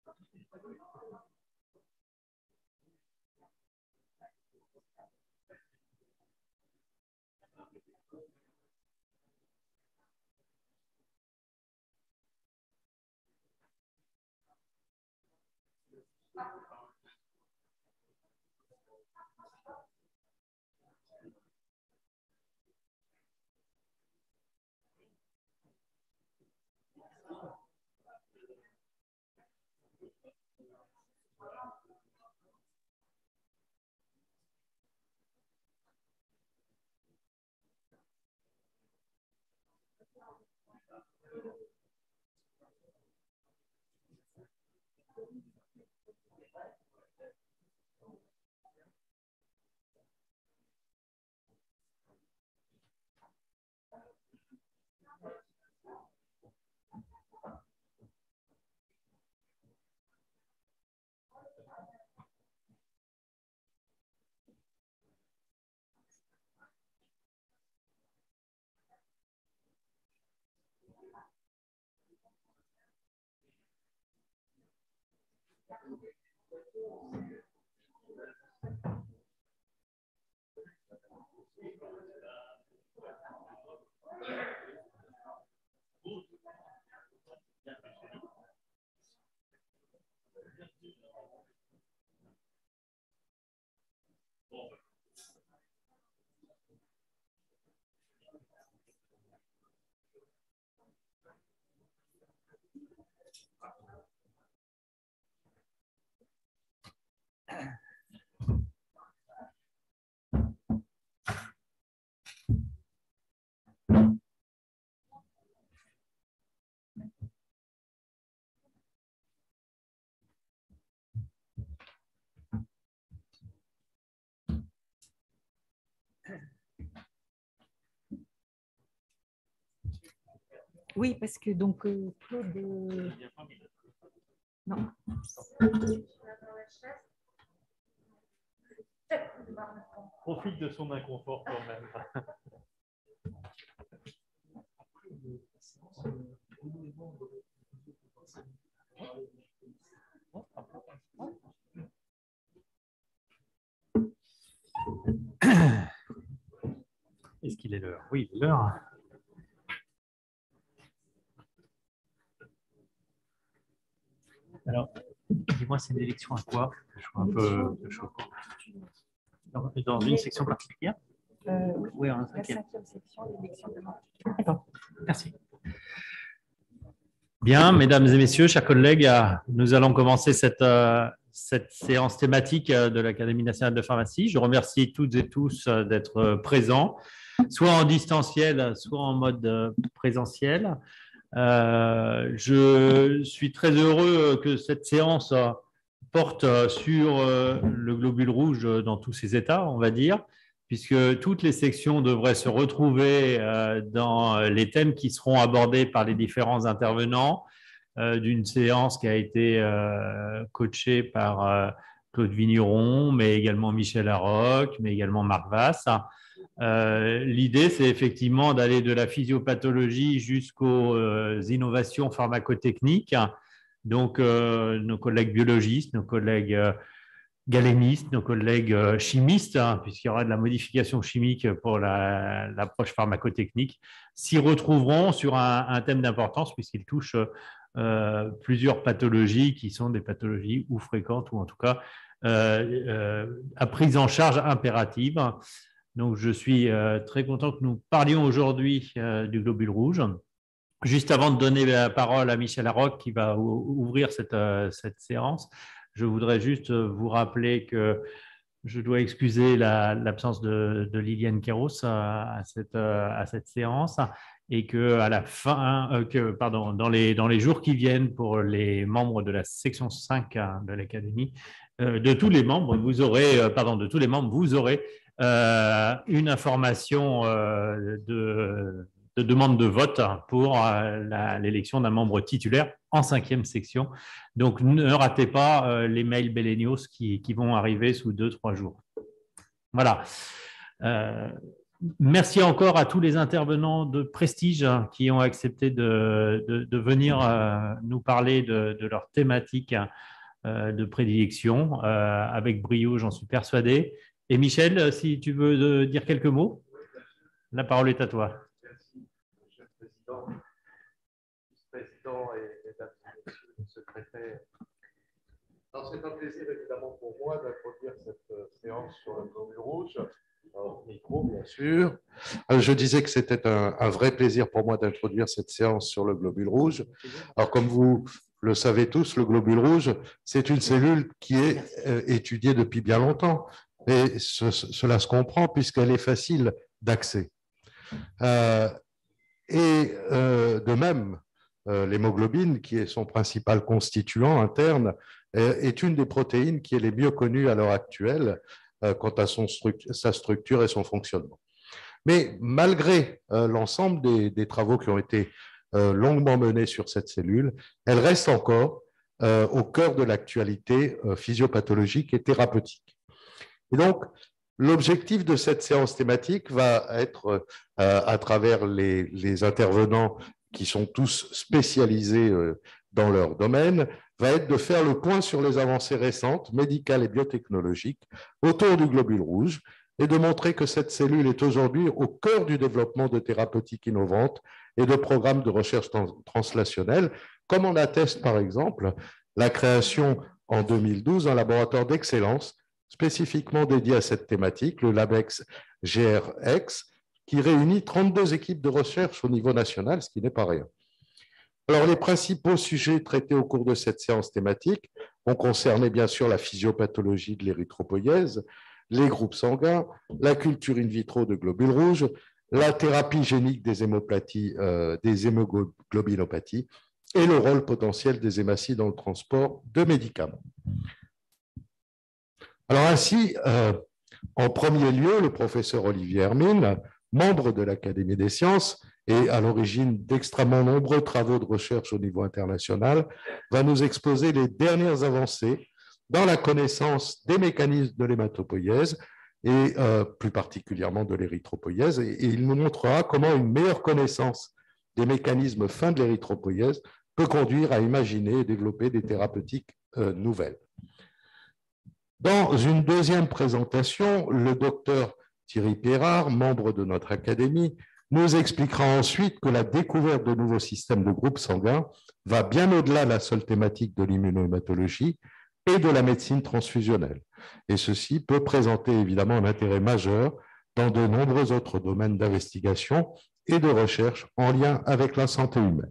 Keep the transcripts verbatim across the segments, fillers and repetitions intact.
Oui, parce que donc euh, Claude. Euh... Non. Profite de son inconfort quand même. Est-ce qu'il est l'heure? Oui, il est l'heure. Alors, dis-moi, c'est une élection à quoi? Je suis un peu choquant. Dans, dans une section particulière? euh, Oui, en la cinquième. cinquième section, l'élection de marque. D'accord, merci. Bien, mesdames et messieurs, chers collègues, nous allons commencer cette, euh, cette séance thématique de l'Académie nationale de pharmacie. Je remercie toutes et tous d'être présents, soit en distanciel, soit en mode présentiel. Euh, je suis très heureux que cette séance porte sur le globule rouge dans tous ses états, on va dire, puisque toutes les sections devraient se retrouver dans les thèmes qui seront abordés par les différents intervenants d'une séance qui a été coachée par Claude Vigneron, mais également Michel Larocque, mais également Marc Vasse. Euh, L'idée, c'est effectivement d'aller de la physiopathologie jusqu'aux euh, innovations pharmacotechniques. Donc, euh, nos collègues biologistes, nos collègues euh, galénistes, nos collègues euh, chimistes, hein, puisqu'il y aura de la modification chimique pour l'approche la, pharmacotechnique, s'y retrouveront sur un, un thème d'importance, puisqu'il touche euh, plusieurs pathologies qui sont des pathologies ou fréquentes, ou en tout cas euh, euh, à prise en charge impérative. Donc, je suis euh, très content que nous parlions aujourd'hui euh, du globule rouge. Juste avant de donner la parole à Michel Larocque qui va ouvrir cette, euh, cette séance, je voudrais juste vous rappeler que je dois excuser l'absence la, de, de Liliane Kéros à, à, cette, à cette séance et que à la fin, euh, que, pardon, dans les, dans les jours qui viennent pour les membres de la section cinq de l'Académie, euh, de tous les membres, vous aurez, euh, pardon, de tous les membres, vous aurez euh, une information euh, de, de demande de vote pour euh, l'élection d'un membre titulaire en cinquième section. Donc, ne ratez pas euh, les mails Belenios qui, qui vont arriver sous deux, trois jours. Voilà. Euh, Merci encore à tous les intervenants de prestige qui ont accepté de, de, de venir euh, nous parler de, de leur thématique euh, de prédilection, euh, avec brio, j'en suis persuadé. Et Michel, si tu veux de, dire quelques mots, la parole est à toi. Merci, Monsieur le Président, Vice-président et Mesdames et Messieurs les secrétaires. Alors, c'est un plaisir évidemment pour moi d'introduire cette séance sur le globule rouge. Alors, micro, bien sûr. Je disais que c'était un, un vrai plaisir pour moi d'introduire cette séance sur le globule rouge. Alors, comme vous le savez tous, le globule rouge, c'est une cellule qui est euh, étudiée depuis bien longtemps. Et ce, cela se comprend puisqu'elle est facile d'accès. Euh, et euh, de même, euh, l'hémoglobine, qui est son principal constituant interne, euh, est une des protéines qui est les mieux connues à l'heure actuelle euh, quant à son struct- sa structure et son fonctionnement. Mais malgré euh, l'ensemble des, des travaux qui ont été euh, longuement menés sur cette cellule, elle reste encore euh, au cœur de l'actualité euh, physiopathologique et thérapeutique. Et donc, l'objectif de cette séance thématique va être, euh, à travers les, les intervenants qui sont tous spécialisés euh, dans leur domaine, va être de faire le point sur les avancées récentes, médicales et biotechnologiques, autour du globule rouge, et de montrer que cette cellule est aujourd'hui au cœur du développement de thérapeutiques innovantes et de programmes de recherche trans translationnelle, comme en atteste par exemple la création en deux mille douze d'un laboratoire d'excellence spécifiquement dédié à cette thématique, le LabEx G R X, qui réunit trente-deux équipes de recherche au niveau national, ce qui n'est pas rien. Alors, les principaux sujets traités au cours de cette séance thématique ont concerné bien sûr la physiopathologie de l'érythropoïèse, les groupes sanguins, la culture in vitro de globules rouges, la thérapie génique des hémopathies, euh, des hémoglobinopathies et le rôle potentiel des hématies dans le transport de médicaments. Alors ainsi, euh, en premier lieu, le professeur Olivier Hermine, membre de l'Académie des sciences et à l'origine d'extrêmement nombreux travaux de recherche au niveau international, va nous exposer les dernières avancées dans la connaissance des mécanismes de l'hématopoïèse et euh, plus particulièrement de l'érythropoïèse. Et, et il nous montrera comment une meilleure connaissance des mécanismes fins de l'érythropoïèse peut conduire à imaginer et développer des thérapeutiques euh, nouvelles. Dans une deuxième présentation, le docteur Thierry Perard, membre de notre académie, nous expliquera ensuite que la découverte de nouveaux systèmes de groupes sanguins va bien au-delà de la seule thématique de l'immunohématologie et de la médecine transfusionnelle. Et ceci peut présenter évidemment un intérêt majeur dans de nombreux autres domaines d'investigation et de recherche en lien avec la santé humaine.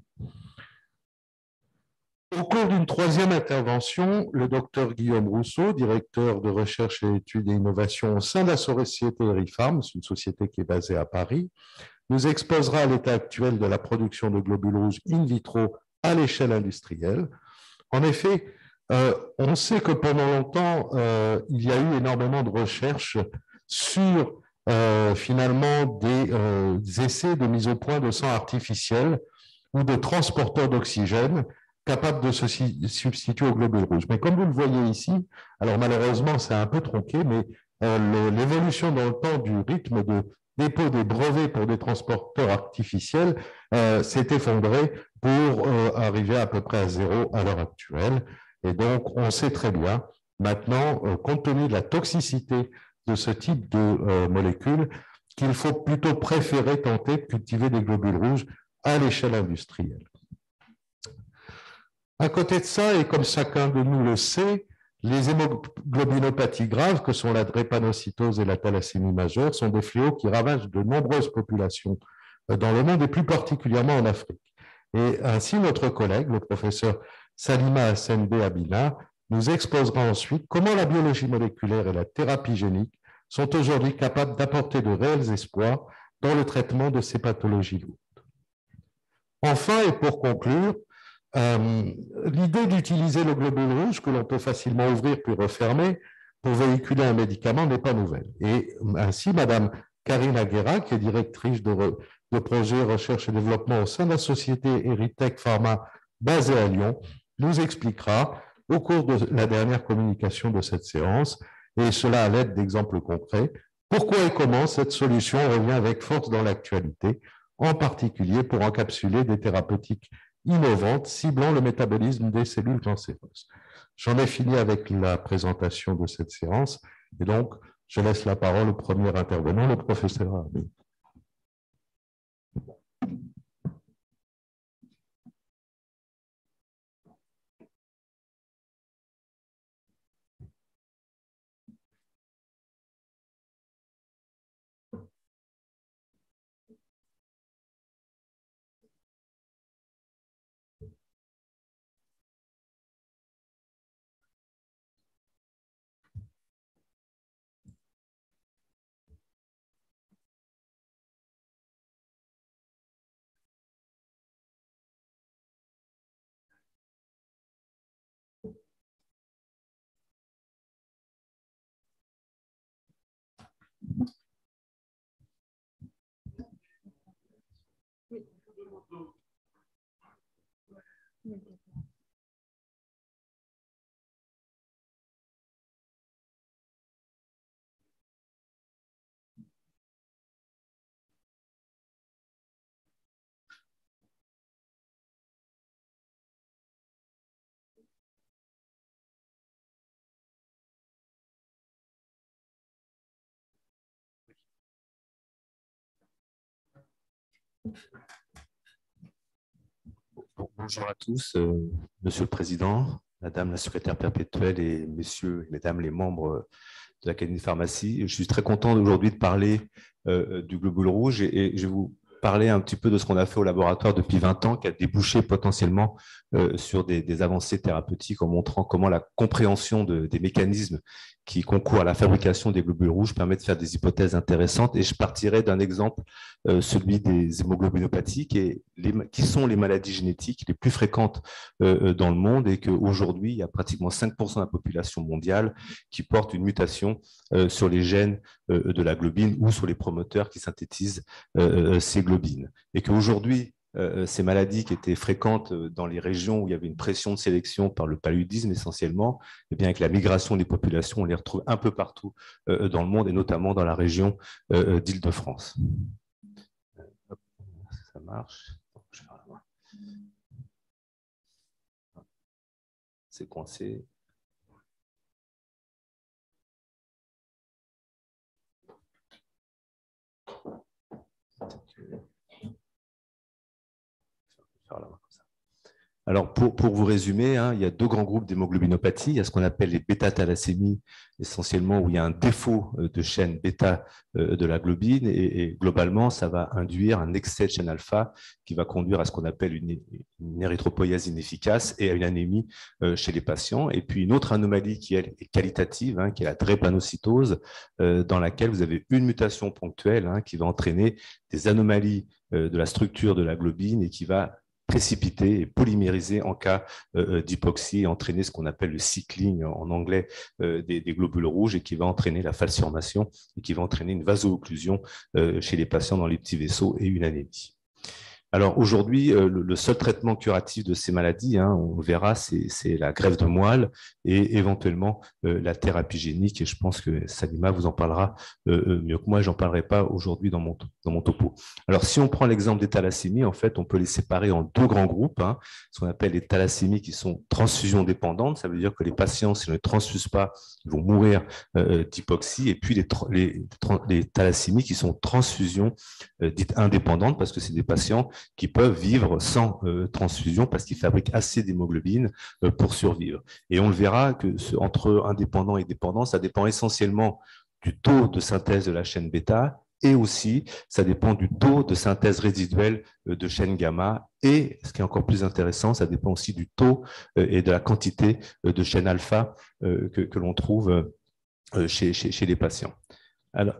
Au cours d'une troisième intervention, le docteur Guillaume Rousseau, directeur de recherche et études et innovation au sein de la société Erifarm, c'est une société qui est basée à Paris, nous exposera l'état actuel de la production de globules rouges in vitro à l'échelle industrielle. En effet, euh, on sait que pendant longtemps, euh, il y a eu énormément de recherches sur euh, finalement des, euh, des essais de mise au point de sang artificiel ou de transporteurs d'oxygène capable de se substituer au globule rouge. Mais comme vous le voyez ici, alors malheureusement, c'est un peu tronqué, mais euh, l'évolution dans le temps du rythme de dépôt des brevets pour des transporteurs artificiels euh, s'est effondré pour euh, arriver à peu près à zéro à l'heure actuelle. Et donc, on sait très bien, maintenant, euh, compte tenu de la toxicité de ce type de euh, molécules, qu'il faut plutôt préférer tenter de cultiver des globules rouges à l'échelle industrielle. À côté de ça, et comme chacun de nous le sait, les hémoglobinopathies graves, que sont la drépanocytose et la thalassémie majeure, sont des fléaux qui ravagent de nombreuses populations dans le monde et plus particulièrement en Afrique. Et ainsi, notre collègue, le professeur Salima Hassen-Bey Abina, nous exposera ensuite comment la biologie moléculaire et la thérapie génique sont aujourd'hui capables d'apporter de réels espoirs dans le traitement de ces pathologies lourdes. Enfin, et pour conclure, Euh, l'idée d'utiliser le globule rouge, que l'on peut facilement ouvrir puis refermer, pour véhiculer un médicament n'est pas nouvelle. Et ainsi, Madame Karine Aguera, qui est directrice de, re, de projet recherche et développement au sein de la société Erytech Pharma basée à Lyon, nous expliquera au cours de la dernière communication de cette séance, et cela à l'aide d'exemples concrets, Pourquoi et comment cette solution revient avec force dans l'actualité, en particulier pour encapsuler des thérapeutiques innovantes ciblant le métabolisme des cellules cancéreuses. J'en ai fini avec la présentation de cette séance et donc je laisse la parole au premier intervenant, le professeur Armin. Bonjour à tous, euh, Monsieur le Président, Madame la secrétaire perpétuelle et Messieurs et Mesdames les membres de l'Académie de pharmacie. Je suis très content aujourd'hui de parler euh, du globule rouge et, et je vais vous parler un petit peu de ce qu'on a fait au laboratoire depuis vingt ans, qui a débouché potentiellement euh, sur des, des avancées thérapeutiques en montrant comment la compréhension de, des mécanismes qui concourent à la fabrication des globules rouges permet de faire des hypothèses intéressantes. Et je partirai d'un exemple, euh, celui des hémoglobinopathies, qui, est les, qui sont les maladies génétiques les plus fréquentes euh, dans le monde et qu'aujourd'hui, il y a pratiquement cinq pour cent de la population mondiale qui porte une mutation euh, sur les gènes euh, de la globine ou sur les promoteurs qui synthétisent euh, ces globines. Et qu'aujourd'hui, Euh, ces maladies qui étaient fréquentes dans les régions où il y avait une pression de sélection par le paludisme essentiellement, et bien avec la migration des populations, on les retrouve un peu partout euh, dans le monde et notamment dans la région euh, d'Île-de-France. Ça marche. C'est coincé. Alors, pour, pour vous résumer, hein, il y a deux grands groupes d'hémoglobinopathie. Il y a ce qu'on appelle les bêta-thalassémies, essentiellement où il y a un défaut de chaîne bêta de la globine et, et globalement, ça va induire un excès de chaîne alpha qui va conduire à ce qu'on appelle une, une érythropoïèse inefficace et à une anémie chez les patients. Et puis, une autre anomalie qui elle, est qualitative, hein, qui est la drépanocytose, euh, dans laquelle vous avez une mutation ponctuelle hein, qui va entraîner des anomalies euh, de la structure de la globine et qui va précipiter et polymériser en cas euh, d'hypoxie et entraîner ce qu'on appelle le cycling en anglais euh, des, des globules rouges et qui va entraîner la falciformation et qui va entraîner une vaso-occlusion euh, chez les patients dans les petits vaisseaux et une anémie. Alors aujourd'hui, le seul traitement curatif de ces maladies, hein, on le verra, c'est la greffe de moelle et éventuellement euh, la thérapie génique. Et je pense que Salima vous en parlera euh, mieux que moi. J'en parlerai pas aujourd'hui dans mon, dans mon topo. Alors si on prend l'exemple des thalassémies, en fait, on peut les séparer en deux grands groupes, hein, ce qu'on appelle les thalassémies qui sont transfusion dépendantes. Ça veut dire que les patients, s'ils ne transfusent pas, ils vont mourir euh, d'hypoxie. Et puis les, les, les thalassémies qui sont transfusion euh, dites indépendantes parce que c'est des patients qui peuvent vivre sans euh, transfusion parce qu'ils fabriquent assez d'hémoglobine euh, pour survivre. Et on le verra que ce, entre indépendant et dépendant, ça dépend essentiellement du taux de synthèse de la chaîne bêta et aussi ça dépend du taux de synthèse résiduelle euh, de chaîne gamma et, ce qui est encore plus intéressant, ça dépend aussi du taux euh, et de la quantité euh, de chaîne alpha euh, que, que l'on trouve euh, chez, chez, chez les patients. Alors,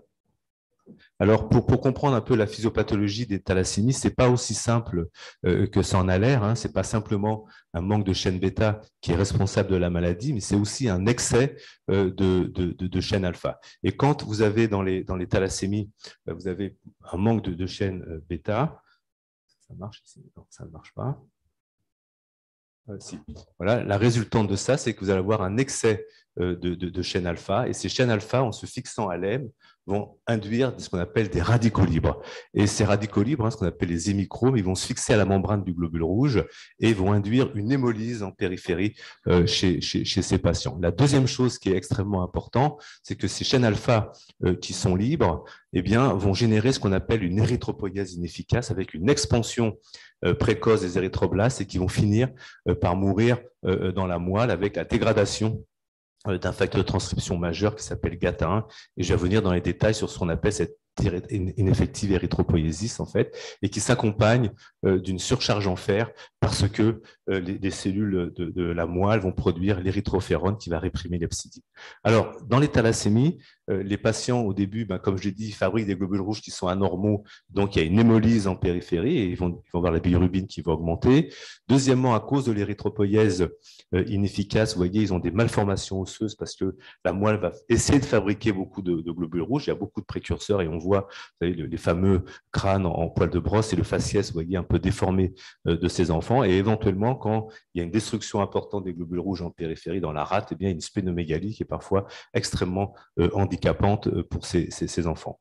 Alors, pour, pour comprendre un peu la physiopathologie des thalassémies, ce n'est pas aussi simple euh, que ça en a l'air. Hein. Ce n'est pas simplement un manque de chaîne bêta qui est responsable de la maladie, mais c'est aussi un excès euh, de, de, de, de chaîne alpha. Et quand vous avez dans les, dans les thalassémies, euh, vous avez un manque de, de chaîne euh, bêta, ça marche ici, non, ça ne marche pas. Euh, si. Voilà, la résultante de ça, c'est que vous allez avoir un excès de, de, de chaînes alpha. Et ces chaînes alpha, en se fixant à l'hème, vont induire ce qu'on appelle des radicaux libres. Et ces radicaux libres, hein, ce qu'on appelle les hémichromes, ils vont se fixer à la membrane du globule rouge et vont induire une hémolyse en périphérie euh, chez, chez, chez ces patients. La deuxième chose qui est extrêmement importante, c'est que ces chaînes alpha euh, qui sont libres eh bien, vont générer ce qu'on appelle une érythropoïèse inefficace avec une expansion euh, précoce des érythroblastes et qui vont finir euh, par mourir euh, dans la moelle avec la dégradation d'un facteur de transcription majeur qui s'appelle G A T A un, et je vais revenir dans les détails sur ce qu'on appelle cette ineffective érythropoïésis, en fait, et qui s'accompagne euh, d'une surcharge en fer parce que euh, les, les cellules de, de la moelle vont produire l'érythrophérone qui va réprimer l'hepcidine. Alors, dans les thalassémies, euh, les patients, au début, ben, comme je l'ai dit, fabriquent des globules rouges qui sont anormaux, donc il y a une hémolyse en périphérie et ils vont, ils vont avoir la bilirubine qui va augmenter. Deuxièmement, à cause de l'érythropoïèse euh, inefficace, vous voyez, ils ont des malformations osseuses parce que la moelle va essayer de fabriquer beaucoup de, de globules rouges, il y a beaucoup de précurseurs et on voit vous savez, les fameux crânes en poil de brosse et le faciès, vous voyez, un peu déformé de ces enfants. Et éventuellement, quand il y a une destruction importante des globules rouges en périphérie dans la rate, eh bien, une splénomégalie qui est parfois extrêmement handicapante pour ces, ces, ces enfants.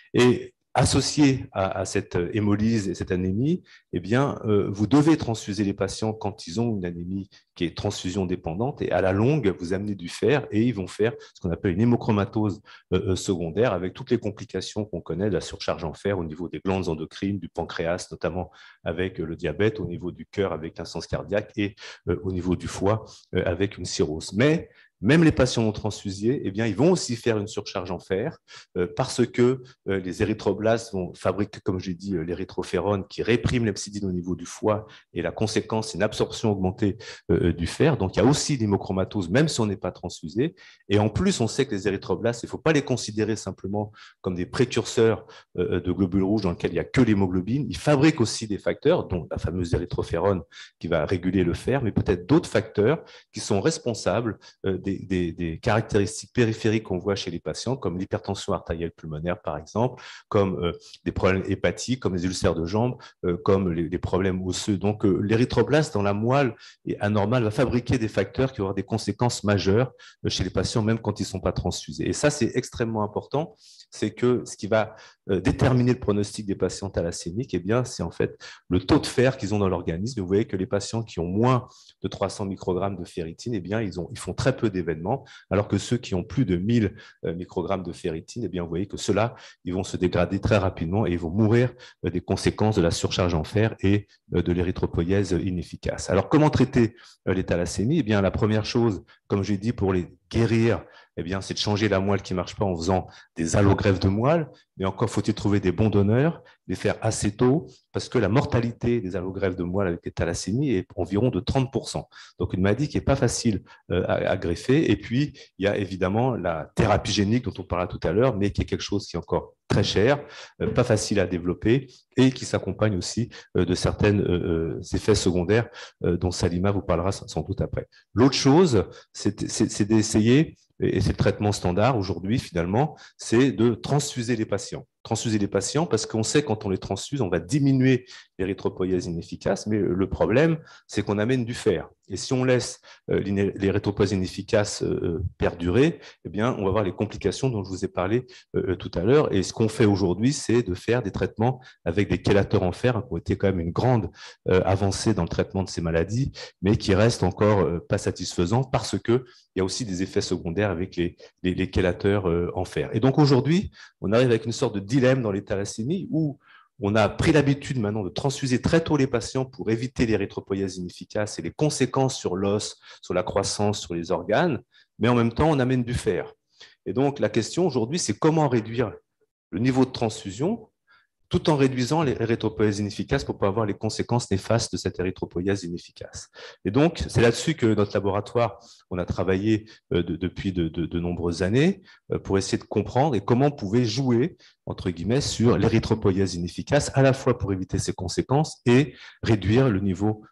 Et associé à, à cette hémolyse et cette anémie, eh bien, euh, vous devez transfuser les patients quand ils ont une anémie qui est transfusion dépendante et à la longue, vous amenez du fer et ils vont faire ce qu'on appelle une hémochromatose euh, secondaire avec toutes les complications qu'on connaît de la surcharge en fer au niveau des glandes endocrines, du pancréas, notamment avec le diabète, au niveau du cœur avec l'insuffisance cardiaque et euh, au niveau du foie euh, avec une cirrhose. Mais même les patients non transfusés, eh bien, ils vont aussi faire une surcharge en fer euh, parce que euh, les érythroblastes vont fabriquer, comme j'ai dit, euh, l'érythrophérone qui réprime l'hepcidine au niveau du foie et la conséquence, c'est une absorption augmentée euh, du fer. Donc, il y a aussi l'hémochromatose, même si on n'est pas transfusé. Et en plus, on sait que les érythroblastes, il ne faut pas les considérer simplement comme des précurseurs euh, de globules rouges dans lesquels il n'y a que l'hémoglobine. Ils fabriquent aussi des facteurs, dont la fameuse érythrophérone qui va réguler le fer, mais peut-être d'autres facteurs qui sont responsables euh, des Des, des, des caractéristiques périphériques qu'on voit chez les patients, comme l'hypertension artérielle pulmonaire, par exemple, comme euh, des problèmes hépatiques, comme les ulcères de jambes, euh, comme les, les problèmes osseux. Donc, euh, l'érythroblaste dans la moelle est anormal, va fabriquer des facteurs qui vont avoir des conséquences majeures euh, chez les patients, même quand ils ne sont pas transfusés. Et ça, c'est extrêmement important. C'est que ce qui va euh, déterminer le pronostic des patients thalassémiques, eh bien, c'est en fait le taux de fer qu'ils ont dans l'organisme. Vous voyez que les patients qui ont moins de trois cents microgrammes de ferritine, eh bien, ils, ont, ils font très peu d'événements, alors que ceux qui ont plus de mille microgrammes de ferritine, eh bien, vous voyez que ceux-là, ils vont se dégrader très rapidement et ils vont mourir des conséquences de la surcharge en fer et de l'érythropoïèse inefficace. Alors, comment traiter les thalassémies? Eh bien, la première chose, comme j'ai dit, pour les guérir, eh bien, c'est de changer la moelle qui ne marche pas en faisant des allogreffes de moelle, mais encore faut-il trouver des bons donneurs, les faire assez tôt, parce que la mortalité des allogreffes de moelle avec les thalassémies est environ de trente pour cent. Donc, une maladie qui n'est pas facile euh, à, à greffer. Et puis, il y a évidemment la thérapie génique dont on parlera tout à l'heure, mais qui est quelque chose qui est encore très cher, euh, pas facile à développer et qui s'accompagne aussi euh, de certains euh, effets secondaires euh, dont Salima vous parlera sans doute après. L'autre chose, c'est d'essayer, et c'est le traitement standard aujourd'hui finalement, c'est de transfuser les patients. Transfuser les patients parce qu'on sait quand on les transfuse, on va diminuer l'érythropoïèse inefficace, mais le problème, c'est qu'on amène du fer. Et si on laisse euh, l'érythropoïèse inefficace euh, perdurer, eh bien, on va avoir les complications dont je vous ai parlé euh, tout à l'heure. Et ce qu'on fait aujourd'hui, c'est de faire des traitements avec des chélateurs en fer, hein, qui ont été quand même une grande euh, avancée dans le traitement de ces maladies, mais qui restent encore euh, pas satisfaisants parce que il y a aussi des effets secondaires avec les, les, les chélateurs euh, en fer. Et donc aujourd'hui, on arrive avec une sorte de dilemme dans les thalassémies où on a pris l'habitude maintenant de transfuser très tôt les patients pour éviter l'érythropoïèse inefficace et les conséquences sur l'os, sur la croissance, sur les organes, mais en même temps, on amène du fer. Et donc, la question aujourd'hui, c'est comment réduire le niveau de transfusion tout en réduisant l'érythropoïèse inefficace pour ne pas avoir les conséquences néfastes de cette érythropoïèse inefficace. Et donc, c'est là-dessus que notre laboratoire, on a travaillé de, depuis de, de, de nombreuses années pour essayer de comprendre et comment on pouvait jouer, entre guillemets, sur l'érythropoïèse inefficace, à la fois pour éviter ses conséquences et réduire le niveau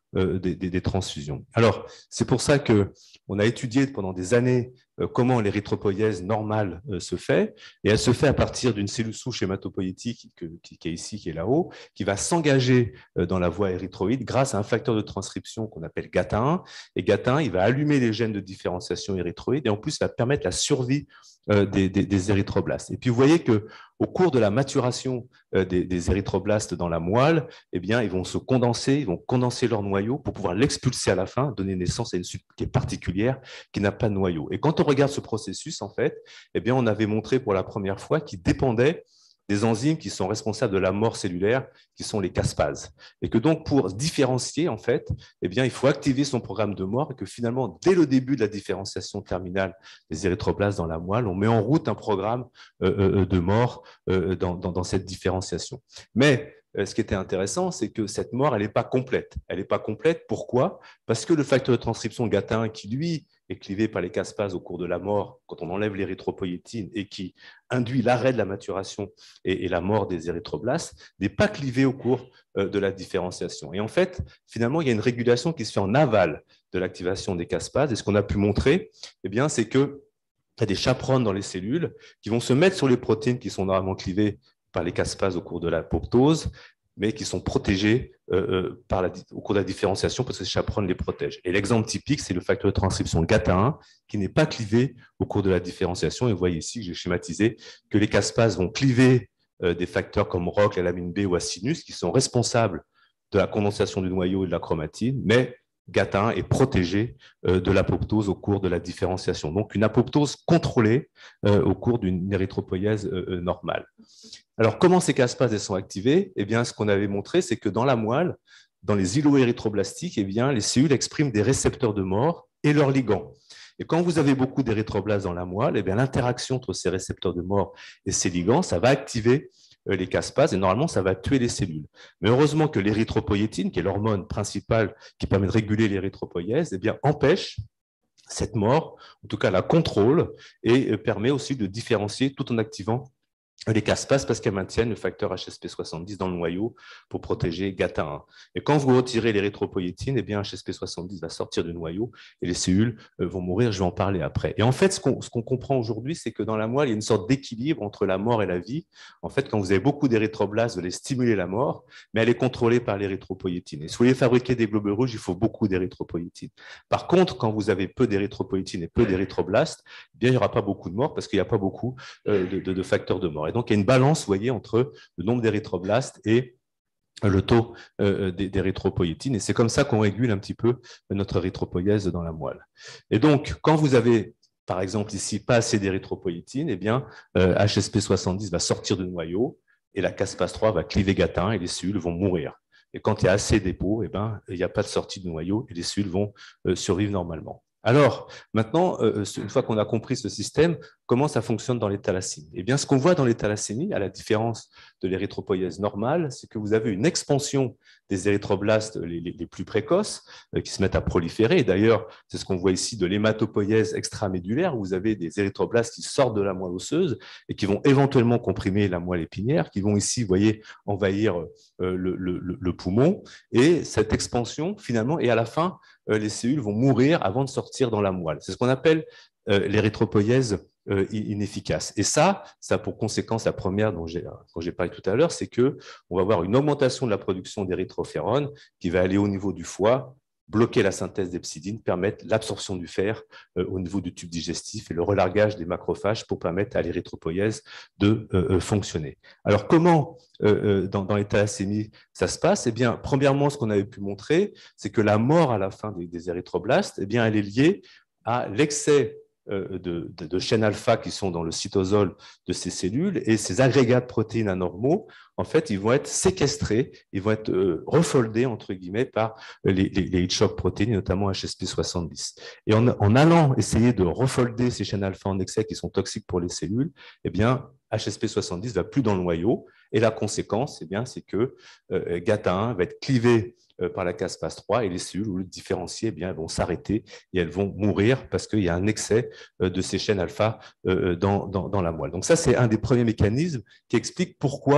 euh, des, des, des transfusions. Alors, c'est pour ça qu'on a étudié pendant des années euh, comment l'érythropoïèse normale euh, se fait, et elle se fait à partir d'une cellule souche hématopoïétique que, qui, qui est ici, qui est là-haut, qui va s'engager euh, dans la voie érythroïde grâce à un facteur de transcription qu'on appelle GATA un, et GATA un, il va allumer les gènes de différenciation érythroïde, et en plus, il va permettre la survie euh, des, des, des érythroblastes. Et puis, vous voyez que au cours de la maturation euh, des, des érythroblastes dans la moelle, eh bien, ils vont se condenser, ils vont condenser leur noyau pour pouvoir l'expulser à la fin, donner naissance à une suite qui est particulière, qui n'a pas de noyau. Et quand on regarde ce processus, en fait, eh bien, on avait montré pour la première fois qu'il dépendait des enzymes qui sont responsables de la mort cellulaire, qui sont les caspases. Et que donc, pour différencier, en fait, eh bien, il faut activer son programme de mort et que finalement, dès le début de la différenciation terminale des érythroblastes dans la moelle, on met en route un programme euh, de mort euh, dans, dans, dans cette différenciation. Mais ce qui était intéressant, c'est que cette mort, elle n'est pas complète. Elle n'est pas complète, pourquoi? Parce que le facteur de transcription GATA un, qui lui est clivé par les caspases au cours de la mort, quand on enlève l'érythropoïétine et qui induit l'arrêt de la maturation et, et la mort des érythroblastes, n'est pas clivé au cours euh, de la différenciation. Et en fait, finalement, il y a une régulation qui se fait en aval de l'activation des caspases. Et ce qu'on a pu montrer, eh bien, c'est que il y a des chaperones dans les cellules qui vont se mettre sur les protéines qui sont normalement clivées par les caspases au cours de l'apoptose, mais qui sont protégées euh, par la, au cours de la différenciation parce que ces chaperones les protègent. Et l'exemple typique, c'est le facteur de transcription GATA un qui n'est pas clivé au cours de la différenciation. Et vous voyez ici que j'ai schématisé que les caspases vont cliver euh, des facteurs comme R O C, la lamine B ou acinus qui sont responsables de la condensation du noyau et de la chromatine, mais GATA un est protégé euh, de l'apoptose au cours de la différenciation. Donc, une apoptose contrôlée euh, au cours d'une érythropoïèse euh, normale. Alors, comment ces caspases elles sont activées? Eh bien, ce qu'on avait montré, c'est que dans la moelle, dans les îlots érythroblastiques, eh bien, les cellules expriment des récepteurs de mort et leurs ligands. Et quand vous avez beaucoup d'érythroblastes dans la moelle, eh bien, l'interaction entre ces récepteurs de mort et ces ligands, ça va activer les caspases et normalement, ça va tuer les cellules. Mais heureusement que l'érythropoïétine, qui est l'hormone principale qui permet de réguler l'érythropoïèse, eh bien, empêche cette mort, en tout cas la contrôle, et permet aussi de différencier tout en activant les caspases parce qu'elles maintiennent le facteur H S P soixante-dix dans le noyau pour protéger GATA un. Et quand vous retirez l'érythropoïétine, eh bien H S P soixante-dix va sortir du noyau et les cellules vont mourir. Je vais en parler après. Et en fait, ce qu'on ce qu'on comprend aujourd'hui, c'est que dans la moelle, il y a une sorte d'équilibre entre la mort et la vie. En fait, quand vous avez beaucoup d'érythroblastes, vous allez stimuler la mort, mais elle est contrôlée par l'érythropoïétine. Et si vous voulez fabriquer des globules rouges, il faut beaucoup d'érythropoïétine. Par contre, quand vous avez peu d'érythropoïétine et peu d'érythroblastes, eh bien, il n'y aura pas beaucoup de morts parce qu'il n'y a pas beaucoup de, de, de facteurs de mort. Et donc, il y a une balance, vous voyez, entre le nombre d'érythroblastes et le taux euh, d'érythropoïétine. Et c'est comme ça qu'on régule un petit peu notre érythropoïèse dans la moelle. Et donc, quand vous avez, par exemple, ici, pas assez d'érythropoïétine, eh bien, euh, H S P soixante-dix va sortir du noyau et la caspase trois va cliver GATA un et les cellules vont mourir. Et quand il y a assez de dépôts, eh ben, il n'y a pas de sortie du noyau et les cellules vont euh, survivre normalement. Alors, maintenant, euh, une fois qu'on a compris ce système, comment ça fonctionne dans les thalassémies? Eh bien, ce qu'on voit dans les thalassémies, à la différence de l'érythropoïèse normale, c'est que vous avez une expansion des érythroblastes les, les, les plus précoces euh, qui se mettent à proliférer. Et d'ailleurs, c'est ce qu'on voit ici de l'hématopoïèse extramédulaire, où vous avez des érythroblastes qui sortent de la moelle osseuse et qui vont éventuellement comprimer la moelle épinière, qui vont ici, vous voyez, envahir euh, le, le, le poumon. Et cette expansion, finalement, et à la fin, euh, les cellules vont mourir avant de sortir dans la moelle. C'est ce qu'on appelle euh, l'érythropoïèse Euh, inefficace. Et ça, ça a pour conséquence, la première dont j'ai, dont j'ai parlé tout à l'heure, c'est qu'on va avoir une augmentation de la production d'érythrophérone qui va aller au niveau du foie, bloquer la synthèse d'hepcidine, permettre l'absorption du fer euh, au niveau du tube digestif et le relargage des macrophages pour permettre à l'érythropoïèse de euh, fonctionner. Alors, comment euh, dans, dans les thalassémies ça se passe? Eh bien, premièrement, ce qu'on avait pu montrer, c'est que la mort à la fin des, des érythroblastes, eh bien, elle est liée à l'excès De, de, de chaînes alpha qui sont dans le cytosol de ces cellules, et ces agrégats de protéines anormaux, en fait, ils vont être séquestrés, ils vont être euh, refoldés, entre guillemets, par les, les, les heat shock protéines, notamment H S P soixante-dix. Et en, en allant essayer de refolder ces chaînes alpha en excès qui sont toxiques pour les cellules, eh bien, H S P soixante-dix va plus dans le noyau, et la conséquence, eh bien, c'est que euh, GATA un va être clivé par la caspase trois et les cellules, au lieu de différencier, eh bien, elles vont s'arrêter et elles vont mourir parce qu'il y a un excès de ces chaînes alpha dans, dans, dans la moelle. Donc ça, c'est un des premiers mécanismes qui explique pourquoi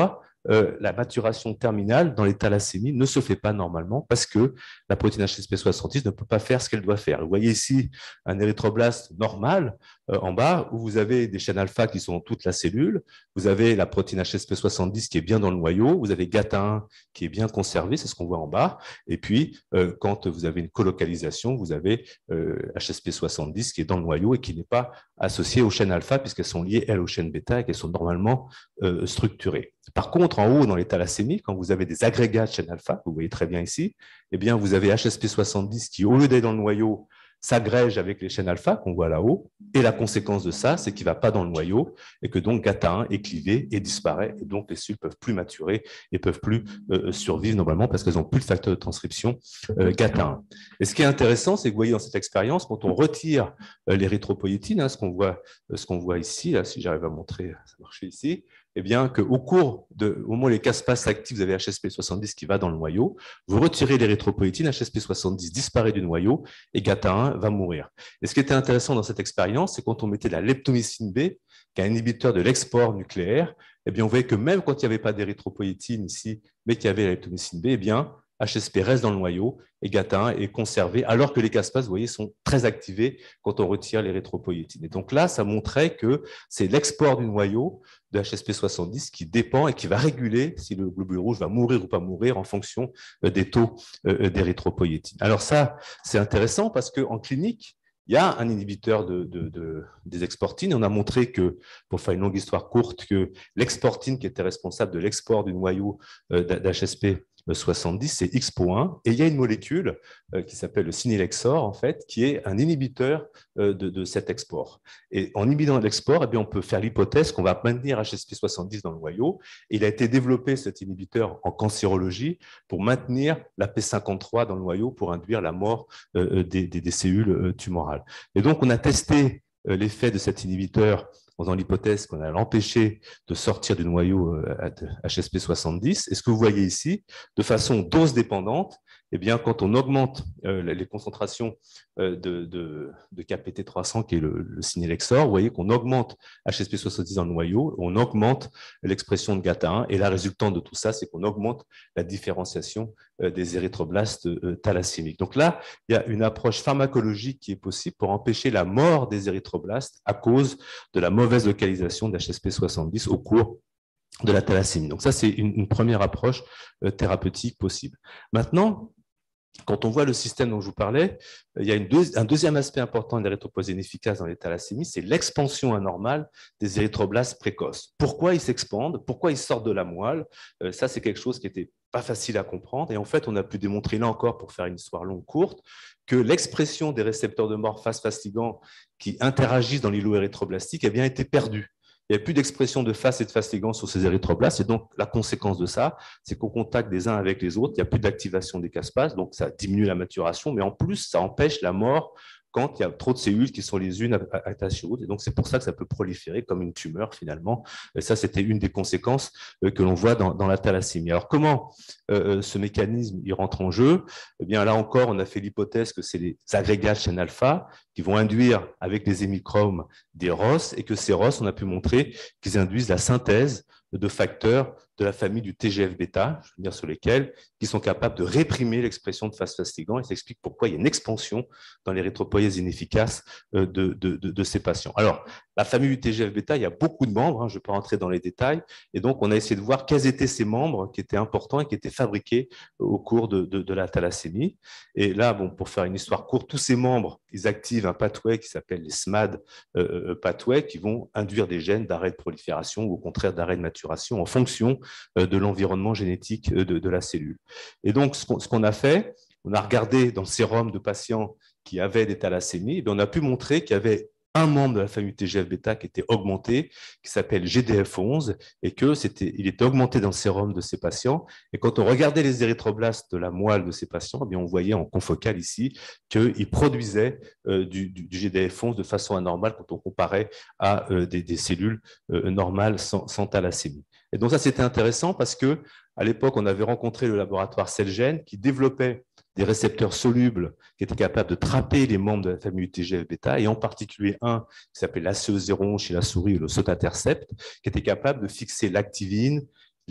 euh, la maturation terminale dans les thalassémies ne se fait pas normalement parce que la protéine H S P soixante-dix ne peut pas faire ce qu'elle doit faire. Vous voyez ici un érythroblaste normal euh, en bas où vous avez des chaînes alpha qui sont dans toute la cellule, vous avez la protéine H S P soixante-dix qui est bien dans le noyau, vous avez GATA un qui est bien conservé, c'est ce qu'on voit en bas, et puis euh, quand vous avez une colocalisation, vous avez euh, H S P soixante-dix qui est dans le noyau et qui n'est pas associée aux chaînes alpha puisqu'elles sont liées, elles, aux chaînes bêta et qu'elles sont normalement euh, structurées. Par contre, en haut, dans les thalassémies, quand vous avez des agrégats de chaînes alpha, vous voyez très bien ici, eh bien, vous avez H S P soixante-dix qui, au lieu d'être dans le noyau, s'agrège avec les chaînes alpha qu'on voit là-haut. Et la conséquence de ça, c'est qu'il ne va pas dans le noyau et que donc GATA un est clivé et disparaît. Et donc, les cellules ne peuvent plus maturer et ne peuvent plus euh, survivre normalement parce qu'elles n'ont plus le facteur de transcription euh, GATA un. Et ce qui est intéressant, c'est que vous voyez dans cette expérience, quand on retire euh, l'érythropoïétine, hein, ce qu'on voit, euh, ce qu'on voit ici, là, si j'arrive à montrer, ça marche ici, eh bien, qu'au cours de, au moment où les caspase s'activent, vous avez H S P soixante-dix qui va dans le noyau, vous retirez l'érythropoïétine, H S P soixante-dix disparaît du noyau et GATA un va mourir. Et ce qui était intéressant dans cette expérience, c'est quand on mettait la leptomycine B, qui est un inhibiteur de l'export nucléaire, eh bien, on voyait que même quand il n'y avait pas d'érythropoïétine ici, mais qu'il y avait la leptomycine B, eh bien, H S P reste dans le noyau et GATA un est conservé, alors que les caspases, vous voyez, sont très activés quand on retire l'érythropoïétine. Et donc là, ça montrait que c'est l'export du noyau de H S P soixante-dix qui dépend et qui va réguler si le globule rouge va mourir ou pas mourir en fonction des taux d'érythropoïétine. Alors ça, c'est intéressant parce qu'en clinique, il y a un inhibiteur de, de, de, des exportines. On a montré que, pour faire une longue histoire courte, que l'exportine qui était responsable de l'export du noyau d'H S P soixante-dix, c'est X P O un. Et il y a une molécule qui s'appelle le Cinelexor, en fait, qui est un inhibiteur de, de cet export. Et en inhibant l'export, eh bien, on peut faire l'hypothèse qu'on va maintenir H S P soixante-dix dans le noyau. Et il a été développé, cet inhibiteur, en cancérologie pour maintenir la P cinquante-trois dans le noyau pour induire la mort des, des, des cellules tumorales. Et donc, on a testé l'effet de cet inhibiteur en faisant l'hypothèse qu'on allait l'empêcher de sortir du noyau de H S P soixante-dix. Et ce que vous voyez ici, de façon dose dépendante, eh bien, quand on augmente euh, les concentrations euh, de, de, de K P T trois cents, qui est le, le Cinelexor, vous voyez qu'on augmente H S P soixante-dix dans le noyau, on augmente l'expression de GATA un, et la résultante de tout ça, c'est qu'on augmente la différenciation euh, des érythroblastes euh, thalassémiques. Donc là, il y a une approche pharmacologique qui est possible pour empêcher la mort des érythroblastes à cause de la mauvaise localisation d'H S P soixante-dix au cours de la thalassémie. Donc ça, c'est une, une première approche euh, thérapeutique possible. Maintenant, quand on voit le système dont je vous parlais, il y a une deux, un deuxième aspect important de l'érythropoïétine efficace dans les thalassémies, c'est l'expansion anormale des érythroblastes précoces. Pourquoi ils s'expandent? Pourquoi ils sortent de la moelle? euh, Ça, c'est quelque chose qui n'était pas facile à comprendre. Et en fait, on a pu démontrer là encore, pour faire une histoire longue courte, que l'expression des récepteurs de mort phase-fastigants qui interagissent dans l'îlot érythroblastique a bien été perdue. Il n'y a plus d'expression de phase et de fastigant sur ces érythroblastes. Et donc, la conséquence de ça, c'est qu'au contact des uns avec les autres, il n'y a plus d'activation des caspases. Donc, ça diminue la maturation. Mais en plus, ça empêche la mort quand il y a trop de cellules qui sont les unes attachées aux autres. Et donc, c'est pour ça que ça peut proliférer comme une tumeur, finalement. Et ça, c'était une des conséquences que l'on voit dans, dans la thalassémie. Alors, comment euh, ce mécanisme il rentre en jeu? Eh bien, là encore, on a fait l'hypothèse que c'est les agrégats de chaîne alpha qui vont induire avec les hémichromes des R O S, et que ces R O S, on a pu montrer qu'ils induisent la synthèse de facteurs de la famille du T G F bêta, je veux dire sur lesquels, qui sont capables de réprimer l'expression de phase fastigant, et ça explique pourquoi il y a une expansion dans l'érythropoïèse inefficace de, de, de, de ces patients. Alors, la famille du T G F bêta, il y a beaucoup de membres, hein, je ne vais pas rentrer dans les détails, et donc on a essayé de voir quels étaient ces membres qui étaient importants et qui étaient fabriqués au cours de, de, de la thalassémie. Et là, bon, pour faire une histoire courte, tous ces membres, ils activent un pathway qui s'appelle les S M A D euh, pathway, qui vont induire des gènes d'arrêt de prolifération ou au contraire d'arrêt de maturation en fonction de l'environnement génétique de, de la cellule. Et donc, ce qu'on, ce qu'on a fait, on a regardé dans le sérum de patients qui avaient des thalassémies, et bien on a pu montrer qu'il y avait un membre de la famille T G F bêta qui était augmenté, qui s'appelle G D F onze, et que c'était, il était augmenté dans le sérum de ces patients. Et quand on regardait les érythroblastes de la moelle de ces patients, eh bien on voyait en confocal ici qu'ils produisaient euh, du, du, du G D F onze de façon anormale quand on comparait à euh, des, des cellules euh, normales sans, sans thalassémie. Et donc ça, c'était intéressant parce que à l'époque, on avait rencontré le laboratoire Celgene qui développait des récepteurs solubles qui étaient capables de trapper les membres de la famille T G F bêta, et en particulier un qui s'appelait l'A C E zéro onze chez la souris, le sotatercept, qui était capable de fixer l'activine,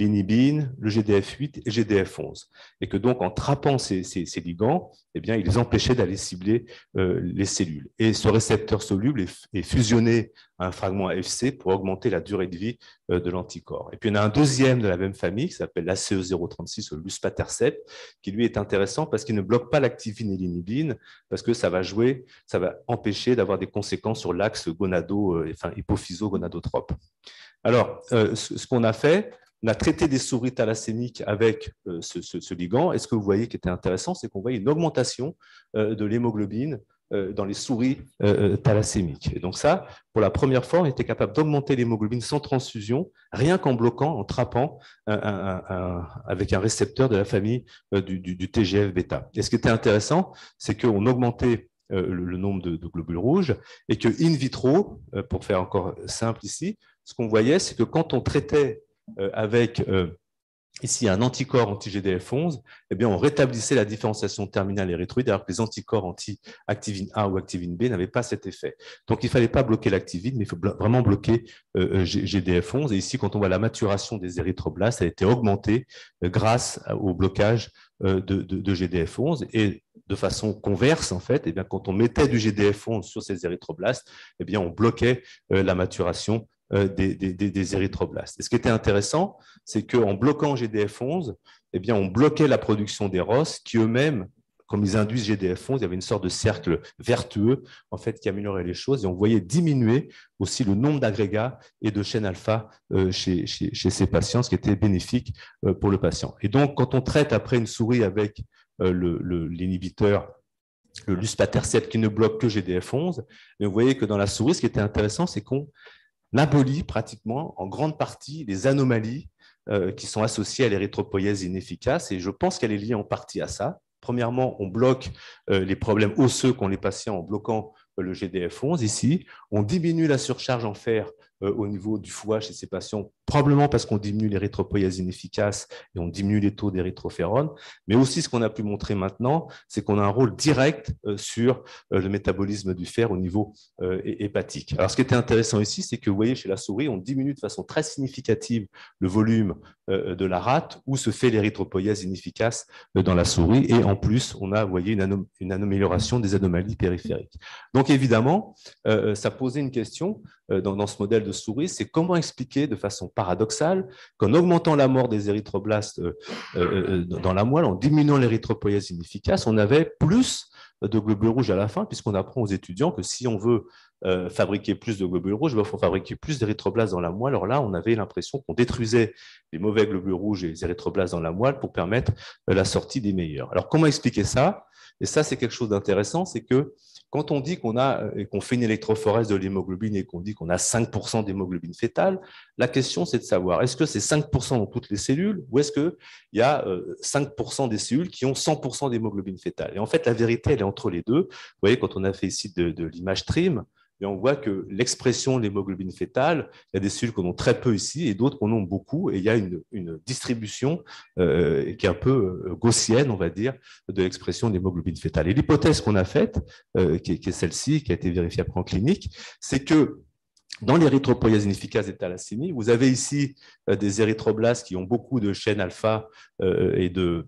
l'inhibine, le G D F huit et G D F onze. Et que donc, en trappant ces, ces, ces ligands, eh bien, ils empêchaient d'aller cibler euh, les cellules. Et ce récepteur soluble est, est fusionné à un fragment F C pour augmenter la durée de vie euh, de l'anticorps. Et puis, il y en a un deuxième de la même famille qui s'appelle l'A C E zéro trente-six, le luspatercept, qui lui est intéressant parce qu'il ne bloque pas l'activine et l'inhibine, parce que ça va jouer, ça va empêcher d'avoir des conséquences sur l'axe gonado, euh, enfin, hypophyso-gonadotrope. Alors, euh, ce, ce qu'on a fait, on a traité des souris thalassémiques avec euh, ce, ce, ce ligand. Et ce que vous voyez qui était intéressant, c'est qu'on voyait une augmentation euh, de l'hémoglobine euh, dans les souris euh, thalassémiques. Et donc ça, pour la première fois, on était capable d'augmenter l'hémoglobine sans transfusion, rien qu'en bloquant, en trappant un, un, un, avec un récepteur de la famille euh, du, du, du T G F bêta. Et ce qui était intéressant, c'est qu'on augmentait euh, le, le nombre de, de globules rouges et que in vitro, euh, pour faire encore simple ici, ce qu'on voyait, c'est que quand on traitait Euh, avec euh, ici un anticorps anti-G D F onze, eh bien, on rétablissait la différenciation terminale érythroïde alors que les anticorps anti-activine A ou activine B n'avaient pas cet effet. Donc, il ne fallait pas bloquer l'activine, mais il faut vraiment bloquer euh, G D F onze. Et ici, quand on voit la maturation des érythroblastes, elle a été augmentée euh, grâce au blocage euh, de, de, de G D F onze. Et de façon converse, en fait, eh bien, quand on mettait du G D F onze sur ces érythroblastes, eh bien, on bloquait euh, la maturation Des, des, des érythroblastes. Et ce qui était intéressant, c'est qu'en bloquant G D F onze, eh bien, on bloquait la production des R O S qui eux-mêmes, comme ils induisent G D F onze, il y avait une sorte de cercle vertueux en fait, qui améliorait les choses et on voyait diminuer aussi le nombre d'agrégats et de chaînes alpha euh, chez, chez, chez ces patients, ce qui était bénéfique euh, pour le patient. Et donc, quand on traite après une souris avec euh, le, le, l'inhibiteur le luspatercept qui ne bloque que G D F onze, mais vous voyez que dans la souris, ce qui était intéressant, c'est qu'on abolit pratiquement en grande partie les anomalies euh, qui sont associées à l'érythropoïèse inefficace et je pense qu'elle est liée en partie à ça. Premièrement, on bloque euh, les problèmes osseux qu'ont les patients en bloquant euh, le G D F onze ici. On diminue la surcharge en fer euh, au niveau du foie chez ces patients, probablement parce qu'on diminue l'érythropoïèse inefficace et on diminue les taux d'érythrophérone. Mais aussi, ce qu'on a pu montrer maintenant, c'est qu'on a un rôle direct euh, sur euh, le métabolisme du fer au niveau euh, hépatique. Alors, ce qui était intéressant ici, c'est que vous voyez, chez la souris, on diminue de façon très significative le volume euh, de la rate où se fait l'érythropoïèse inefficace euh, dans la souris. Et en plus, on a, vous voyez, une, anom une amélioration des anomalies périphériques. Donc, évidemment, euh, ça posait une question euh, dans, dans ce modèle de souris, c'est comment expliquer de façon paradoxale qu'en augmentant la mort des érythroblastes euh, euh, dans la moelle, en diminuant l'érythropoïèse inefficace, on avait plus de globules rouges à la fin, puisqu'on apprend aux étudiants que si on veut euh, fabriquer plus de globules rouges, il faut fabriquer plus d'érythroblastes dans la moelle. Alors là, on avait l'impression qu'on détruisait les mauvais globules rouges et les érythroblastes dans la moelle pour permettre euh, la sortie des meilleurs. Alors, comment expliquer ça? Et ça, c'est quelque chose d'intéressant, c'est que quand on dit qu'on a et qu'on fait une électrophorèse de l'hémoglobine et qu'on dit qu'on a cinq pour cent d'hémoglobine fétale, la question c'est de savoir est-ce que c'est cinq pour cent dans toutes les cellules ou est-ce qu'il y a cinq pour cent des cellules qui ont cent pour cent d'hémoglobine fétale. Et en fait, la vérité, elle est entre les deux. Vous voyez, quand on a fait ici de, de l'image trim, et on voit que l'expression de l'hémoglobine fétale, il y a des cellules qu'on a très peu ici et d'autres qu'on a beaucoup. Et il y a une, une distribution euh, qui est un peu gaussienne, on va dire, de l'expression de l'hémoglobine fétale. Et l'hypothèse qu'on a faite, euh, qui est, qui est celle-ci, qui a été vérifiée après en clinique, c'est que dans l'érythropoïèse inefficace des thalassémies, vous avez ici euh, des érythroblastes qui ont beaucoup de chaînes alpha euh, et, de,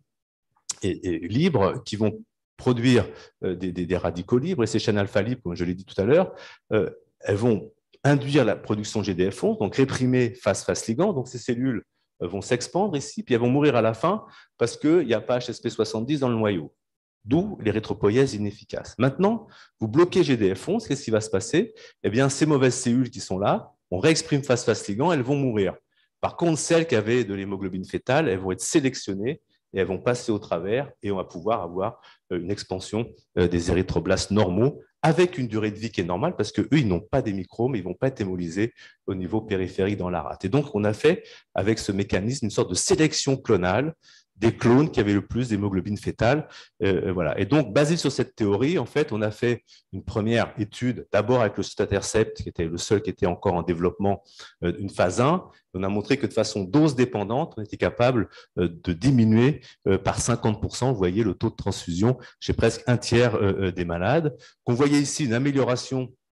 et, et libres qui vont produire euh, des, des, des radicaux libres, et ces chaînes alpha libres, comme je l'ai dit tout à l'heure, euh, elles vont induire la production de G D F onze, donc réprimer phase-phase ligand, donc ces cellules euh, vont s'expandre ici, puis elles vont mourir à la fin parce qu'il n'y a pas H S P soixante-dix dans le noyau, d'où l'érythropoïèse inefficace. Maintenant, vous bloquez G D F onze, qu'est-ce qui va se passer? Eh bien, ces mauvaises cellules qui sont là, on réexprime phase-phase ligand, elles vont mourir. Par contre, celles qui avaient de l'hémoglobine fétale, elles vont être sélectionnées et elles vont passer au travers et on va pouvoir avoir une expansion des érythroblastes normaux avec une durée de vie qui est normale parce qu'eux, ils n'ont pas des microbes, ils ne vont pas être hémolysés au niveau périphérique dans la rate. Et donc, on a fait avec ce mécanisme une sorte de sélection clonale des clones qui avaient le plus d'hémoglobine fétale. Euh, voilà. Et donc, basé sur cette théorie, en fait, on a fait une première étude, d'abord avec le sotatercept, qui était le seul qui était encore en développement, euh, une phase un. On a montré que de façon dose dépendante, on était capable euh, de diminuer euh, par cinquante pour cent, vous voyez, le taux de transfusion chez presque un tiers euh, des malades. Qu'on voyait ici une amélioration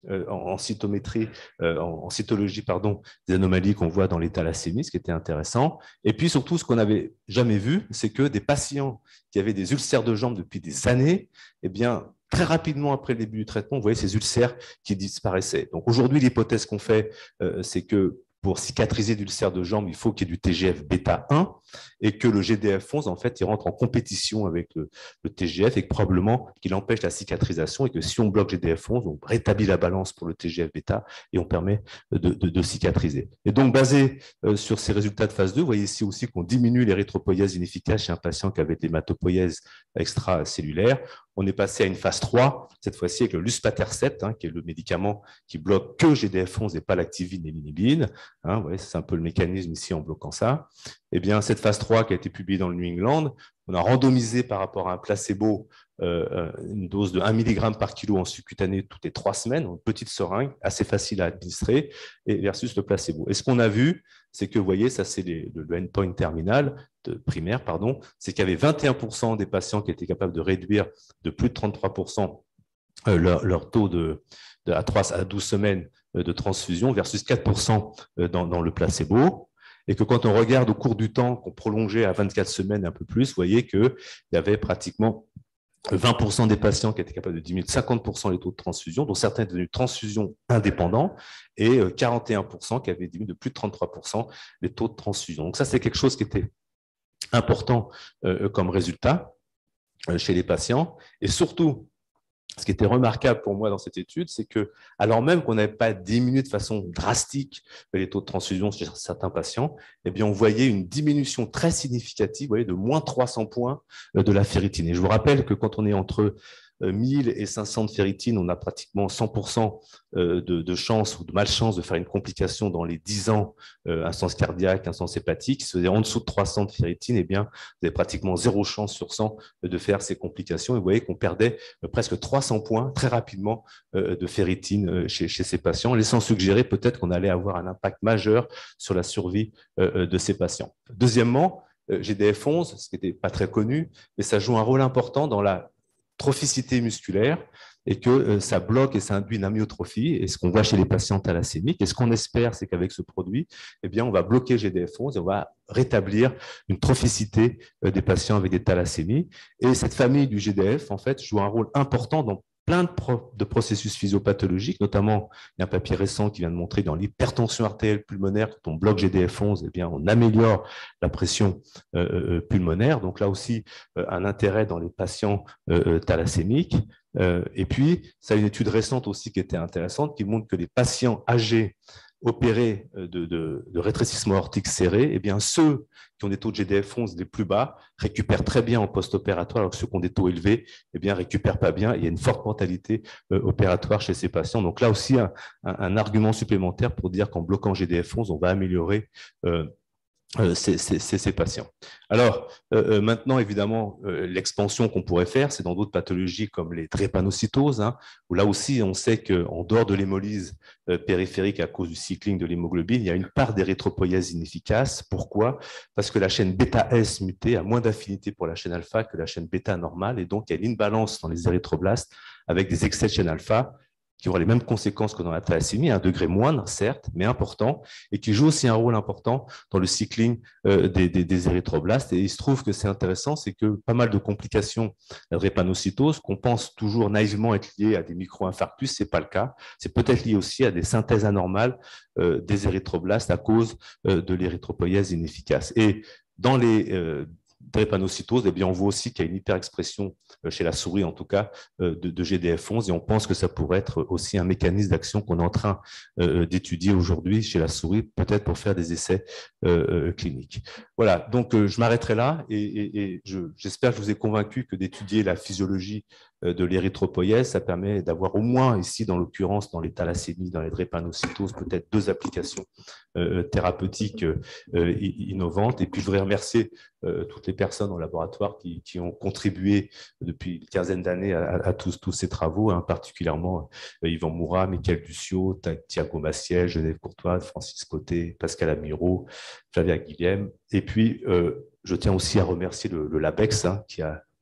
euh, en, en cytométrie, euh, en, en cytologie, pardon, des anomalies qu'on voit dans les thalassémies, ce qui était intéressant. Et puis surtout, ce qu'on n'avait jamais vu, c'est que des patients qui avaient des ulcères de jambes depuis des années, eh bien, très rapidement après le début du traitement, vous voyez ces ulcères qui disparaissaient. Donc aujourd'hui, l'hypothèse qu'on fait, euh, c'est que pour cicatriser d'ulcères de jambes, il faut qu'il y ait du T G F bêta un et que le G D F onze, en fait, il rentre en compétition avec le, le T G F et que probablement qu'il empêche la cicatrisation et que si on bloque G D F onze, on rétablit la balance pour le T G F bêta et on permet de, de, de cicatriser. Et donc, basé euh, sur ces résultats de phase deux, vous voyez ici aussi qu'on diminue l'érythropoïèse inefficace chez un patient qui avait de l'hématopoïèse extracellulaire. On est passé à une phase trois, cette fois-ci avec le luspatercept, hein, qui est le médicament qui bloque que G D F onze et pas l'activine et l'inhibine. Hein, ouais, c'est un peu le mécanisme ici en bloquant ça. Eh bien, cette phase trois qui a été publiée dans le New England, on a randomisé par rapport à un placebo euh, une dose de un milligramme par kilo en subcutané toutes les trois semaines, une petite seringue, assez facile à administrer, et versus le placebo. Et ce qu'on a vu, c'est que, vous voyez, ça c'est les, le, le endpoint terminal, de, primaire, pardon, c'est qu'il y avait vingt et un pour cent des patients qui étaient capables de réduire de plus de trente-trois pour cent euh, leur, leur taux de, de, à trois à douze semaines de transfusion versus quatre pour cent dans, dans le placebo. Et que quand on regarde au cours du temps, qu'on prolongeait à vingt-quatre semaines un peu plus, vous voyez qu'il y avait pratiquement vingt pour cent des patients qui étaient capables de diminuer de cinquante pour cent les taux de transfusion, dont certains étaient devenus transfusion indépendants, et quarante et un pour cent qui avaient diminué de plus de trente-trois pour cent les taux de transfusion. Donc ça, c'est quelque chose qui était important euh, comme résultat euh, chez les patients. Et surtout, ce qui était remarquable pour moi dans cette étude, c'est que, alors même qu'on n'avait pas diminué de façon drastique les taux de transfusion chez certains patients, eh bien, on voyait une diminution très significative, vous voyez, de moins trois cents points de la ferritine. Et je vous rappelle que quand on est entre mille et cinq cents de ferritine, on a pratiquement cent pour cent de, de chance ou de malchance de faire une complication dans les dix ans, euh, insuffisance cardiaque, insuffisance hépatique. Si vous êtes en dessous de trois cents de ferritine, eh bien, vous avez pratiquement zéro chance sur cent de faire ces complications. Et vous voyez qu'on perdait presque trois cents points très rapidement euh, de ferritine chez, chez ces patients, laissant suggérer peut-être qu'on allait avoir un impact majeur sur la survie euh, de ces patients. Deuxièmement, G D F onze, ce qui n'était pas très connu, mais ça joue un rôle important dans la trophicité musculaire et que euh, ça bloque et ça induit une amyotrophie. Et ce qu'on voit chez les patients thalassémiques, et ce qu'on espère, c'est qu'avec ce produit, eh bien, on va bloquer G D F onze et on va rétablir une trophicité euh, des patients avec des thalassémies. Et cette famille du G D F, en fait, joue un rôle important dans plein de, pro de processus physiopathologiques, notamment, il y a un papier récent qui vient de montrer dans l'hypertension artérielle pulmonaire, quand on bloque G D F onze, eh bien, on améliore la pression euh, pulmonaire. Donc là aussi, euh, un intérêt dans les patients euh, thalassémiques. Euh, et puis, ça a une étude récente aussi qui était intéressante, qui montre que les patients âgés opérés de, de, de rétrécissement aortique serré, eh bien, ceux qui ont des taux de G D F onze les plus bas récupèrent très bien en post-opératoire, alors que ceux qui ont des taux élevés, eh bien, récupèrent pas bien. Il y a une forte mortalité euh, opératoire chez ces patients. Donc là aussi, un, un, un argument supplémentaire pour dire qu'en bloquant G D F onze, on va améliorer euh, Euh, ces, ces, ces patients. Alors, euh, maintenant, évidemment, euh, l'expansion qu'on pourrait faire, c'est dans d'autres pathologies comme les drépanocytoses, hein, où là aussi, on sait qu'en dehors de l'hémolyse euh, périphérique à cause du cycling de l'hémoglobine, il y a une part d'érythropoïèse inefficace. Pourquoi? Parce que la chaîne bêta S mutée a moins d'affinité pour la chaîne alpha que la chaîne bêta normale, et donc il y a une imbalance dans les érythroblastes avec des excès de chaîne alpha qui aura les mêmes conséquences que dans la thalassémie, à un degré moindre, certes, mais important, et qui joue aussi un rôle important dans le cycling euh, des, des, des érythroblastes. Et il se trouve que c'est intéressant, c'est que pas mal de complications de la drépanocytose, qu'on pense toujours naïvement être liées à des micro-infarctus, ce n'est pas le cas. C'est peut-être lié aussi à des synthèses anormales euh, des érythroblastes à cause euh, de l'érythropoïèse inefficace. Et dans les euh, drépanocytose, eh bien, on voit aussi qu'il y a une hyperexpression chez la souris, en tout cas, de, de G D F onze, et on pense que ça pourrait être aussi un mécanisme d'action qu'on est en train euh, d'étudier aujourd'hui chez la souris, peut-être pour faire des essais euh, cliniques. Voilà, donc euh, je m'arrêterai là, et, et, et j'espère que je vous ai convaincu que d'étudier la physiologie de l'érythropoïèse, ça permet d'avoir au moins ici, dans l'occurrence, dans les thalassémies, dans les drépanocytoses, peut-être deux applications euh, thérapeutiques euh, innovantes. Et puis, je voudrais remercier euh, toutes les personnes au laboratoire qui, qui ont contribué depuis une quinzaine d'années à, à tous, tous ces travaux, hein, particulièrement euh, Yvan Moura, Michael Duciot, Thiago Massiel, Genève Courtois, Francis Côté, Pascal Amiro, Flavia Guillem. Et puis, euh, je tiens aussi à remercier le, le LABEX, hein, qui a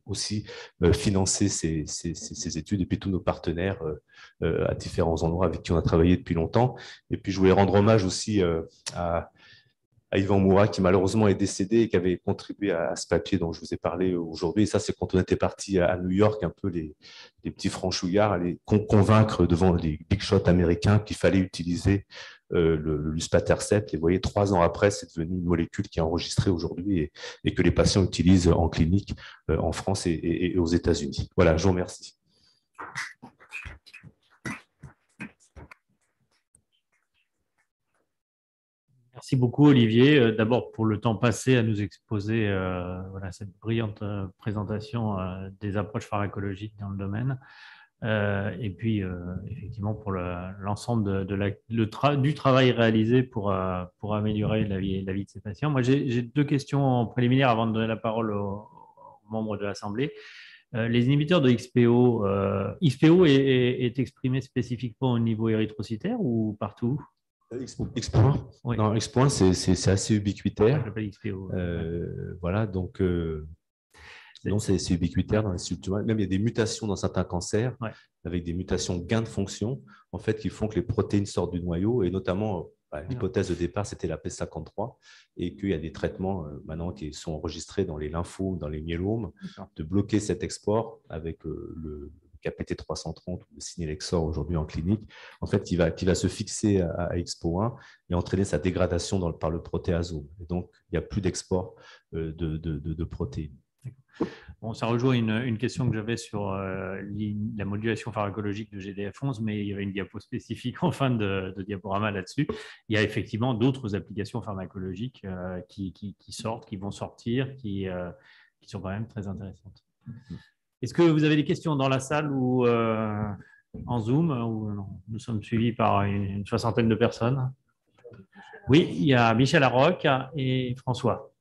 aussi euh, financer ces, ces, ces études et puis tous nos partenaires euh, euh, à différents endroits avec qui on a travaillé depuis longtemps. Et puis, je voulais rendre hommage aussi euh, à à Yvan Moura, qui malheureusement est décédé et qui avait contribué à ce papier dont je vous ai parlé aujourd'hui. Et ça, c'est quand on était parti à New York, un peu les, les petits franchouillards, les convaincre devant les big shots américains qu'il fallait utiliser euh, le, le luspatercept. Et vous voyez, trois ans après, c'est devenu une molécule qui est enregistrée aujourd'hui et, et que les patients utilisent en clinique euh, en France et, et, et aux États-Unis. Voilà, je vous remercie. Merci beaucoup, Olivier. D'abord, pour le temps passé à nous exposer euh, voilà, cette brillante euh, présentation euh, des approches pharmacologiques dans le domaine. Euh, et puis, euh, effectivement, pour l'ensemble le, de, de la, le tra du travail réalisé pour, euh, pour améliorer la vie, la vie de ces patients. Moi, j'ai deux questions préliminaires avant de donner la parole aux, aux membres de l'Assemblée. Euh, les inhibiteurs de X P O, euh, X P O est, est, est exprimé spécifiquement au niveau érythrocytaire ou partout? X point, oui. Non, X point, c'est assez ubiquitaire. X P O, euh, ouais. Voilà, donc euh, non, c'est ubiquitaire dans les structures. Même il y a des mutations dans certains cancers, ouais. avec des mutations gain de fonction, en fait, qui font que les protéines sortent du noyau, et notamment, bah, l'hypothèse de départ, c'était la P cinquante-trois, et qu'il y a des traitements euh, maintenant qui sont enregistrés dans les lymphomes, dans les myélomes, de bloquer cet export avec euh, le K P T trois cent trente ou le Sinelexor aujourd'hui en clinique, en fait, qui va, qui va se fixer à, à X P O un et entraîner sa dégradation dans le, par le protéasome. Et donc, il n'y a plus d'export euh, de, de, de, de protéines. Bon, ça rejoint une, une question que j'avais sur euh, la modulation pharmacologique de G D F onze, mais il y avait une diapo spécifique en fin de, de diaporama là-dessus. Il y a effectivement d'autres applications pharmacologiques euh, qui, qui, qui sortent, qui vont sortir, qui, euh, qui sont quand même très intéressantes. Est-ce que vous avez des questions dans la salle ou euh, en Zoom ou non? Nous sommes suivis par une, une soixantaine de personnes. Oui, il y a Michel Larocque et François.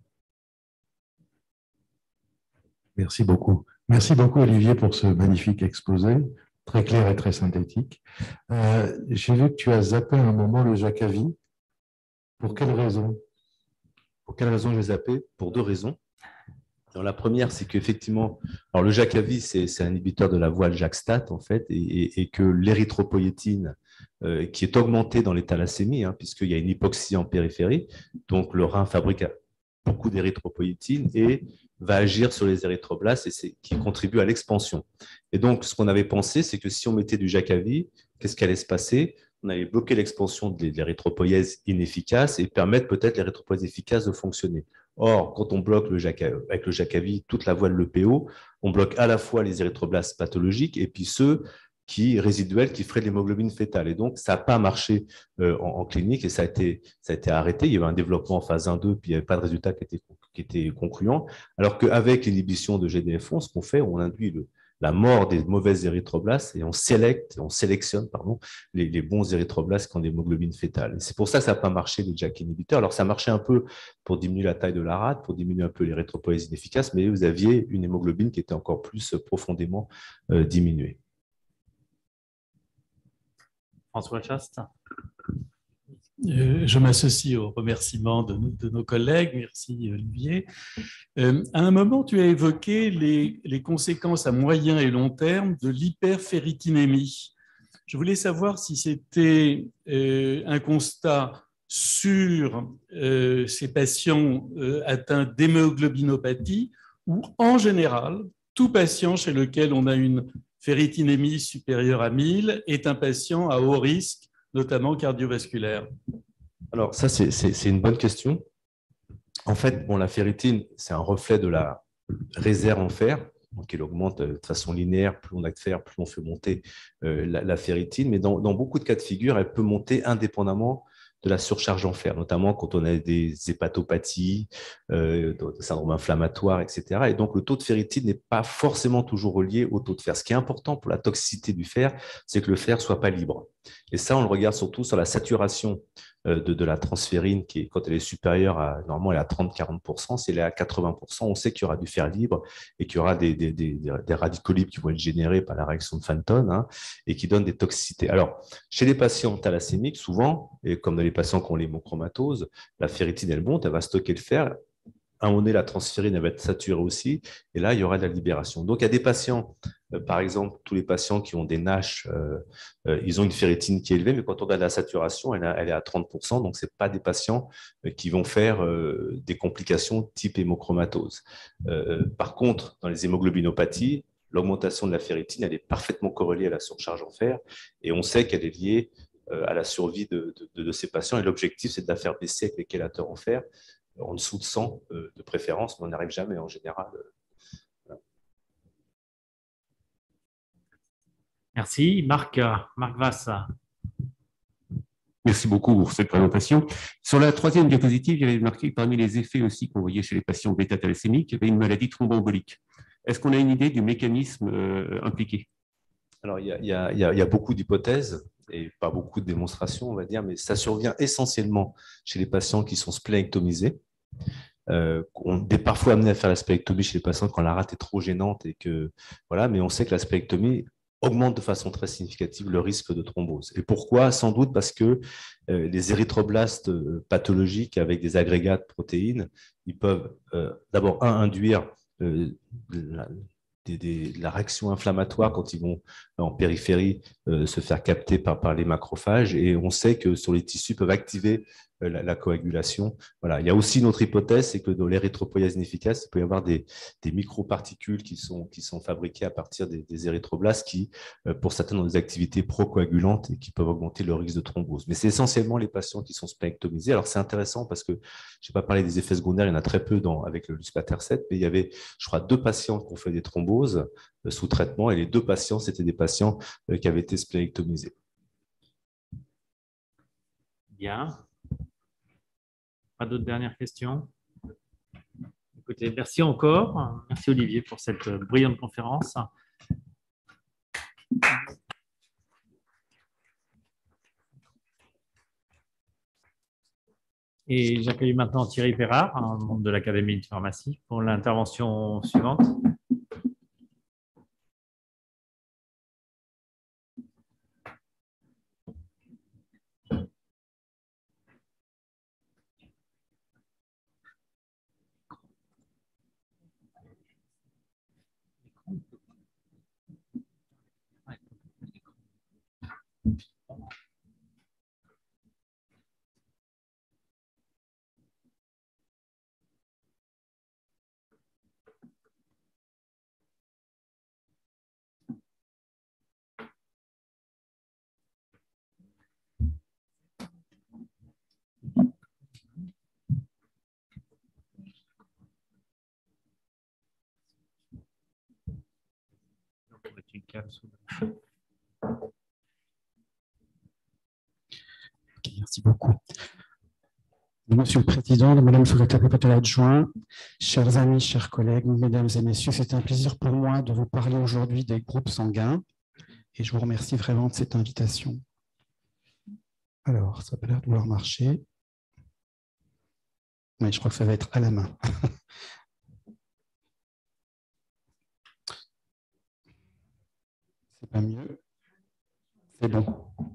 Merci beaucoup. Merci beaucoup, Olivier, pour ce magnifique exposé, très clair et très synthétique. Euh, J'ai vu que tu as zappé à un moment le Jakavi. Pour quelle raison? Pour quelle raison j'ai zappé? Pour deux raisons. Alors, la première, c'est qu'effectivement, alors le Jakavi, c'est un inhibiteur de la voie JAK-STAT, en fait, et, et, et que l'érythropoïétine, euh, qui est augmentée dans les thalassémies, hein, puisqu'il y a une hypoxie en périphérie, donc le rein fabrique beaucoup d'érythropoïétine et va agir sur les érythroblastes et c'est qui contribue à l'expansion. Et donc, ce qu'on avait pensé, c'est que si on mettait du Jakavi, qu'est-ce qui allait se passer? On allait bloquer l'expansion de l'érythropoïèse inefficace et permettre peut-être l'érythropoïèse efficace de fonctionner. Or, quand on bloque le Jakavi, avec le Jakavi toute la voie de l'E P O, on bloque à la fois les érythroblastes pathologiques et puis ceux qui, résiduels qui feraient de l'hémoglobine fétale. Et donc, ça n'a pas marché euh, en, en clinique et ça a, été, ça a été arrêté. Il y avait un développement en phase un deux, puis il n'y avait pas de résultat qui était, qui était concluant. Alors qu'avec l'inhibition de G D F onze, ce qu'on fait, on induit le, la mort des mauvaises érythroblastes et on, sélecte, on sélectionne pardon, les, les bons érythroblastes qui ont des hémoglobines fétales. C'est pour ça que ça n'a pas marché, le JAK inhibiteur. Alors, ça marchait un peu pour diminuer la taille de la rate, pour diminuer un peu l'érythropoïèse inefficace, mais vous aviez une hémoglobine qui était encore plus profondément euh, diminuée. François Chaste. Euh, je m'associe aux remerciements de, de nos collègues. Merci, Olivier. Euh, à un moment, tu as évoqué les, les conséquences à moyen et long terme de l'hyperféritinémie. Je voulais savoir si c'était euh, un constat sur euh, ces patients euh, atteints d'hémoglobinopathie ou en général, tout patient chez lequel on a une ferritinémie supérieure à mille est un patient à haut risque, notamment cardiovasculaire. Alors, ça, c'est une bonne question. En fait, bon, la ferritine, c'est un reflet de la réserve en fer. Donc, elle augmente de façon linéaire. Plus on a de fer, plus on fait monter euh, la, la ferritine. Mais dans, dans beaucoup de cas de figure, elle peut monter indépendamment de la surcharge en fer, notamment quand on a des hépatopathies, euh, des syndromes inflammatoires, et cetera. Et donc, le taux de ferritine n'est pas forcément toujours relié au taux de fer. Ce qui est important pour la toxicité du fer, c'est que le fer ne soit pas libre. Et ça, on le regarde surtout sur la saturation de, de la transférine, qui est, quand elle est supérieure à, normalement, elle est à trente à quarante pour cent. Si elle est à quatre-vingts pour cent, on sait qu'il y aura du fer libre et qu'il y aura des, des, des, des radicaux libres qui vont être générés par la réaction de Fenton, hein, et qui donnent des toxicités. Alors, chez les patients thalassémiques, souvent, et comme dans les patients qui ont l'hémochromatose, la ferritine, elle monte, elle va stocker le fer. à un moment donné, la transférine elle va être saturée aussi, et là, il y aura de la libération. Donc, il y a des patients, euh, par exemple, tous les patients qui ont des NASH, euh, euh, ils ont une ferritine qui est élevée, mais quand on regarde la saturation, elle, a, elle est à trente pour cent, donc ce n'est pas des patients euh, qui vont faire euh, des complications type hémochromatose. Euh, par contre, dans les hémoglobinopathies, l'augmentation de la ferritine, elle est parfaitement corrélée à la surcharge en fer, et on sait qu'elle est liée euh, à la survie de, de, de ces patients, et l'objectif, c'est de la faire baisser avec les chélateurs en fer, en dessous de cent euh, de préférence, mais on n'arrive jamais en général. Euh, voilà. Merci. Marc, Marc Vasse. Merci beaucoup pour cette présentation. Sur la troisième diapositive, j'avais marqué que parmi les effets aussi qu'on voyait chez les patients bêta-thalassémiques, il y avait une maladie thromboembolique. Est-ce qu'on a une idée du mécanisme euh, impliqué? Alors, il y a, il y a, il y a, il y a beaucoup d'hypothèses et pas beaucoup de démonstrations, on va dire, mais ça survient essentiellement chez les patients qui sont splénectomisés. Euh, on est parfois amené à faire la splénectomie chez les patients quand la rate est trop gênante et que voilà, mais on sait que la splénectomie augmente de façon très significative le risque de thrombose. Et pourquoi? Sans doute parce que euh, les érythroblastes pathologiques avec des agrégats de protéines, ils peuvent euh, d'abord un induire euh, la, des, des, la réaction inflammatoire quand ils vont en périphérie euh, se faire capter par, par les macrophages, et on sait que sur les tissus peuvent activer La, la coagulation. Voilà. Il y a aussi une autre hypothèse, c'est que dans l'érythropoïèse inefficace, il peut y avoir des, des microparticules qui sont, qui sont fabriquées à partir des, des érythroblastes qui, pour certaines, ont des activités procoagulantes et qui peuvent augmenter le risque de thrombose. Mais c'est essentiellement les patients qui sont splénectomisés. Alors, c'est intéressant parce que je n'ai pas parlé des effets secondaires, il y en a très peu dans, avec le luspatercept, mais il y avait, je crois, deux patients qui ont fait des thromboses sous traitement, et les deux patients, c'était des patients qui avaient été splénectomisés. Bien. Pas d'autres dernières questions? Écoutez, merci encore. Merci Olivier pour cette brillante conférence. Et j'accueille maintenant Thierry Perrard, un membre de l'Académie de pharmacie, pour l'intervention suivante. Merci beaucoup. Monsieur le Président, Madame le secrétaire perpétuel adjoint, chers amis, chers collègues, mesdames et messieurs, c'est un plaisir pour moi de vous parler aujourd'hui des groupes sanguins et je vous remercie vraiment de cette invitation. Alors, ça n'a pas l'air de vouloir marcher. Oui, je crois que ça va être à la main. C'est pas mieux. C'est bon.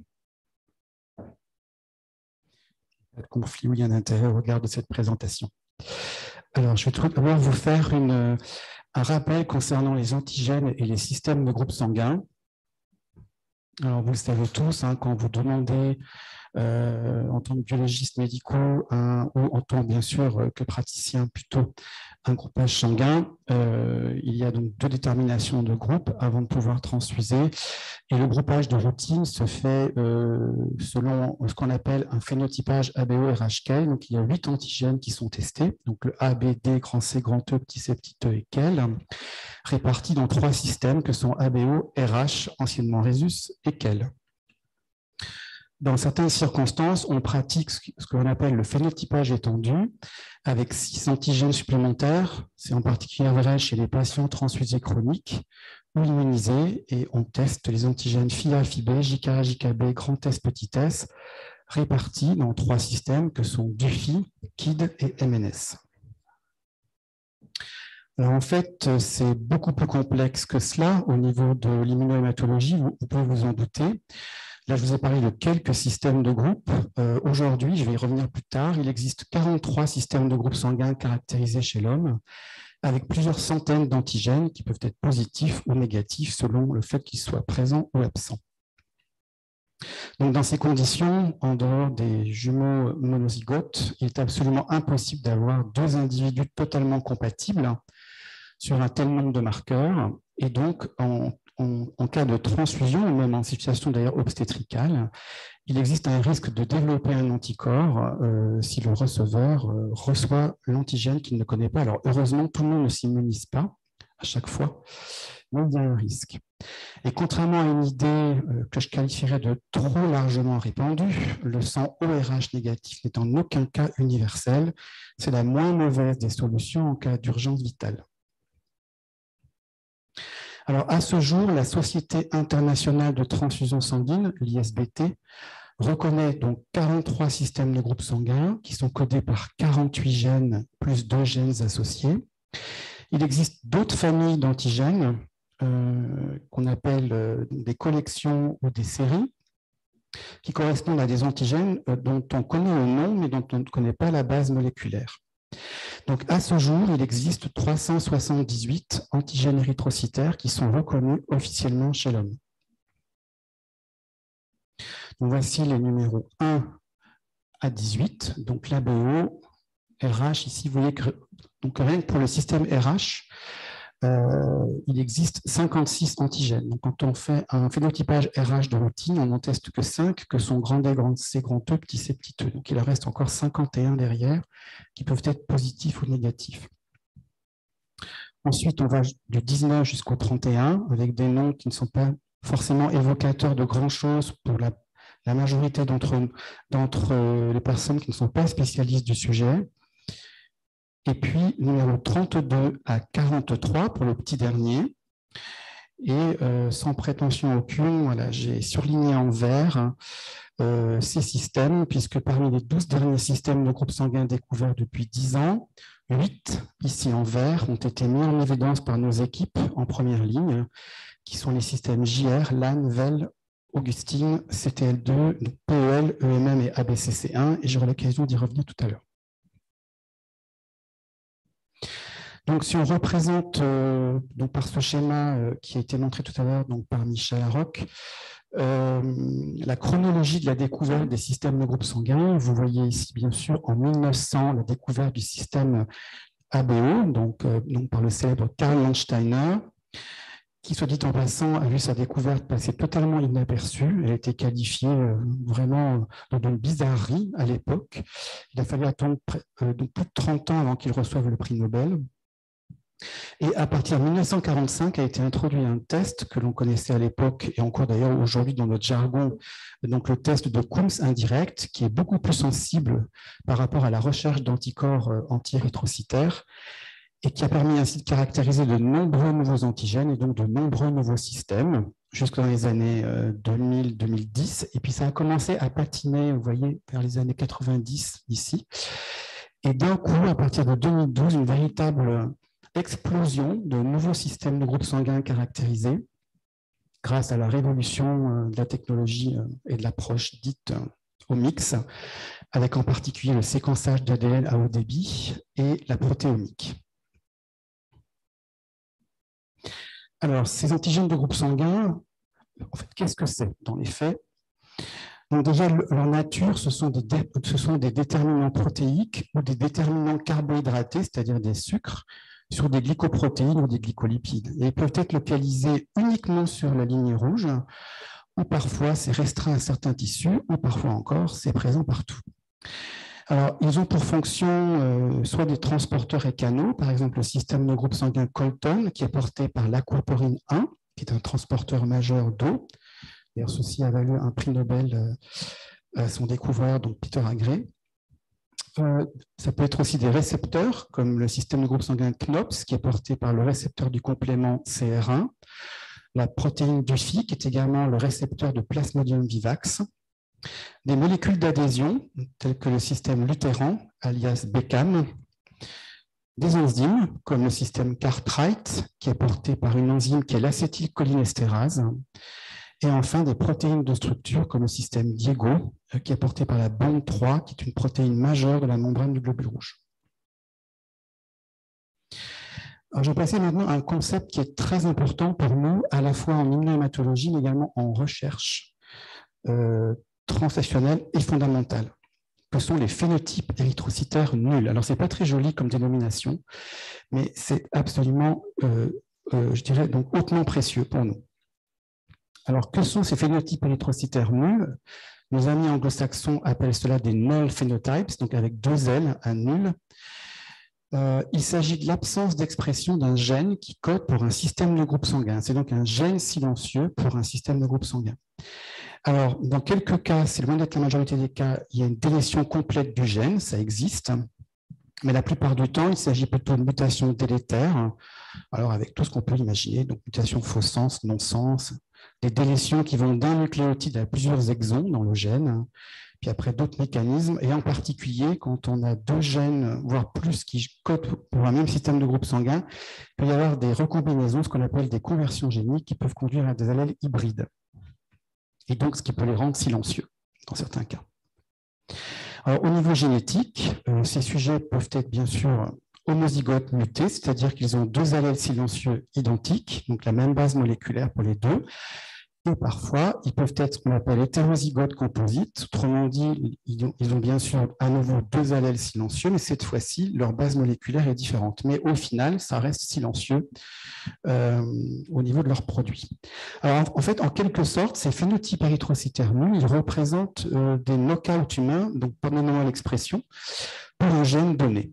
Pas de conflit ou il y a un intérêt au regard de cette présentation. Alors, je vais tout d'abord vous faire une, un rappel concernant les antigènes et les systèmes de groupes sanguins. Alors, vous le savez tous, hein, quand vous demandez euh, en tant que biologiste médicaux un, ou en tant bien sûr que praticien plutôt un groupage sanguin, euh, il y a donc deux déterminations de groupe avant de pouvoir transfuser. Et le groupage de routine se fait euh, selon ce qu'on appelle un phénotypage A B O R H K. Donc, il y a huit antigènes qui sont testés, donc le A, B, D, grand C, grand E, petit C, petit E et K E L, répartis dans trois systèmes que sont A B O, R H, anciennement Rhésus, et K E L. Dans certaines circonstances, on pratique ce que l'on appelle le phénotypage étendu avec six antigènes supplémentaires. C'est en particulier vrai chez les patients transfusés chroniques ou immunisés et on teste les antigènes F I A, F I B, J K A, J K B, grand S, petit S, répartis dans trois systèmes que sont D U F I, K I D et M N S. Alors en fait, c'est beaucoup plus complexe que cela au niveau de l'immunohématologie, vous pouvez vous en douter. Là, je vous ai parlé de quelques systèmes de groupes. Euh, Aujourd'hui, je vais y revenir plus tard, il existe quarante-trois systèmes de groupes sanguins caractérisés chez l'homme, avec plusieurs centaines d'antigènes qui peuvent être positifs ou négatifs selon le fait qu'ils soient présents ou absents. Donc, dans ces conditions, en dehors des jumeaux monozygotes, il est absolument impossible d'avoir deux individus totalement compatibles sur un tel nombre de marqueurs. Et donc, en, en, en cas de transfusion, ou même en situation d'ailleurs obstétricale, il existe un risque de développer un anticorps euh, si le receveur euh, reçoit l'antigène qu'il ne connaît pas. Alors, heureusement, tout le monde ne s'immunise pas à chaque fois, mais il y a un risque. Et contrairement à une idée euh, que je qualifierais de trop largement répandue, le sang O R H négatif n'est en aucun cas universel. C'est la moins mauvaise des solutions en cas d'urgence vitale. Alors, à ce jour, la Société internationale de transfusion sanguine, l'I S B T, reconnaît donc quarante-trois systèmes de groupes sanguins qui sont codés par quarante-huit gènes plus deux gènes associés. Il existe d'autres familles d'antigènes euh, qu'on appelle euh, des collections ou des séries qui correspondent à des antigènes euh, dont on connaît le nom mais dont on ne connaît pas la base moléculaire. Donc, à ce jour, il existe trois cent soixante-dix-huit antigènes érythrocytaires qui sont reconnus officiellement chez l'homme. Donc, voici les numéros un à dix-huit. Donc, l'A B O, R H, ici, vous voyez que donc, rien que pour le système R H, euh, il existe cinquante-six antigènes. Donc, quand on fait un phénotypage R H de routine, on n'en teste que cinq, que sont grand D, grand C, grand E, petit C, petit E. Donc, il en reste encore cinquante et un derrière qui peuvent être positifs ou négatifs. Ensuite, on va du dix-neuf jusqu'au trente et un avec des noms qui ne sont pas forcément évocateurs de grand-chose pour la, la majorité d'entre d'entre les personnes qui ne sont pas spécialistes du sujet. Et puis, numéro trente-deux à quarante-trois pour le petit dernier. Et euh, sans prétention aucune, voilà, j'ai surligné en vert euh, ces systèmes, puisque parmi les douze derniers systèmes de groupes sanguins découverts depuis dix ans, huit, ici en vert, ont été mis en évidence par nos équipes en première ligne, qui sont les systèmes J R, L A N, V E L, Augustine, C T L deux, P E L, E M M et A B C C un, et j'aurai l'occasion d'y revenir tout à l'heure. Donc, si on représente euh, donc par ce schéma euh, qui a été montré tout à l'heure donc par Michel Larocque, euh, la chronologie de la découverte des systèmes de groupes sanguins, vous voyez ici bien sûr en mille neuf cents la découverte du système A B O, donc, euh, donc par le célèbre Karl Landsteiner, qui, soit dit en passant, a vu sa découverte passer totalement inaperçue. Elle a été qualifiée euh, vraiment d'une bizarrerie à l'époque. Il a fallu attendre euh, donc plus de trente ans avant qu'il reçoive le prix Nobel. Et à partir de mille neuf cent quarante-cinq a été introduit un test que l'on connaissait à l'époque et encore d'ailleurs aujourd'hui dans notre jargon, donc le test de Coombs indirect, qui est beaucoup plus sensible par rapport à la recherche d'anticorps anti-érythrocytaires et qui a permis ainsi de caractériser de nombreux nouveaux antigènes et donc de nombreux nouveaux systèmes jusque dans les années deux mille à deux mille dix. Et puis ça a commencé à patiner, vous voyez, vers les années quatre-vingt-dix ici. Et d'un coup, à partir de deux mille douze, une véritable explosion de nouveaux systèmes de groupes sanguins caractérisés grâce à la révolution de la technologie et de l'approche dite omics, avec en particulier le séquençage d'A D N à haut débit et la protéomique. Alors, ces antigènes de groupes sanguins, en fait, qu'est-ce que c'est dans les faits? Donc déjà, leur nature, ce sont, des, ce sont des déterminants protéiques ou des déterminants carbohydratés, c'est-à-dire des sucres, sur des glycoprotéines ou des glycolipides. Et ils peuvent être localisés uniquement sur la ligne rouge, ou parfois c'est restreint à certains tissus, ou parfois encore c'est présent partout. Alors, ils ont pour fonction euh, soit des transporteurs et canaux, par exemple le système de groupe sanguin Colton, qui est porté par l'aquaporine un, qui est un transporteur majeur d'eau. D'ailleurs, ceci a valu un prix Nobel euh, à son découvreur, donc Peter Agré. Euh, ça peut être aussi des récepteurs, comme le système de groupe sanguin C N O P S, qui est porté par le récepteur du complément C R un, la protéine du F I, qui est également le récepteur de Plasmodium vivax, des molécules d'adhésion, telles que le système lutéran, alias B C A M, des enzymes, comme le système Cartwright, qui est porté par une enzyme qui est l'acétylcholinestérase, Et enfin, des protéines de structure comme le système Diego, qui est porté par la bande trois, qui est une protéine majeure de la membrane du globule rouge. Alors, je vais passer maintenant à un concept qui est très important pour nous, à la fois en immunohématologie, mais également en recherche euh, transactionnelle et fondamentale, que sont les phénotypes érythrocytaires nuls. Alors, ce n'est pas très joli comme dénomination, mais c'est absolument, euh, euh, je dirais, donc hautement précieux pour nous. Alors, que sont ces phénotypes érythrocytaires nuls? Nos amis anglo-saxons appellent cela des null phenotypes, donc avec deux L, un nul. Euh, il s'agit de l'absence d'expression d'un gène qui code pour un système de groupe sanguin. C'est donc un gène silencieux pour un système de groupe sanguin. Alors, dans quelques cas, c'est loin d'être la majorité des cas, il y a une délétion complète du gène, ça existe. Mais la plupart du temps, il s'agit plutôt de mutations délétères, alors avec tout ce qu'on peut imaginer, donc mutations faux sens, non-sens, des délétions qui vont d'un nucléotide à plusieurs exons dans le gène, puis après d'autres mécanismes, et en particulier quand on a deux gènes, voire plus, qui codent pour un même système de groupe sanguin, il peut y avoir des recombinaisons, ce qu'on appelle des conversions géniques, qui peuvent conduire à des allèles hybrides, et donc ce qui peut les rendre silencieux dans certains cas. Alors, au niveau génétique, euh, ces sujets peuvent être bien sûr homozygotes mutés, c'est-à-dire qu'ils ont deux allèles silencieux identiques, donc la même base moléculaire pour les deux. Et parfois, ils peuvent être ce qu'on appelle hétérozygotes composites. Autrement dit, ils ont, ils ont bien sûr à nouveau deux allèles silencieux, mais cette fois-ci, leur base moléculaire est différente. Mais au final, ça reste silencieux euh, au niveau de leurs produits. Alors, en fait, en quelque sorte, ces phénotypes érythrocytaires nuls, ils représentent euh, des knockouts humains, donc pardonnez-moi l'expression, pour un gène donné.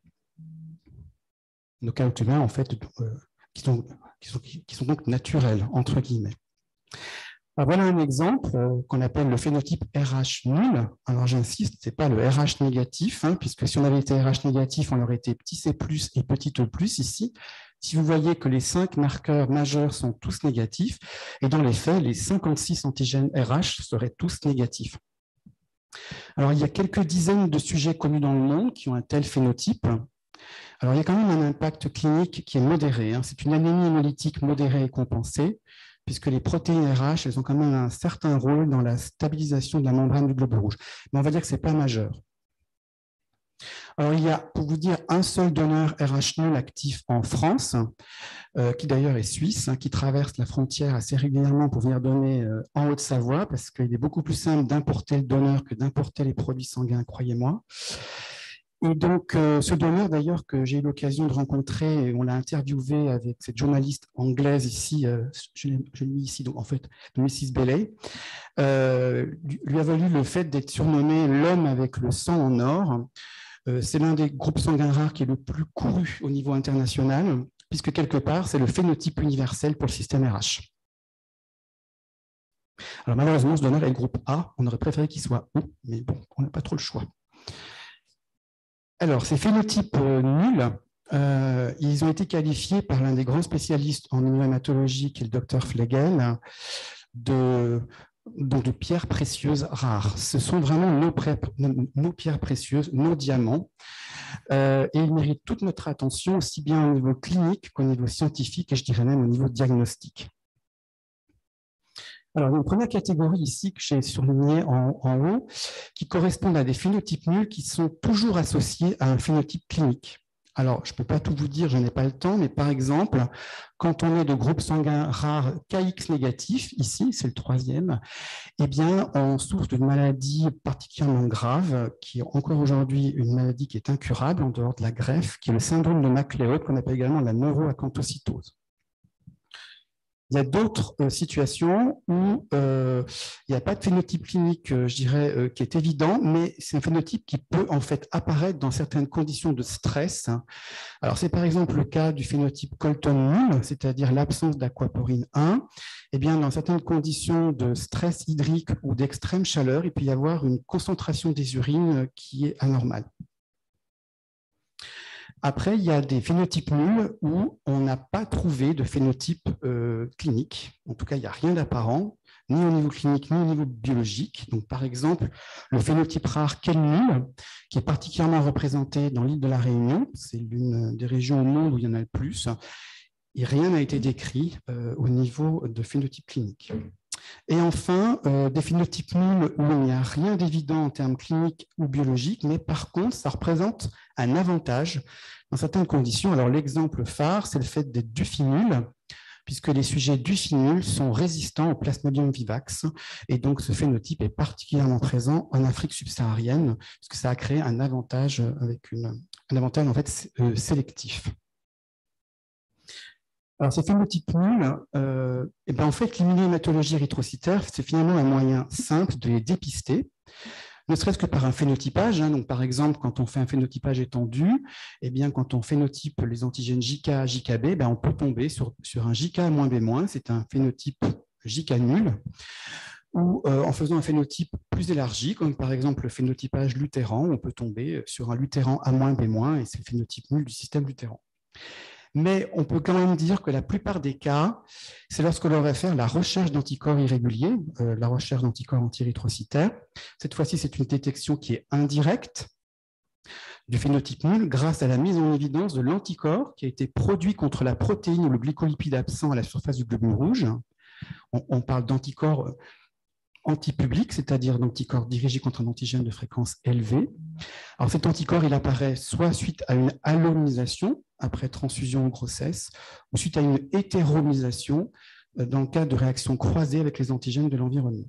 Knockouts humains, en fait, euh, qui, sont, qui, sont, qui sont donc naturels, entre guillemets. Alors voilà un exemple euh, qu'on appelle le phénotype R H nul. Alors j'insiste, ce n'est pas le R H négatif, hein, puisque si on avait été R H négatif, on aurait été petit C plus et petit E plus ici. Si vous voyez que les cinq marqueurs majeurs sont tous négatifs, et dans les faits, les cinquante-six antigènes R H seraient tous négatifs. Alors il y a quelques dizaines de sujets connus dans le monde qui ont un tel phénotype. Alors il y a quand même un impact clinique qui est modéré. Hein. C'est une anémie hémolytique modérée et compensée, puisque les protéines R H, elles ont quand même un certain rôle dans la stabilisation de la membrane du globule rouge. Mais on va dire que ce n'est pas majeur. Alors, il y a, pour vous dire, un seul donneur R H nul actif en France, euh, qui d'ailleurs est suisse, hein, qui traverse la frontière assez régulièrement pour venir donner euh, en Haute-Savoie, parce qu'il est beaucoup plus simple d'importer le donneur que d'importer les produits sanguins, croyez-moi. Et donc, euh, ce donneur, d'ailleurs, que j'ai eu l'occasion de rencontrer, on l'a interviewé avec cette journaliste anglaise ici, euh, je l'ai mis ici, donc, en fait, Missus Bailey, euh, lui a valu le fait d'être surnommé l'homme avec le sang en or. Euh, c'est l'un des groupes sanguins rares qui est le plus couru au niveau international, puisque quelque part, c'est le phénotype universel pour le système R H. Alors, malheureusement, ce donneur est le groupe A. On aurait préféré qu'il soit O, mais bon, on n'a pas trop le choix. Alors, ces phénotypes euh, nuls, euh, ils ont été qualifiés par l'un des grands spécialistes en immunohématologie, qui est le docteur Flegel, de, donc de pierres précieuses rares. Ce sont vraiment nos, nos pierres précieuses, nos diamants, euh, et ils méritent toute notre attention, aussi bien au niveau clinique qu'au niveau scientifique, et je dirais même au niveau diagnostique. Alors, il y a une première catégorie ici que j'ai surlignée en, en haut, qui correspondent à des phénotypes nuls qui sont toujours associés à un phénotype clinique. Alors, je ne peux pas tout vous dire, je n'ai pas le temps, mais par exemple, quand on est de groupe sanguin rare K X négatif, ici, c'est le troisième, eh bien, on souffre d'une maladie particulièrement grave, qui est encore aujourd'hui une maladie qui est incurable en dehors de la greffe, qui est le syndrome de MacLeod, qu'on appelle également la neuroacanthocytose. Il y a d'autres euh, situations où euh, il n'y a pas de phénotype clinique, euh, je dirais, euh, qui est évident, mais c'est un phénotype qui peut en fait apparaître dans certaines conditions de stress. Alors, c'est par exemple le cas du phénotype Colton nul, c'est-à-dire l'absence d'aquaporine un. Eh bien, dans certaines conditions de stress hydrique ou d'extrême chaleur, il peut y avoir une concentration des urines qui est anormale. Après, il y a des phénotypes nuls où on n'a pas trouvé de phénotype euh, clinique. En tout cas, il n'y a rien d'apparent, ni au niveau clinique, ni au niveau biologique. Donc, par exemple, le phénotype rare Kel nul, qui est particulièrement représenté dans l'île de la Réunion, c'est l'une des régions au monde où il y en a le plus, et rien n'a été décrit euh, au niveau de phénotype clinique. Et enfin, euh, des phénotypes nuls où il n'y a rien d'évident en termes cliniques ou biologiques, mais par contre, ça représente un avantage dans certaines conditions. Alors, l'exemple phare, c'est le fait d'être duphinuls, puisque les sujets duphinuls sont résistants au Plasmodium vivax. Et donc, ce phénotype est particulièrement présent en Afrique subsaharienne, puisque ça a créé un avantage, avec une, un avantage en fait, euh, sélectif. Alors, ces phénotypes nuls, euh, et ben, en fait, l'immunohématologie érythrocytaire, c'est finalement un moyen simple de les dépister, ne serait-ce que par un phénotypage. Hein. Donc, par exemple, quand on fait un phénotypage étendu, eh bien, quand on phénotype les antigènes J K, J K B, ben, on peut tomber sur, sur un J K moins B moins, c'est un phénotype J K nul, ou euh, en faisant un phénotype plus élargi, comme par exemple le phénotypage luthéran, on peut tomber sur un luthéran A moins B moins, et c'est le phénotype nul du système luthéran. Mais on peut quand même dire que la plupart des cas, c'est lorsque l'on va faire la recherche d'anticorps irréguliers, euh, la recherche d'anticorps anti-érythrocytaires. Cette fois-ci, c'est une détection qui est indirecte du phénotype nul grâce à la mise en évidence de l'anticorps qui a été produit contre la protéine ou le glycolipide absent à la surface du globule rouge. On, on parle d'anticorps antipublic, c'est-à-dire d'anticorps dirigés contre un antigène de fréquence élevée. Alors cet anticorps, il apparaît soit suite à une allonisation, après transfusion ou grossesse, ou suite à une hétéronisation dans le cas de réactions croisées avec les antigènes de l'environnement.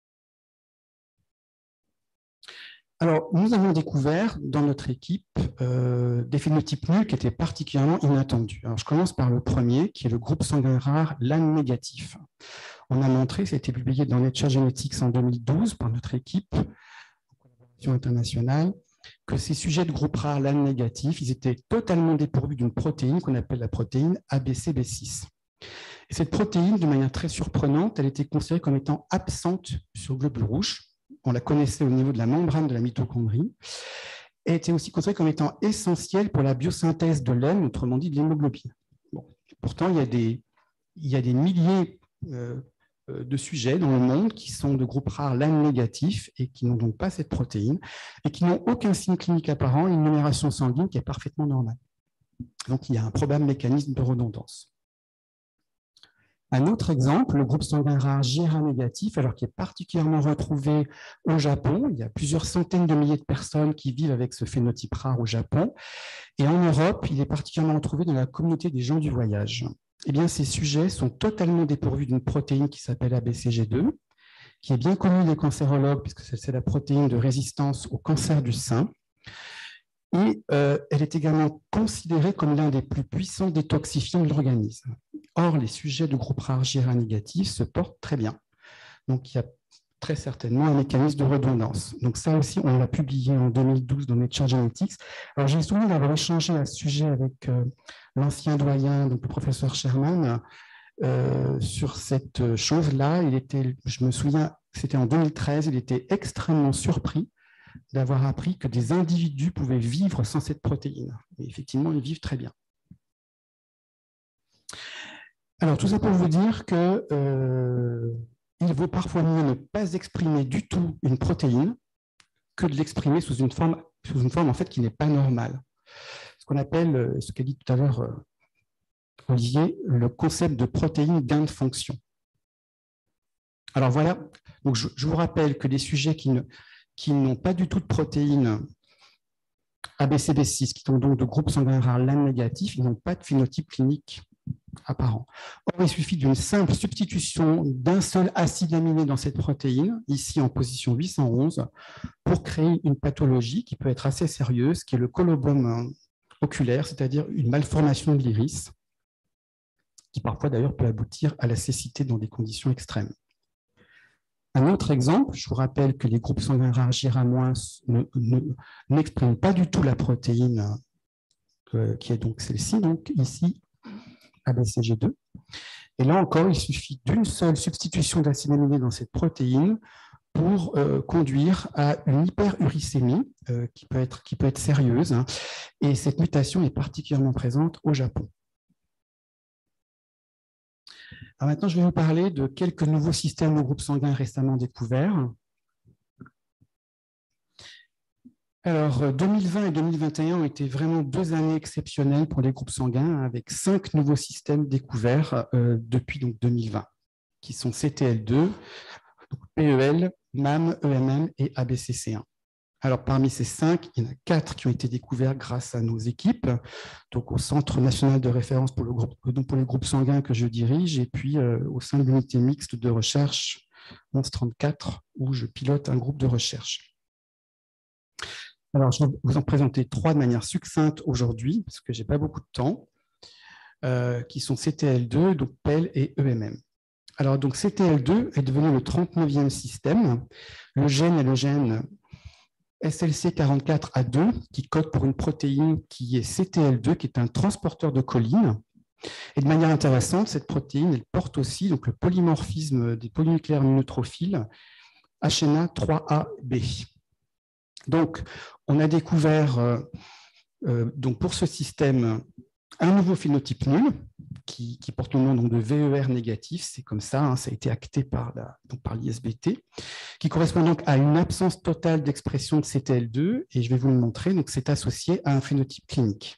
Alors, nous avons découvert dans notre équipe euh, des phénotypes nuls qui étaient particulièrement inattendus. Alors, je commence par le premier, qui est le groupe sanguin rare, l'A N négatif. On a montré, ça a été publié dans Nature Genetics en deux mille douze par notre équipe, en collaboration internationale, que ces sujets de groupe rare, l'A N négatif, ils étaient totalement dépourvus d'une protéine qu'on appelle la protéine A B C B six. Et cette protéine, de manière très surprenante, elle était considérée comme étant absente sur le globule rouge. On la connaissait au niveau de la membrane de la mitochondrie, et était aussi considérée comme étant essentielle pour la biosynthèse de l'hème, autrement dit de l'hémoglobine. Bon. Pourtant, il y a des, il y a des milliers euh, de sujets dans le monde qui sont de groupe rare l'A N négatif et qui n'ont donc pas cette protéine et qui n'ont aucun signe clinique apparent, une numération sanguine qui est parfaitement normale. Donc, il y a un probable mécanisme de redondance. Un autre exemple, le groupe sanguin rare J R A négatif, alors qui est particulièrement retrouvé au Japon. Il y a plusieurs centaines de milliers de personnes qui vivent avec ce phénotype rare au Japon. Et en Europe, il est particulièrement retrouvé dans la communauté des gens du voyage. Eh bien, ces sujets sont totalement dépourvus d'une protéine qui s'appelle A B C G deux, qui est bien connue des cancérologues, puisque c'est la protéine de résistance au cancer du sein. Et euh, elle est également considérée comme l'un des plus puissants détoxifiants de l'organisme. Or, les sujets de groupe rare J R A négatif se portent très bien. Donc, il y a très certainement un mécanisme de redondance. Donc, ça aussi, on l'a publié en deux mille douze dans Nature Genetics. Alors, j'ai le souvenir d'avoir échangé à ce sujet avec euh, l'ancien doyen, donc le professeur Sherman, euh, sur cette chose-là. Il était, je me souviens, c'était en deux mille treize, il était extrêmement surpris d'avoir appris que des individus pouvaient vivre sans cette protéine. Et effectivement, ils vivent très bien. Alors, tout ça pour vous dire que euh, il vaut parfois mieux ne pas exprimer du tout une protéine que de l'exprimer sous une forme, sous une forme en fait, qui n'est pas normale. Ce qu'on appelle, ce qu'a dit tout à l'heure euh, Olivier, le concept de protéine gain de fonction. Alors voilà, donc je, je vous rappelle que les sujets qui ne qui n'ont pas du tout de protéines A B C B six, qui sont donc de groupe sanguin rare l'A N négatif, ils n'ont pas de phénotype clinique apparent. Or, il suffit d'une simple substitution d'un seul acide aminé dans cette protéine, ici en position huit cent onze, pour créer une pathologie qui peut être assez sérieuse, qui est le colobome oculaire, c'est-à-dire une malformation de l'iris, qui parfois d'ailleurs peut aboutir à la cécité dans des conditions extrêmes. Un autre exemple, je vous rappelle que les groupes sanguins rares J R A- n'expriment pas du tout la protéine euh, qui est donc celle-ci, donc ici A B C G deux. Et là encore, il suffit d'une seule substitution d'acide aminé dans cette protéine pour euh, conduire à une hyperuricémie euh, qui peut être, qui peut être sérieuse. Hein, et cette mutation est particulièrement présente au Japon. Alors maintenant, je vais vous parler de quelques nouveaux systèmes de groupes sanguins récemment découverts. Alors, deux mille vingt et deux mille vingt et un ont été vraiment deux années exceptionnelles pour les groupes sanguins, avec cinq nouveaux systèmes découverts euh, depuis donc, deux mille vingt. qui sont C T L deux, donc P E L, M A M, E M M et A B C C un. Alors, parmi ces cinq, il y en a quatre qui ont été découverts grâce à nos équipes, donc au Centre national de référence pour, le groupe, donc pour les groupes sanguins que je dirige, et puis euh, au sein de l'unité mixte de recherche onze trente-quatre, où je pilote un groupe de recherche. Alors, je vais vous en présenter trois de manière succincte aujourd'hui, parce que je n'ai pas beaucoup de temps, euh, qui sont C T L deux, donc P E L et E M M. Alors, donc C T L deux est devenu le trente-neuvième système. Le gène est le gène S L C quarante-quatre A deux, qui code pour une protéine qui est C T L deux, qui est un transporteur de choline. Et de manière intéressante, cette protéine, elle porte aussi donc, le polymorphisme des polynucléaires neutrophiles H N A trois A B. Donc, on a découvert euh, euh, donc pour ce système un nouveau phénotype nul qui, qui porte le nom donc, de V E R négatif, c'est comme ça, hein, ça a été acté par l'I S B T, qui correspond donc à une absence totale d'expression de C T L deux, et je vais vous le montrer, donc c'est associé à un phénotype clinique.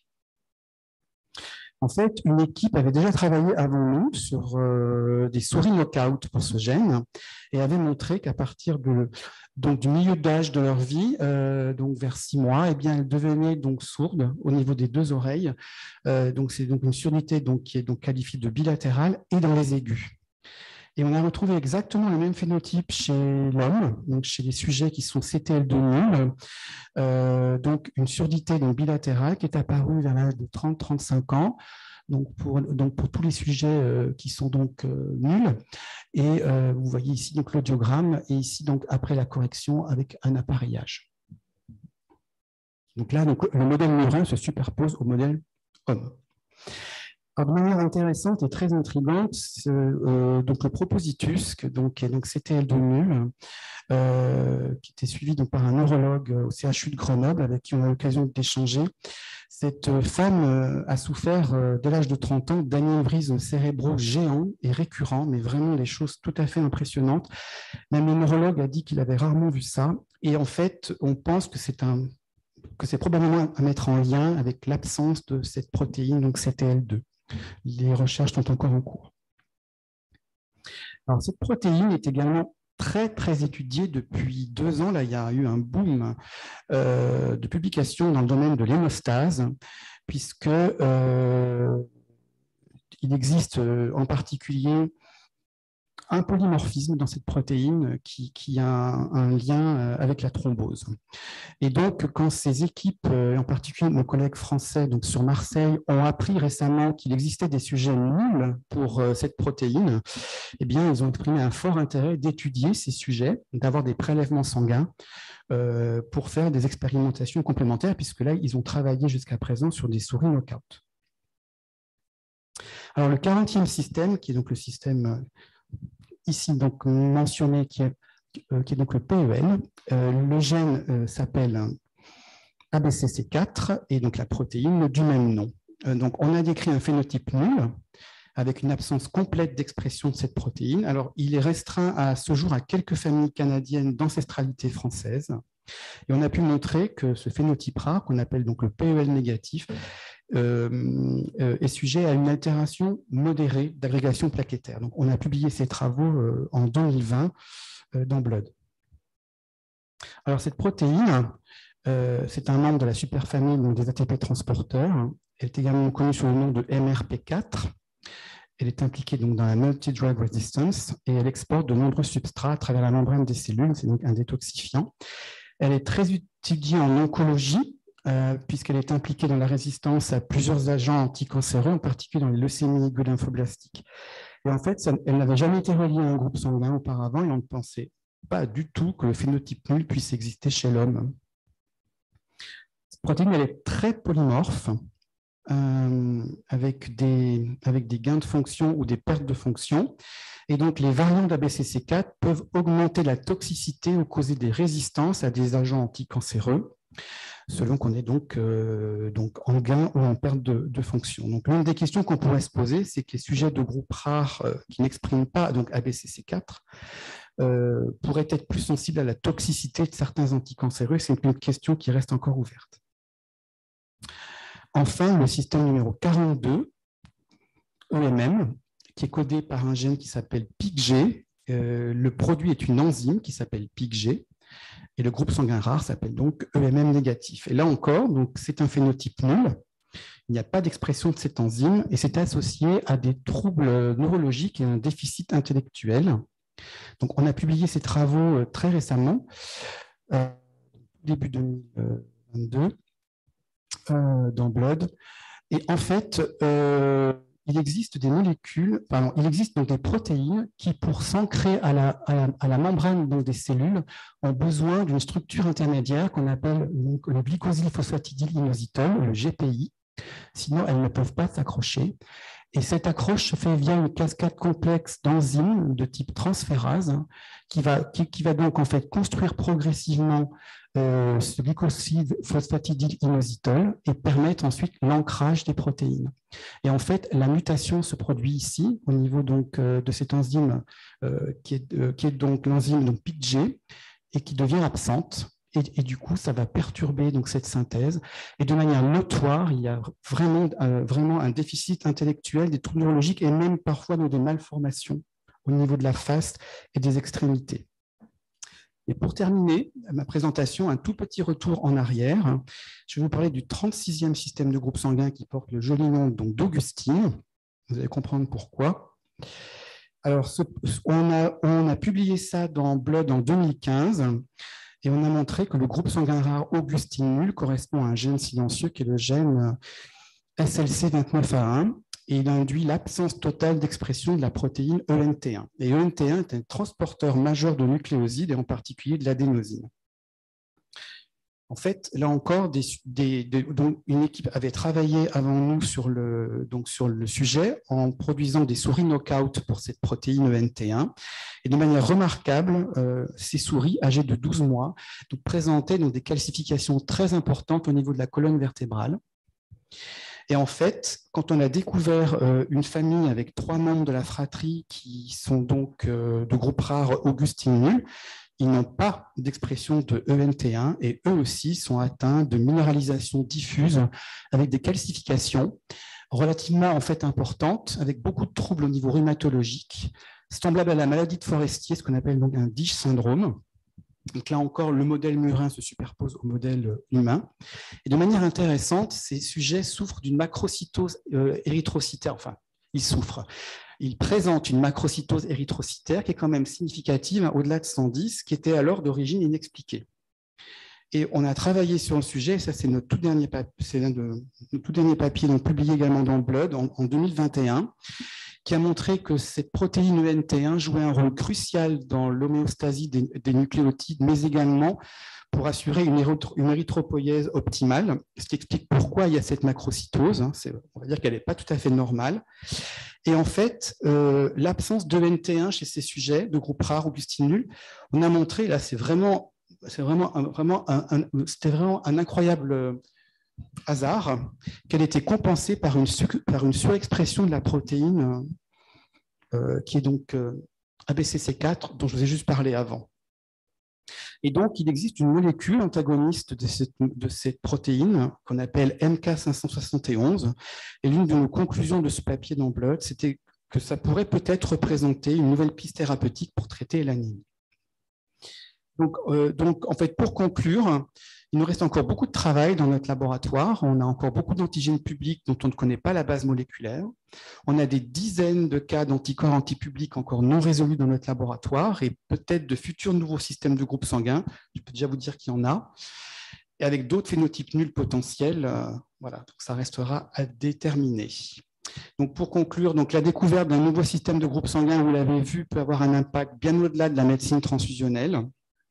En fait, une équipe avait déjà travaillé avant nous sur euh, des souris knockout pour ce gène et avait montré qu'à partir de, donc, du milieu d'âge de leur vie, euh, donc vers six mois, eh bien, elles devenaient donc sourdes au niveau des deux oreilles. Euh, donc, c'est donc une surdité donc, qui est donc qualifiée de bilatérale et dans les aigus. Et on a retrouvé exactement le même phénotype chez l'homme, donc chez les sujets qui sont C T L deux nuls, euh, donc une surdité donc bilatérale qui est apparue vers l'âge de trente à trente-cinq ans, donc pour, donc pour tous les sujets euh, qui sont donc euh, nuls. Et euh, vous voyez ici donc le diagramme, et ici donc après la correction avec un appareillage. Donc là, donc, le modèle murin se superpose au modèle homme. Alors, de manière intéressante et très intrigante, euh, donc le propositus, que donc, est donc C T L deux nul, euh, qui était suivi donc, par un neurologue au C H U de Grenoble, avec qui on a l'occasion d'échanger. Cette femme euh, a souffert euh, dès l'âge de trente ans d'anévrismes cérébraux géants et récurrents, mais vraiment des choses tout à fait impressionnantes. Même le neurologue a dit qu'il avait rarement vu ça. Et en fait, on pense que c'est un que c'est probablement à mettre en lien avec l'absence de cette protéine, donc C T L deux. Les recherches sont encore en cours. Alors, cette protéine est également très, très étudiée depuis deux ans. Là, il y a eu un boom euh, de publications dans le domaine de l'hémostase, puisque euh, il existe euh, en particulier un polymorphisme dans cette protéine qui, qui a un, un lien avec la thrombose. Et donc, quand ces équipes, en particulier nos collègues français donc sur Marseille, ont appris récemment qu'il existait des sujets nuls pour cette protéine, eh bien, ils ont exprimé un fort intérêt d'étudier ces sujets, d'avoir des prélèvements sanguins euh, pour faire des expérimentations complémentaires, puisque là, ils ont travaillé jusqu'à présent sur des souris knockout. Alors, le quarantième système, qui est donc le système ici donc mentionné, qui est, euh, qui est donc le P E L. Euh, le gène euh, s'appelle A B C C quatre et donc la protéine du même nom. Euh, donc on a décrit un phénotype nul avec une absence complète d'expression de cette protéine. Alors il est restreint à ce jour à quelques familles canadiennes d'ancestralité française. Et on a pu montrer que ce phénotype rare, qu'on appelle donc le P E L négatif, euh, euh, est sujet à une altération modérée d'agrégation plaquettaire. Donc, on a publié ces travaux euh, en deux mille vingt euh, dans Blood. Alors, cette protéine, euh, c'est un membre de la superfamille donc, des A T P transporteurs. Elle est également connue sous le nom de M R P quatre. Elle est impliquée donc, dans la multi-drug resistance et elle exporte de nombreux substrats à travers la membrane des cellules. C'est donc un détoxifiant. Elle est très utilisée en oncologie, euh, puisqu'elle est impliquée dans la résistance à plusieurs agents anticancéreux, en particulier dans les leucémies aiguës lymphoblastiques. Et en fait, ça, elle n'avait jamais été reliée à un groupe sanguin auparavant, et on ne pensait pas du tout que le phénotype nul puisse exister chez l'homme. Cette protéine, elle est très polymorphe, euh, avec, des, avec des gains de fonction ou des pertes de fonction. Et donc, les variants d'A B C C quatre peuvent augmenter la toxicité ou causer des résistances à des agents anticancéreux, selon qu'on est donc, euh, donc en gain ou en perte de, de fonction. Donc, l'une des questions qu'on pourrait se poser, c'est que les sujets de groupes rares euh, qui n'expriment pas donc A B C C quatre euh, pourraient être plus sensibles à la toxicité de certains anticancéreux. C'est une question qui reste encore ouverte. Enfin, le système numéro quarante-deux, E M M, qui est codé par un gène qui s'appelle P I C G. Euh, le produit est une enzyme qui s'appelle P I C G. Et le groupe sanguin rare s'appelle donc E M M négatif. Et là encore, donc, c'est un phénotype nul. Il n'y a pas d'expression de cette enzyme et c'est associé à des troubles neurologiques et un déficit intellectuel. Donc, on a publié ces travaux très récemment, euh, début deux mille vingt-deux, euh, dans Blood. Et en fait, euh, il existe des molécules, pardon, il existe donc des protéines qui, pour s'ancrer à la, à la, à la membrane donc des cellules, ont besoin d'une structure intermédiaire qu'on appelle donc, le glycosylphosphatidylinositol, le G P I. Sinon, elles ne peuvent pas s'accrocher. Et cette accroche se fait via une cascade complexe d'enzymes de type transférase qui va, qui, qui va donc en fait construire progressivement euh, ce glycosylphosphatidylinositol et permettre ensuite l'ancrage des protéines. Et en fait, la mutation se produit ici au niveau donc euh, de cette enzyme euh, qui, est, euh, qui est donc l'enzyme donc P I C G et qui devient absente. Et, et du coup, ça va perturber donc, cette synthèse. Et de manière notoire, il y a vraiment, euh, vraiment un déficit intellectuel, des troubles neurologiques et même parfois donc, des malformations au niveau de la face et des extrémités. Et pour terminer ma présentation, un tout petit retour en arrière. Je vais vous parler du trente-sixième système de groupe sanguin qui porte le joli nom d'Augustine. Vous allez comprendre pourquoi. Alors, ce, on, a, on a publié ça dans Blood en deux mille quinze. Et on a montré que le groupe sanguin rare Augustine nul correspond à un gène silencieux qui est le gène S L C vingt-neuf A un et il induit l'absence totale d'expression de la protéine E N T un. Et E N T un est un transporteur majeur de nucléosides et en particulier de l'adénosine. En fait, là encore, des, des, des, donc une équipe avait travaillé avant nous sur le, donc sur le sujet en produisant des souris knockout pour cette protéine E N T un. Et de manière remarquable, euh, ces souris âgées de douze mois donc, présentaient donc, des calcifications très importantes au niveau de la colonne vertébrale. Et en fait, quand on a découvert euh, une famille avec trois membres de la fratrie qui sont donc euh, de groupe rare Augustine nul, ils n'ont pas d'expression de E N T un et eux aussi sont atteints de minéralisation diffuse avec des calcifications relativement en fait importantes, avec beaucoup de troubles au niveau rhumatologique, semblable à la maladie de Forestier, ce qu'on appelle donc un D I S H syndrome. Donc là encore, le modèle murin se superpose au modèle humain. Et de manière intéressante, ces sujets souffrent d'une macrocytose euh, érythrocytaire, enfin, ils souffrent. Il présente une macrocytose érythrocytaire qui est quand même significative, hein, au-delà de cent dix, qui était alors d'origine inexpliquée. Et on a travaillé sur le sujet, ça c'est notre tout dernier papier, c'est notre tout dernier papier donc, publié également dans Blood en, en deux mille vingt et un, qui a montré que cette protéine E N T un jouait un rôle crucial dans l'homéostasie des, des nucléotides, mais également pour assurer une, une érythropoïèse optimale, ce qui explique pourquoi il y a cette macrocytose. Hein, on va dire qu'elle n'est pas tout à fait normale. Et en fait, euh, l'absence d'E N T un chez ces sujets de groupe rare Augustine nul, on a montré, là c'est vraiment, c'est vraiment, un, vraiment, un, un, c'était vraiment un incroyable hasard, qu'elle était compensée par une, par une surexpression de la protéine euh, qui est donc euh, A B C C quatre, dont je vous ai juste parlé avant. Et donc, il existe une molécule antagoniste de cette, de cette protéine qu'on appelle M K cinq cent soixante et onze. Et l'une de nos conclusions de ce papier dans Blood, c'était que ça pourrait peut-être représenter une nouvelle piste thérapeutique pour traiter l'anémie. Donc, euh, donc, en fait, pour conclure, il nous reste encore beaucoup de travail dans notre laboratoire. On a encore beaucoup d'antigènes publics dont on ne connaît pas la base moléculaire. On a des dizaines de cas d'anticorps antipublics encore non résolus dans notre laboratoire et peut-être de futurs nouveaux systèmes de groupes sanguins. Je peux déjà vous dire qu'il y en a. Et avec d'autres phénotypes nuls potentiels, euh, voilà, donc ça restera à déterminer. Donc pour conclure, donc la découverte d'un nouveau système de groupes sanguins, vous l'avez vu, peut avoir un impact bien au-delà de la médecine transfusionnelle.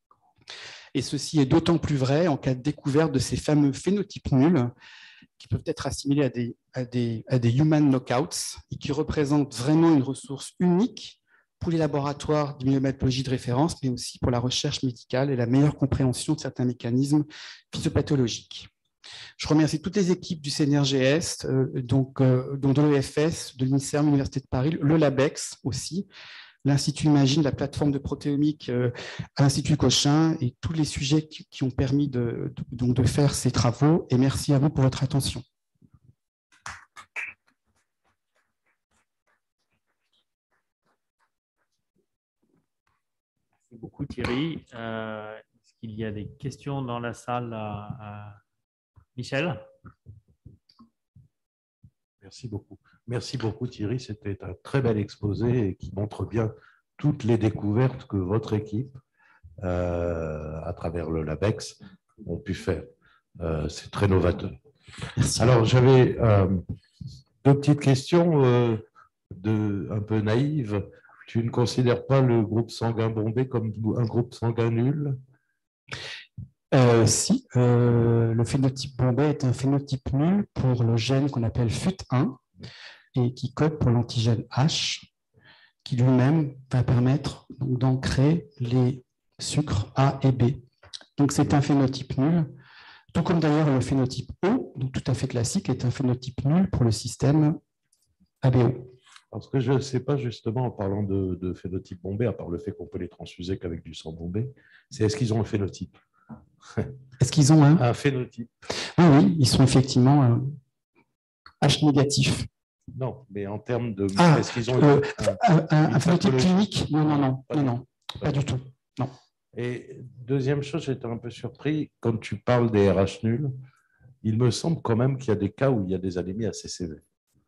Et ceci est d'autant plus vrai en cas de découverte de ces fameux phénotypes nuls qui peuvent être assimilés à des, à des, à des human knockouts et qui représentent vraiment une ressource unique pour les laboratoires d'immunohématologie de référence, mais aussi pour la recherche médicale et la meilleure compréhension de certains mécanismes physiopathologiques. Je remercie toutes les équipes du C N R G S, euh, donc, euh, donc de l'E F S, de l'INSERM, l'Université de Paris, le LabEx aussi, l'Institut Imagine, la plateforme de protéomique euh, à l'Institut Cochin et tous les sujets qui, qui ont permis de, de, donc de faire ces travaux. Et merci à vous pour votre attention. beaucoup Thierry. Euh, est-ce qu'il y a des questions dans la salle à, à Michel? Merci beaucoup. Merci beaucoup Thierry, c'était un très bel exposé et qui montre bien toutes les découvertes que votre équipe, euh, à travers le LabEx, ont pu faire. Euh, c'est très novateur. Merci. Alors j'avais euh, deux petites questions euh, de, un peu naïves. Tu ne considères pas le groupe sanguin bombé comme un groupe sanguin nul? Euh, si, euh, le phénotype bombé est un phénotype nul pour le gène qu'on appelle F U T un et qui code pour l'antigène H, qui lui-même va permettre d'ancrer les sucres A et B. Donc c'est un phénotype nul, tout comme d'ailleurs le phénotype O, donc tout à fait classique, est un phénotype nul pour le système A B O. Parce que je ne sais pas justement, en parlant de, de phénotype bombé, à part le fait qu'on peut les transfuser qu'avec du sang bombé, c'est est-ce qu'ils ont un phénotype? Est-ce qu'ils ont un, un phénotype? Oui, oui, ils sont effectivement euh, H négatif. Non, mais en termes de... Ah, est-ce qu'ils ont euh, un, un, un, un phénotype clinique? Non, non, non, pas non, du non, tout. pas du tout. Non. Et deuxième chose, j'étais un peu surpris, quand tu parles des R H nuls, il me semble quand même qu'il y a des cas où il y a des anémies assez sévères.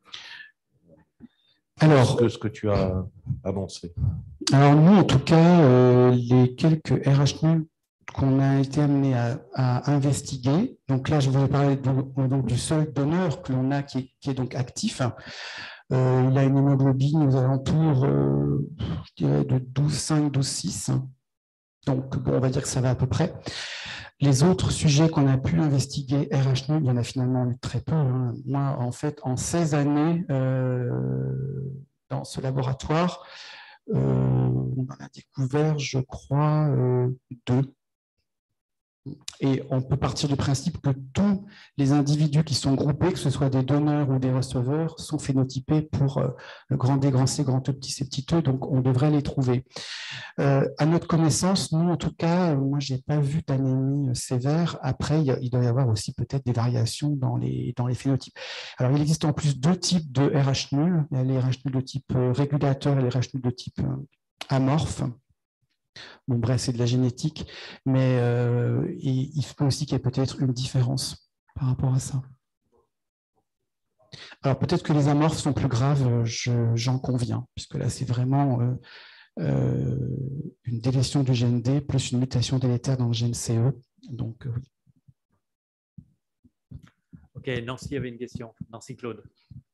Alors, que ce que tu as annoncé. Alors nous, en tout cas, euh, les quelques R H nuls qu'on a été amené à, à investiguer, donc là, je voulais parler de, donc, du seul donneur que l'on a qui est, qui est donc actif. Euh, il a une hémoglobine aux alentours, euh, je dirais, de douze virgule cinq, douze virgule six. Donc, bon, on va dire que ça va à peu près. Les autres sujets qu'on a pu investiguer R H nul, il y en a finalement eu très peu. Hein. Moi, en fait, en seize années euh, dans ce laboratoire, euh, on en a découvert, je crois, euh, deux. Et on peut partir du principe que tous les individus qui sont groupés, que ce soit des donneurs ou des receveurs, sont phénotypés pour euh, le grand D, grand C, grand E, petit C, petit E, donc on devrait les trouver. Euh, à notre connaissance, nous, en tout cas, moi, je n'ai pas vu d'anémie sévère. Après, il, y a, il doit y avoir aussi peut-être des variations dans les, dans les phénotypes. Alors, il existe en plus deux types de R H nuls. Il y a les R H nuls de type régulateur et les R H nuls de type amorphe. Bon, bref, c'est de la génétique, mais euh, il, il se peut aussi qu'il y ait peut-être une différence par rapport à ça. Alors, peut-être que les amorphes sont plus graves, je, j'en conviens, puisque là, c'est vraiment euh, euh, une délétion du gène D plus une mutation délétère dans le gène C E. Donc, euh, oui. Ok, Nancy avait une question. Nancy Claude.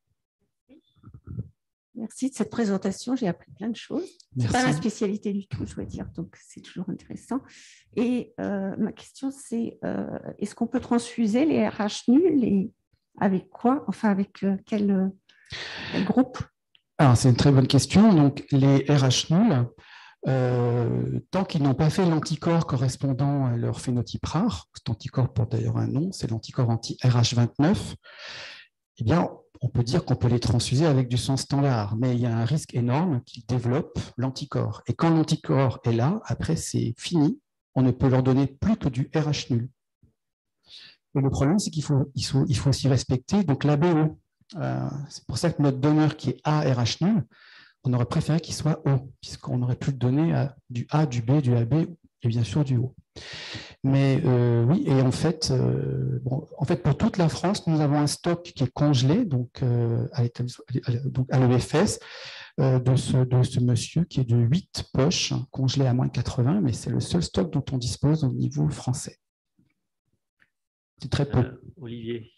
Merci de cette présentation, j'ai appris plein de choses. Ce n'est pas la spécialité du tout, je dois dire, donc c'est toujours intéressant. Et euh, ma question, c'est euh, est-ce qu'on peut transfuser les R H nuls et avec quoi? Enfin, avec euh, quel, euh, quel groupe? Alors, c'est une très bonne question. Donc, les R H nuls, euh, tant qu'ils n'ont pas fait l'anticorps correspondant à leur phénotype rare, cet anticorps porte d'ailleurs un nom, c'est l'anticorps anti-R H vingt-neuf, eh bien, on peut dire qu'on peut les transfuser avec du sang standard, mais il y a un risque énorme qu'ils développent l'anticorps. Et quand l'anticorps est là, après, c'est fini, on ne peut leur donner plus que du R H nul. Et le problème, c'est qu'il faut, il faut, il faut aussi respecter donc l'A B O. Euh, c'est pour ça que notre donneur qui est A R H nul, on aurait préféré qu'il soit O, puisqu'on aurait pu le donner à du A, du B, du A B et bien sûr du O. Mais euh, oui, et en fait, euh, bon, en fait, pour toute la France, nous avons un stock qui est congelé, donc, euh, à, donc à l'E F S, euh, de, ce, de ce monsieur qui est de huit poches, congelé à moins quatre-vingts, mais c'est le seul stock dont on dispose au niveau français. C'est très peu. Euh, Olivier.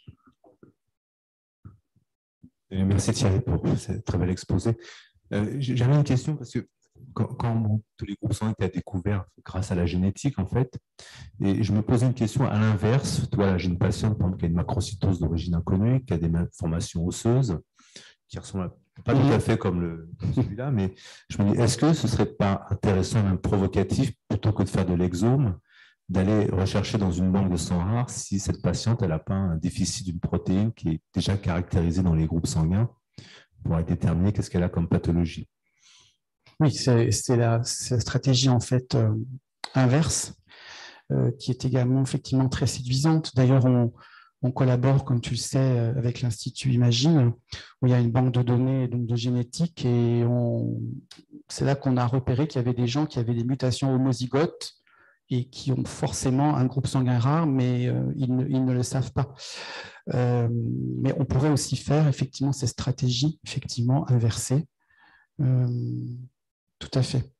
Merci Thierry pour ce très bel exposé. Euh, J'avais une question parce que quand, quand bon, tous les groupes sanguins étaient découverts grâce à la génétique, en fait, et je me posais une question à l'inverse. Toi, j'ai une patiente par exemple, qui a une macrocytose d'origine inconnue, qui a des malformations osseuses, qui ressemble pas tout à fait comme le, celui-là, mais je me dis, est-ce que ce ne serait pas intéressant, même provocatif, plutôt que de faire de l'exome, d'aller rechercher dans une banque de sang rare si cette patiente elle n'a pas un déficit d'une protéine qui est déjà caractérisée dans les groupes sanguins pour déterminer qu'est-ce qu'elle a comme pathologie. Oui, c'est la, la stratégie en fait euh, inverse euh, qui est également effectivement très séduisante. D'ailleurs, on, on collabore, comme tu le sais, avec l'Institut Imagine, où il y a une banque de données donc de génétique, et c'est là qu'on a repéré qu'il y avait des gens qui avaient des mutations homozygotes et qui ont forcément un groupe sanguin rare, mais euh, ils, ne, ils ne le savent pas. Euh, mais on pourrait aussi faire effectivement ces stratégies effectivement inversées. Euh, tout à fait.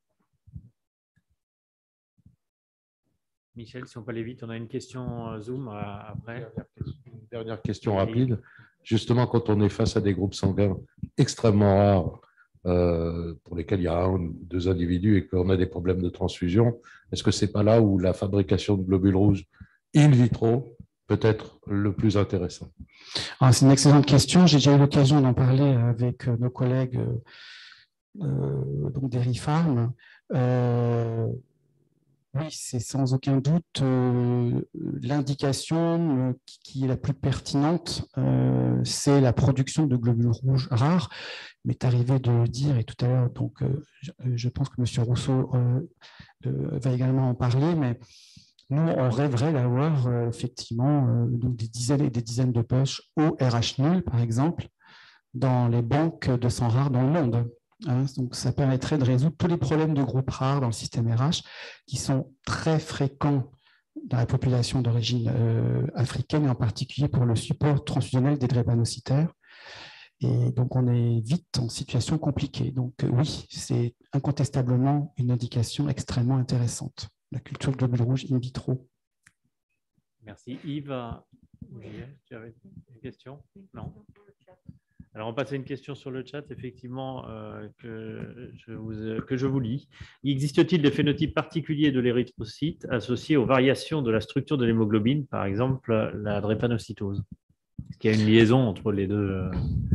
Michel, si on peut aller vite, on a une question Zoom après. Une dernière question rapide. Justement, quand on est face à des groupes sanguins extrêmement rares, euh, pour lesquels il y a un ou deux individus et qu'on a des problèmes de transfusion, est-ce que ce n'est pas là où la fabrication de globules rouges in vitro peut être le plus intéressant? C'est une excellente question. J'ai déjà eu l'occasion d'en parler avec nos collègues euh, donc d'Erifarm. Euh, Oui, c'est sans aucun doute euh, l'indication euh, qui, qui est la plus pertinente, euh, c'est la production de globules rouges rares. Il m'est arrivé de le dire, et tout à l'heure, donc euh, je, je pense que M. Rousseau euh, euh, va également en parler, mais nous, on rêverait d'avoir euh, effectivement euh, donc des dizaines et des dizaines de poches au R H nul, par exemple, dans les banques de sang rares dans le monde. Hein, donc ça permettrait de résoudre tous les problèmes de groupes rares dans le système R H qui sont très fréquents dans la population d'origine euh, africaine, et en particulier pour le support transfusionnel des drépanocytaires. Et donc on est vite en situation compliquée. Donc euh, oui, c'est incontestablement une indication extrêmement intéressante, la culture de globules rouges in vitro. Merci. Yves, tu avais une question? Non. Alors, on passe à une question sur le chat, effectivement, euh, que, je vous, que je vous lis. Existe-t-il des phénotypes particuliers de l'érythrocyte associés aux variations de la structure de l'hémoglobine, par exemple la drépanocytose? Est-ce qu'il y a une liaison entre les deux?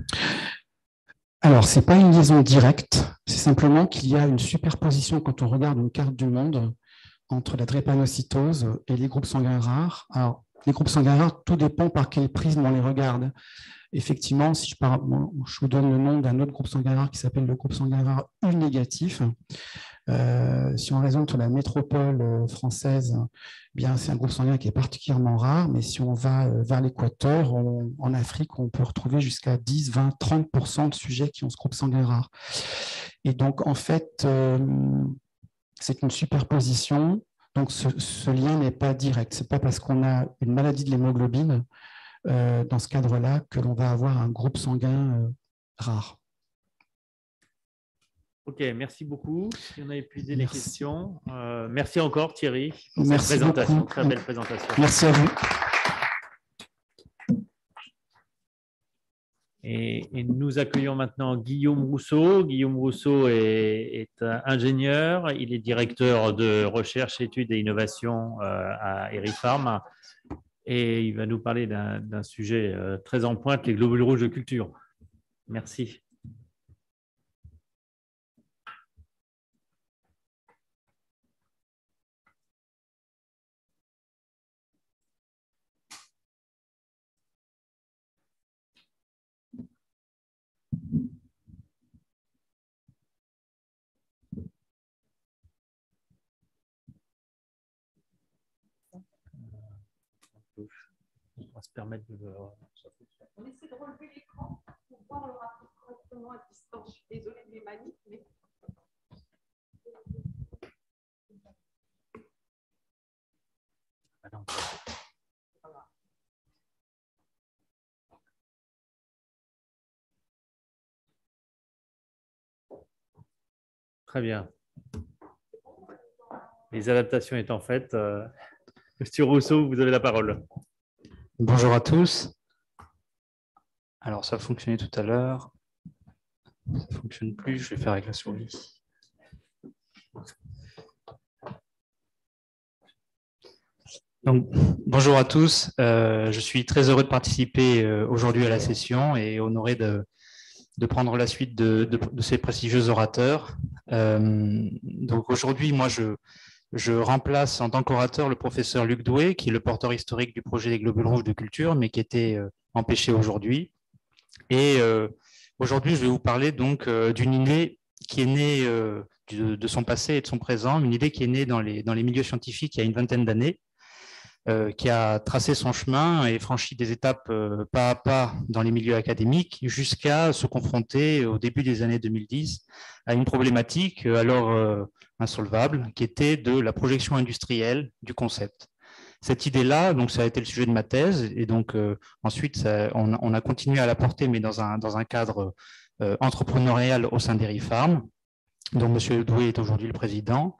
Alors, ce n'est pas une liaison directe, c'est simplement qu'il y a une superposition quand on regarde une carte du monde entre la drépanocytose et les groupes sanguins rares. Alors, les groupes sanguins rares, tout dépend par quel prisme on les regarde. Effectivement, si je, par, je vous donne le nom d'un autre groupe sanguin rare qui s'appelle le groupe sanguin rare U négatif, euh, si on raisonne sur la métropole française, eh bien c'est un groupe sanguin qui est particulièrement rare, mais si on va vers l'équateur, en Afrique, on peut retrouver jusqu'à dix, vingt, trente pour cent de sujets qui ont ce groupe sanguin rare. Et donc, en fait, euh, c'est une superposition. Donc, ce, ce lien n'est pas direct. Ce n'est pas parce qu'on a une maladie de l'hémoglobine Euh, dans ce cadre-là, que l'on va avoir un groupe sanguin euh, rare. Ok, merci beaucoup. Si on a épuisé les questions, euh, merci encore Thierry pour merci cette présentation, beaucoup. très belle présentation. Merci à vous. Et, et nous accueillons maintenant Guillaume Rousseau. Guillaume Rousseau est, est ingénieur, il est directeur de recherche, études et innovation euh, à Erifarm. Et il va nous parler d'un sujet euh, très en pointe, les globules rouges de culture. Merci. On va se permettre de... On essaie de relever l'écran pour voir le rapport correctement à distance. Je suis désolée de mes manies, mais... Ah non. Très bien. Les adaptations étant faites, euh... Monsieur Rousseau, vous avez la parole. Bonjour à tous. Alors, ça a fonctionné tout à l'heure. Ça ne fonctionne plus, je vais faire avec la souris. Donc, bonjour à tous. Euh, je suis très heureux de participer euh, aujourd'hui à la session et honoré de, de prendre la suite de, de, de ces prestigieux orateurs. Euh, donc, aujourd'hui, moi, je... Je remplace en tant qu'orateur le professeur Luc Doué, qui est le porteur historique du projet des globules rouges de culture, mais qui était euh, empêché aujourd'hui. Et euh, aujourd'hui, je vais vous parler donc euh, d'une idée qui est née euh, de, de son passé et de son présent, une idée qui est née dans les, dans les milieux scientifiques il y a une vingtaine d'années, euh, qui a tracé son chemin et franchi des étapes euh, pas à pas dans les milieux académiques jusqu'à se confronter au début des années deux mille dix à une problématique euh, alors euh, insolvable, qui était de la projection industrielle du concept. Cette idée-là, donc ça a été le sujet de ma thèse, et donc euh, ensuite ça, on, on a continué à la porter, mais dans un, dans un cadre euh, entrepreneurial au sein d'Erifarm, dont M. Doué est aujourd'hui le président.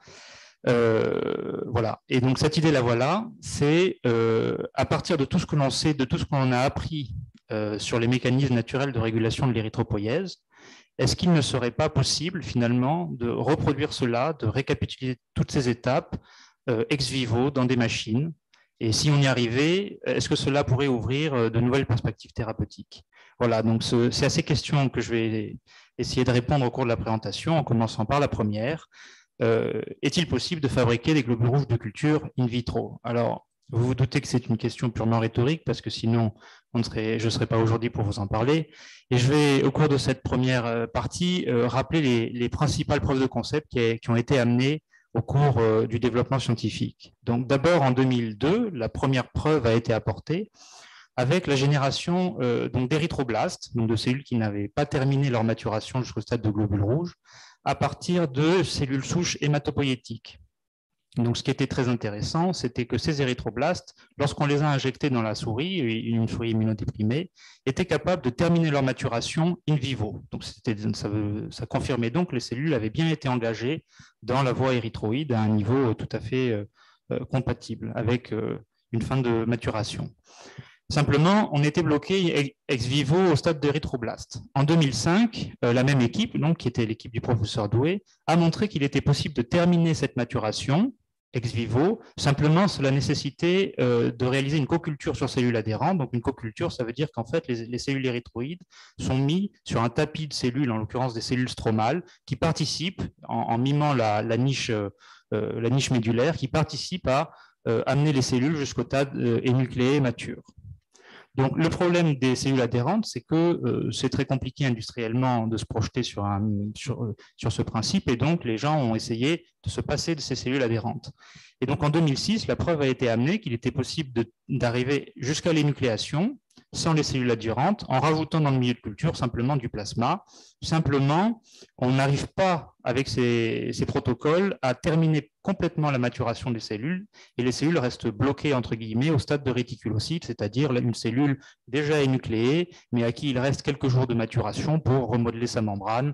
Euh, voilà. Et donc cette idée-là, voilà, c'est euh, à partir de tout ce que l'on sait, de tout ce qu'on a appris euh, sur les mécanismes naturels de régulation de l'érythropoïèse, est-ce qu'il ne serait pas possible finalement de reproduire cela, de récapituler toutes ces étapes euh, ex vivo dans des machines? Et si on y arrivait, est-ce que cela pourrait ouvrir de nouvelles perspectives thérapeutiques? Voilà, donc c'est à ces questions que je vais essayer de répondre au cours de la présentation, en commençant par la première. Euh, est-il possible de fabriquer des globules rouges de culture in vitro? Alors, vous vous doutez que c'est une question purement rhétorique, parce que sinon, on ne serait, je ne serais pas aujourd'hui pour vous en parler. Et je vais, au cours de cette première partie, euh, rappeler les, les principales preuves de concept qui, qui ont été amenées au cours euh, du développement scientifique. Donc, d'abord, en deux mille deux, la première preuve a été apportée avec la génération euh, d'érythroblastes, donc de cellules qui n'avaient pas terminé leur maturation jusqu'au stade de globules rouges, à partir de cellules souches hématopoïétiques. Donc, ce qui était très intéressant, c'était que ces érythroblastes, lorsqu'on les a injectés dans la souris, une souris immunodéprimée, étaient capables de terminer leur maturation in vivo. Donc, ça, ça confirmait donc que les cellules avaient bien été engagées dans la voie érythroïde à un niveau tout à fait euh, compatible avec euh, une fin de maturation. Simplement, on était bloqué ex vivo au stade d'érythroblaste. En deux mille cinq, euh, la même équipe, donc, qui était l'équipe du professeur Doué, a montré qu'il était possible de terminer cette maturation ex vivo. Simplement, cela nécessitait euh, de réaliser une coculture sur cellules adhérentes. Donc, une coculture, ça veut dire qu'en fait, les, les cellules érythroïdes sont mises sur un tapis de cellules, en l'occurrence des cellules stromales, qui participent, en, en mimant la, la, niche, euh, la niche médulaire, qui participent à euh, amener les cellules jusqu'au stade euh, énucléé mature. Donc, le problème des cellules adhérentes, c'est que euh, c'est très compliqué industriellement de se projeter sur, un, sur, euh, sur ce principe, et donc les gens ont essayé de se passer de ces cellules adhérentes. Et donc, en deux mille six, la preuve a été amenée qu'il était possible d'arriver jusqu'à l'énucléation sans les cellules adhérentes, en rajoutant dans le milieu de culture simplement du plasma. Simplement, on n'arrive pas, avec ces, ces protocoles, à terminer complètement la maturation des cellules, et les cellules restent bloquées, entre guillemets, au stade de réticulocyte, c'est-à-dire une cellule déjà énucléée, mais à qui il reste quelques jours de maturation pour remodeler sa membrane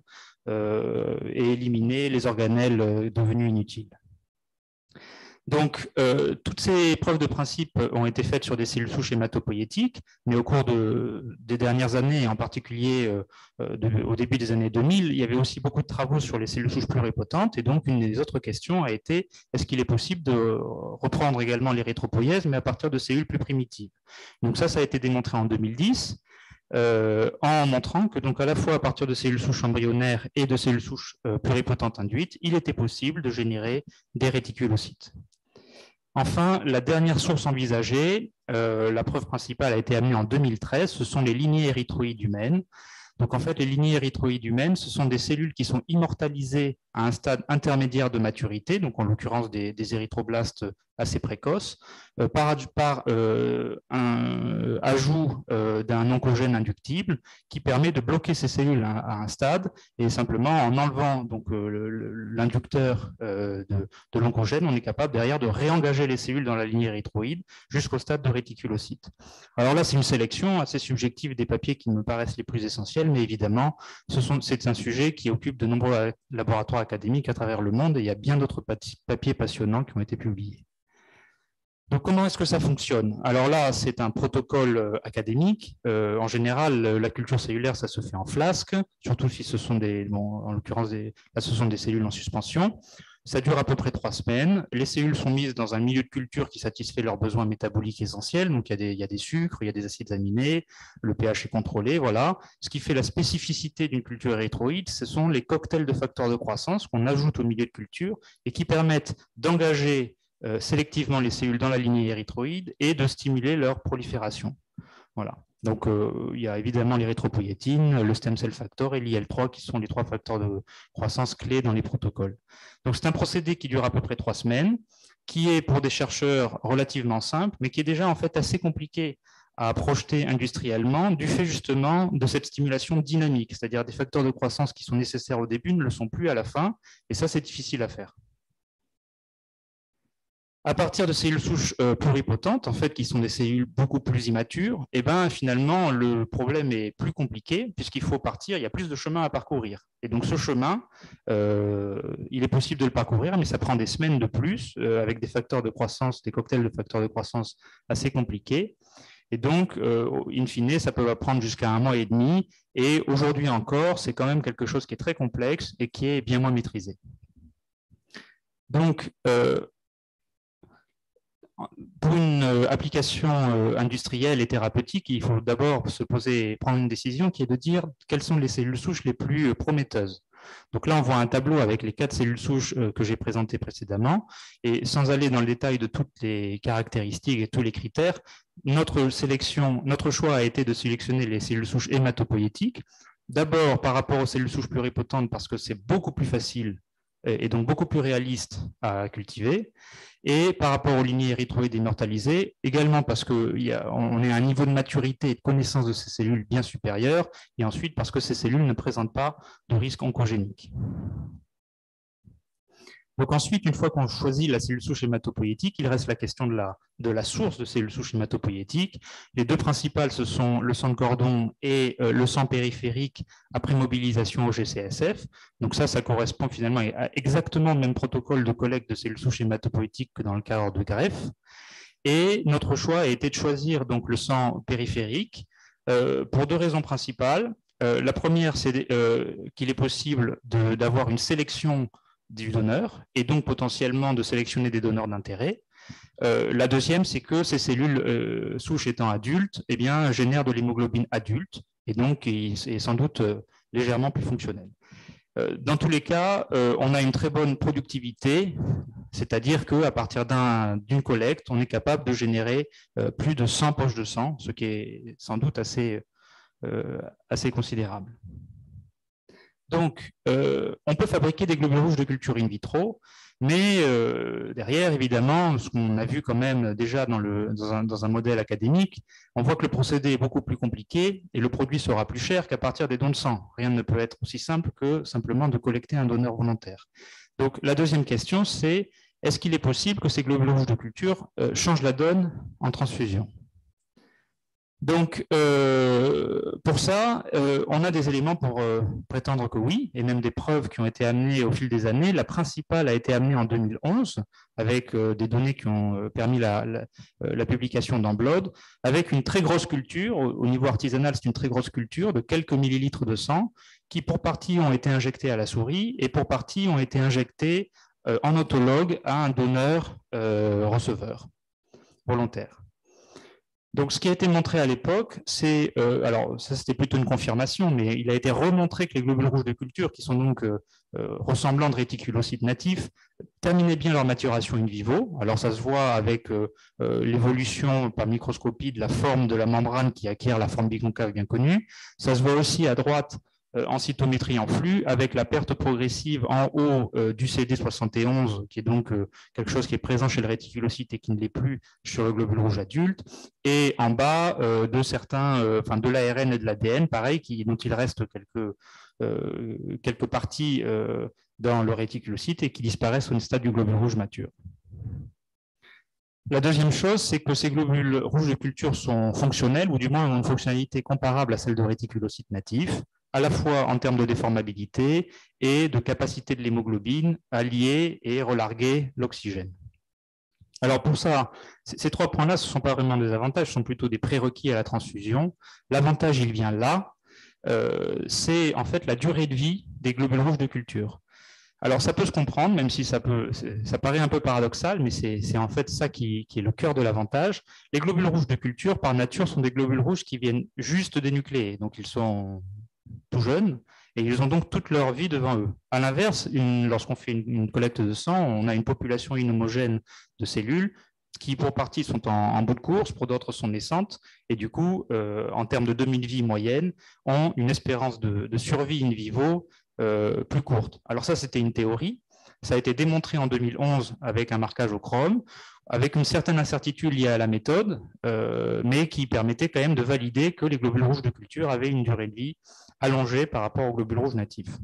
euh, et éliminer les organelles devenus inutiles. Donc, euh, toutes ces preuves de principe ont été faites sur des cellules souches hématopoïétiques, mais au cours de, des dernières années, en particulier euh, de, au début des années deux mille, il y avait aussi beaucoup de travaux sur les cellules souches pluripotentes, et donc une des autres questions a été, est-ce qu'il est possible de reprendre également l'érythropoïèse, mais à partir de cellules plus primitives? Donc ça, ça a été démontré en deux mille dix, Euh, en montrant que donc à la fois à partir de cellules souches embryonnaires et de cellules souches euh, pluripotentes induites, il était possible de générer des réticulocytes. Enfin, la dernière source envisagée, euh, la preuve principale a été amenée en deux mille treize, ce sont les lignées érythroïdes humaines. Donc en fait, les lignées érythroïdes humaines, ce sont des cellules qui sont immortalisées à un stade intermédiaire de maturité, donc en l'occurrence des, des érythroblastes assez précoces, euh, par, par euh, un ajout euh, d'un oncogène inductible qui permet de bloquer ces cellules à, à un stade, et simplement en enlevant donc euh, l'inducteur euh, de, de l'oncogène, on est capable derrière de réengager les cellules dans la lignée érythroïde jusqu'au stade de réticulocyte. Alors là, c'est une sélection assez subjective des papiers qui me paraissent les plus essentiels, mais évidemment, c'est un sujet qui occupe de nombreux laboratoires académiques à travers le monde, et il y a bien d'autres papiers passionnants qui ont été publiés. Donc, comment est-ce que ça fonctionne? Alors là, c'est un protocole académique. Euh, en général, la culture cellulaire, ça se fait en flasque, surtout si ce sont des, bon, en l'occurrence, des, là, ce sont des cellules en suspension. Ça dure à peu près trois semaines. Les cellules sont mises dans un milieu de culture qui satisfait leurs besoins métaboliques essentiels. Donc, il y a des, il y a des sucres, il y a des acides aminés, le pH est contrôlé, voilà. Ce qui fait la spécificité d'une culture érythroïde, ce sont les cocktails de facteurs de croissance qu'on ajoute au milieu de culture et qui permettent d'engager euh, sélectivement les cellules dans la lignée érythroïde et de stimuler leur prolifération. Voilà. Donc, euh, il y a évidemment l'érythropoïétine, le stem cell factor et l'I L trois qui sont les trois facteurs de croissance clés dans les protocoles. Donc, c'est un procédé qui dure à peu près trois semaines, qui est pour des chercheurs relativement simple, mais qui est déjà en fait assez compliqué à projeter industriellement du fait justement de cette stimulation dynamique, c'est-à-dire des facteurs de croissance qui sont nécessaires au début ne le sont plus à la fin, et ça, c'est difficile à faire. À partir de cellules souches euh, pluripotentes, en fait, qui sont des cellules beaucoup plus immatures, et ben, finalement, le problème est plus compliqué puisqu'il faut partir, il y a plus de chemin à parcourir. Et donc, ce chemin, euh, il est possible de le parcourir, mais ça prend des semaines de plus euh, avec des facteurs de croissance, des cocktails de facteurs de croissance assez compliqués. Et donc, euh, in fine, ça peut prendre jusqu'à un mois et demi. Et aujourd'hui encore, c'est quand même quelque chose qui est très complexe et qui est bien moins maîtrisé. Donc, euh, pour une application industrielle et thérapeutique, il faut d'abord se poser, prendre une décision qui est de dire quelles sont les cellules souches les plus prometteuses. Donc là, on voit un tableau avec les quatre cellules souches que j'ai présentées précédemment. Et sans aller dans le détail de toutes les caractéristiques et tous les critères, notre sélection, notre choix a été de sélectionner les cellules souches hématopoïétiques. D'abord par rapport aux cellules souches pluripotentes parce que c'est beaucoup plus facile et donc beaucoup plus réaliste à cultiver. Et par rapport aux lignées érythroïdes immortalisées, également parce qu'on est à un niveau de maturité et de connaissance de ces cellules bien supérieur, et ensuite parce que ces cellules ne présentent pas de risque oncogénique. Donc ensuite, une fois qu'on choisit la cellule souche hématopoïétique, il reste la question de la, de la source de cellules souches hématopoïétiques. Les deux principales, ce sont le sang de cordon et euh, le sang périphérique après mobilisation au G C S F. Donc ça, ça correspond finalement à exactement le même protocole de collecte de cellules souches hématopoïétiques que dans le cadre de greffe. Et notre choix a été de choisir donc le sang périphérique euh, pour deux raisons principales. Euh, la première, c'est euh, qu'il est possible d'avoir une sélection du donneur et donc potentiellement de sélectionner des donneurs d'intérêt. Euh, la deuxième, c'est que ces cellules euh, souches étant adultes, eh bien, génèrent de l'hémoglobine adulte et donc est sans doute euh, légèrement plus fonctionnel. Euh, dans tous les cas, euh, on a une très bonne productivité, c'est-à-dire qu'à partir d'un, d'une collecte, on est capable de générer euh, plus de cent poches de sang, ce qui est sans doute assez, euh, assez considérable. Donc, euh, on peut fabriquer des globules rouges de culture in vitro, mais euh, derrière, évidemment, ce qu'on a vu quand même déjà dans, le, dans, un, dans un modèle académique, on voit que le procédé est beaucoup plus compliqué et le produit sera plus cher qu'à partir des dons de sang. Rien ne peut être aussi simple que simplement de collecter un donneur volontaire. Donc, la deuxième question, c'est est-ce qu'il est possible que ces globules rouges de culture euh, changent la donne en transfusion ? Donc, euh, pour ça, euh, on a des éléments pour euh, prétendre que oui, et même des preuves qui ont été amenées au fil des années. La principale a été amenée en deux mille onze, avec euh, des données qui ont euh, permis la, la, la publication dans Blood, avec une très grosse culture. Au, au niveau artisanal, c'est une très grosse culture de quelques millilitres de sang, qui pour partie ont été injectés à la souris, et pour partie ont été injectés euh, en autologue à un donneur euh, receveur volontaire. Donc, ce qui a été montré à l'époque, c'est, euh, alors ça c'était plutôt une confirmation, mais il a été remontré que les globules rouges de culture, qui sont donc euh, euh, ressemblants de réticulocytes natifs, terminaient bien leur maturation in vivo. Alors, ça se voit avec euh, euh, l'évolution par microscopie de la forme de la membrane qui acquiert la forme biconcave bien connue. Ça se voit aussi à droite en cytométrie en flux, avec la perte progressive en haut euh, du C D soixante et onze, qui est donc euh, quelque chose qui est présent chez le réticulocyte et qui ne l'est plus sur le globule rouge adulte, et en bas euh, de certains, euh, enfin de l'A R N et de l'A D N, pareil, qui, dont il reste quelques, euh, quelques parties euh, dans le réticulocyte et qui disparaissent au stade du globule rouge mature. La deuxième chose, c'est que ces globules rouges de culture sont fonctionnels, ou du moins ont une fonctionnalité comparable à celle de réticulocytes natifs, à la fois en termes de déformabilité et de capacité de l'hémoglobine à lier et relarguer l'oxygène. Alors pour ça, ces trois points-là, ce ne sont pas vraiment des avantages, ce sont plutôt des prérequis à la transfusion. L'avantage, il vient là, euh, c'est en fait la durée de vie des globules rouges de culture. Alors ça peut se comprendre, même si ça, peut, ça paraît un peu paradoxal, mais c'est en fait ça qui, qui est le cœur de l'avantage. Les globules rouges de culture, par nature, sont des globules rouges qui viennent juste dénucléer, donc ils sont tout jeunes, et ils ont donc toute leur vie devant eux. À l'inverse, lorsqu'on fait une, une collecte de sang, on a une population inhomogène de cellules qui pour partie sont en, en bout de course, pour d'autres sont naissantes, et du coup, euh, en termes de demi-vie moyenne, ont une espérance de, de survie in vivo euh, plus courte. Alors ça, c'était une théorie. Ça a été démontré en deux mille onze avec un marquage au chrome, avec une certaine incertitude liée à la méthode, euh, mais qui permettait quand même de valider que les globules rouges de culture avaient une durée de vie allongée par rapport aux globules rouges natifs.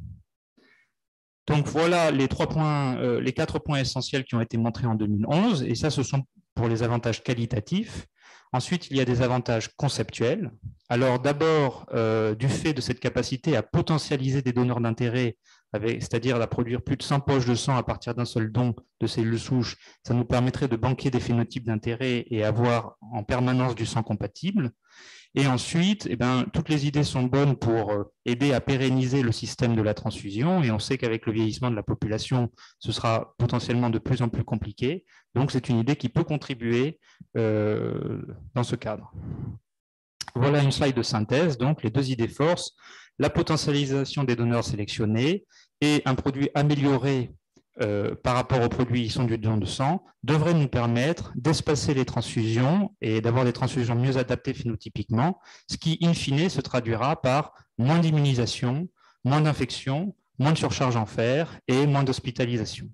Donc voilà les trois points, euh, les quatre points essentiels qui ont été montrés en deux mille onze, et ça, ce sont pour les avantages qualitatifs. Ensuite, il y a des avantages conceptuels. Alors d'abord, euh, du fait de cette capacité à potentialiser des donneurs d'intérêt, c'est-à-dire à produire plus de cent poches de sang à partir d'un seul don de cellules souches, ça nous permettrait de banquer des phénotypes d'intérêt et avoir en permanence du sang compatible. Et ensuite, eh ben, toutes les idées sont bonnes pour aider à pérenniser le système de la transfusion. Et on sait qu'avec le vieillissement de la population, ce sera potentiellement de plus en plus compliqué. Donc, c'est une idée qui peut contribuer euh, dans ce cadre. Voilà une slide de synthèse. Donc, les deux idées forces, la potentialisation des donneurs sélectionnés et un produit amélioré Euh, par rapport aux produits issus du don de sang, devrait nous permettre d'espacer les transfusions et d'avoir des transfusions mieux adaptées phénotypiquement, ce qui, in fine, se traduira par moins d'immunisation, moins d'infections, moins de surcharge en fer et moins d'hospitalisation.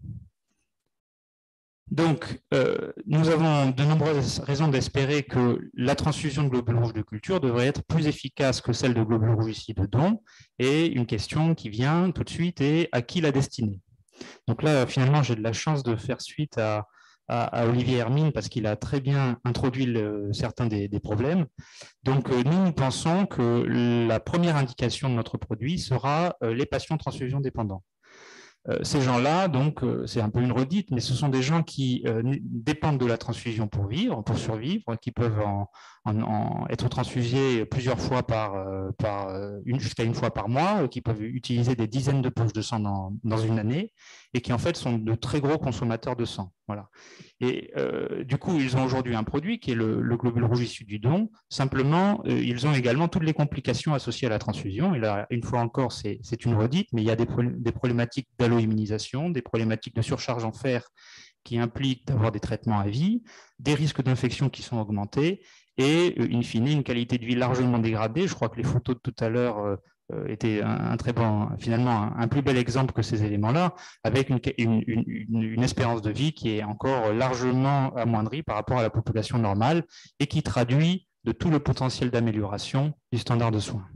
Donc, euh, nous avons de nombreuses raisons d'espérer que la transfusion de globules rouges de culture devrait être plus efficace que celle de globules rouges ici de don. Et une question qui vient tout de suite est à qui la destiner ? Donc là, finalement, j'ai de la chance de faire suite à, à, à Olivier Hermine parce qu'il a très bien introduit le, certains des, des problèmes. Donc, euh, nous, nous pensons que la première indication de notre produit sera euh, les patients transfusion dépendants. Euh, ces gens-là, donc, euh, c'est un peu une redite, mais ce sont des gens qui euh, dépendent de la transfusion pour vivre, pour survivre, qui peuvent en, en, en être transfusés plusieurs fois par, euh, par une, jusqu'à une fois par mois, euh, qui peuvent utiliser des dizaines de poches de sang dans, dans une année, et qui en fait sont de très gros consommateurs de sang. Voilà. Et euh, du coup, ils ont aujourd'hui un produit qui est le, le globule rouge issu du don. Simplement, euh, ils ont également toutes les complications associées à la transfusion. Et là, une fois encore, c'est, c'est une redite, mais il y a des, des problématiques d'alloimmunisation, des problématiques de surcharge en fer qui impliquent d'avoir des traitements à vie, des risques d'infection qui sont augmentés et, euh, in fine, une qualité de vie largement dégradée. Je crois que les photos de tout à l'heure euh, était un, un très bon, finalement, un, un plus bel exemple que ces éléments-là, avec une, une, une, une espérance de vie qui est encore largement amoindrie par rapport à la population normale et qui traduit de tout le potentiel d'amélioration du standard de soins.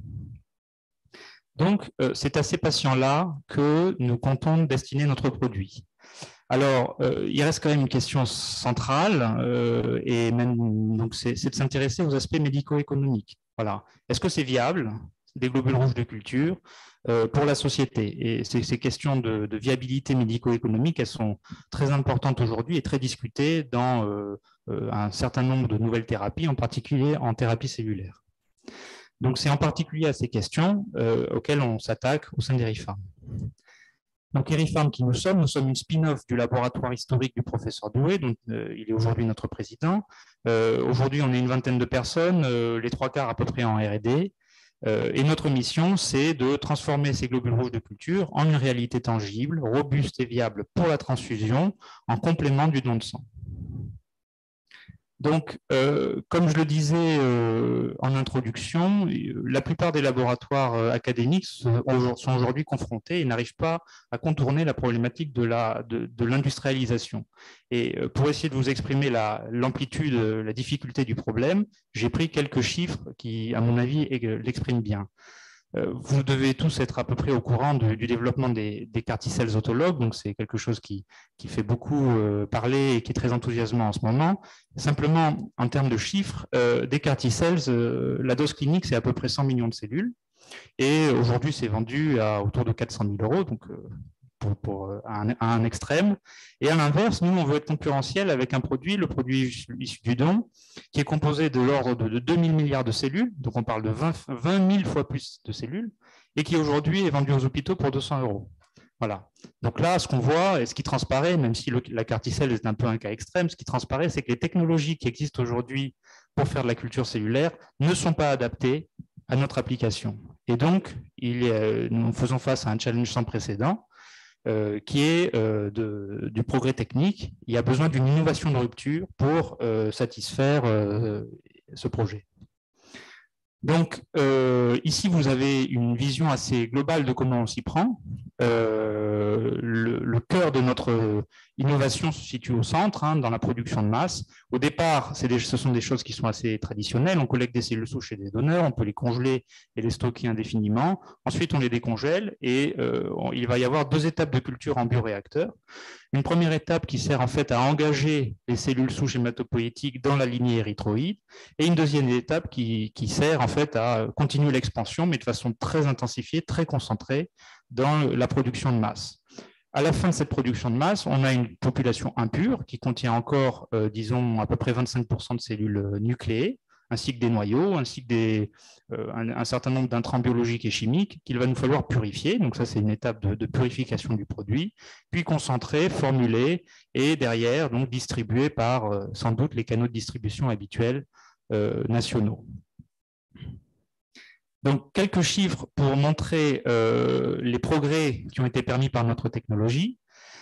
Donc, euh, c'est à ces patients-là que nous comptons destiner notre produit. Alors, euh, il reste quand même une question centrale, euh, et même donc c'est, c'est de s'intéresser aux aspects médico-économiques. Voilà. Est-ce que c'est viable des globules rouges de culture euh, pour la société? Et ces, ces questions de, de viabilité médico-économique, elles sont très importantes aujourd'hui et très discutées dans euh, euh, un certain nombre de nouvelles thérapies, en particulier en thérapie cellulaire. Donc, c'est en particulier à ces questions euh, auxquelles on s'attaque au sein d'Erifarm. Donc, Erifarm, qui nous sommes, nous sommes une spin-off du laboratoire historique du professeur Doué, donc euh, il est aujourd'hui notre président. Euh, aujourd'hui, on est une vingtaine de personnes, euh, les trois quarts à peu près en R et D. Euh, et notre mission, c'est de transformer ces globules rouges de culture en une réalité tangible, robuste et viable pour la transfusion, en complément du don de sang. Donc, euh, comme je le disais euh, en introduction, la plupart des laboratoires euh, académiques sont aujourd'hui confrontés et n'arrivent pas à contourner la problématique de, la, de, de l'industrialisation. Et euh, pour essayer de vous exprimer la, l'amplitude, la difficulté du problème, j'ai pris quelques chiffres qui, à mon avis, l'expriment bien. Vous devez tous être à peu près au courant du, du développement des, des CAR-T-cells autologues, donc c'est quelque chose qui, qui fait beaucoup euh, parler et qui est très enthousiasmant en ce moment. Simplement, en termes de chiffres, euh, des CAR-T-cells, euh, la dose clinique, c'est à peu près cent millions de cellules, et aujourd'hui, c'est vendu à autour de quatre cent mille euros, donc euh, pour, pour un, un extrême. Et à l'inverse, nous, on veut être concurrentiel avec un produit, le produit issu du don, qui est composé de l'ordre de deux mille milliards de cellules, donc on parle de vingt mille fois plus de cellules, et qui aujourd'hui est vendu aux hôpitaux pour deux cents euros. Voilà. Donc là, ce qu'on voit, et ce qui transparaît, même si le, la CAR-T-cell est un peu un cas extrême, ce qui transparaît, c'est que les technologies qui existent aujourd'hui pour faire de la culture cellulaire ne sont pas adaptées à notre application. Et donc, il est, nous faisons face à un challenge sans précédent. euh, qui est euh, de, du progrès technique. Il y a besoin d'une innovation de rupture pour euh, satisfaire euh, ce projet. Donc, euh, ici, vous avez une vision assez globale de comment on s'y prend. Euh, le, le cœur de notre innovation se situe au centre, hein, dans la production de masse. Au départ, des, ce sont des choses qui sont assez traditionnelles. On collecte des cellules souches et des donneurs, on peut les congeler et les stocker indéfiniment. Ensuite, on les décongèle et euh, on, il va y avoir deux étapes de culture en bioréacteur. Une première étape qui sert en fait à engager les cellules souches hématopoïétiques dans la lignée érythroïde, et une deuxième étape qui, qui sert en fait à continuer l'expansion, mais de façon très intensifiée, très concentrée dans la production de masse. À la fin de cette production de masse, on a une population impure qui contient encore, euh, disons, à peu près vingt-cinq pour cent de cellules nucléées, ainsi que des noyaux, ainsi que des, euh, un, un certain nombre d'intrants biologiques et chimiques qu'il va nous falloir purifier. Donc ça, c'est une étape de, de purification du produit, puis concentrer, formuler et derrière, donc distribuer par euh, sans doute les canaux de distribution habituels euh, nationaux. Donc, quelques chiffres pour montrer euh, les progrès qui ont été permis par notre technologie.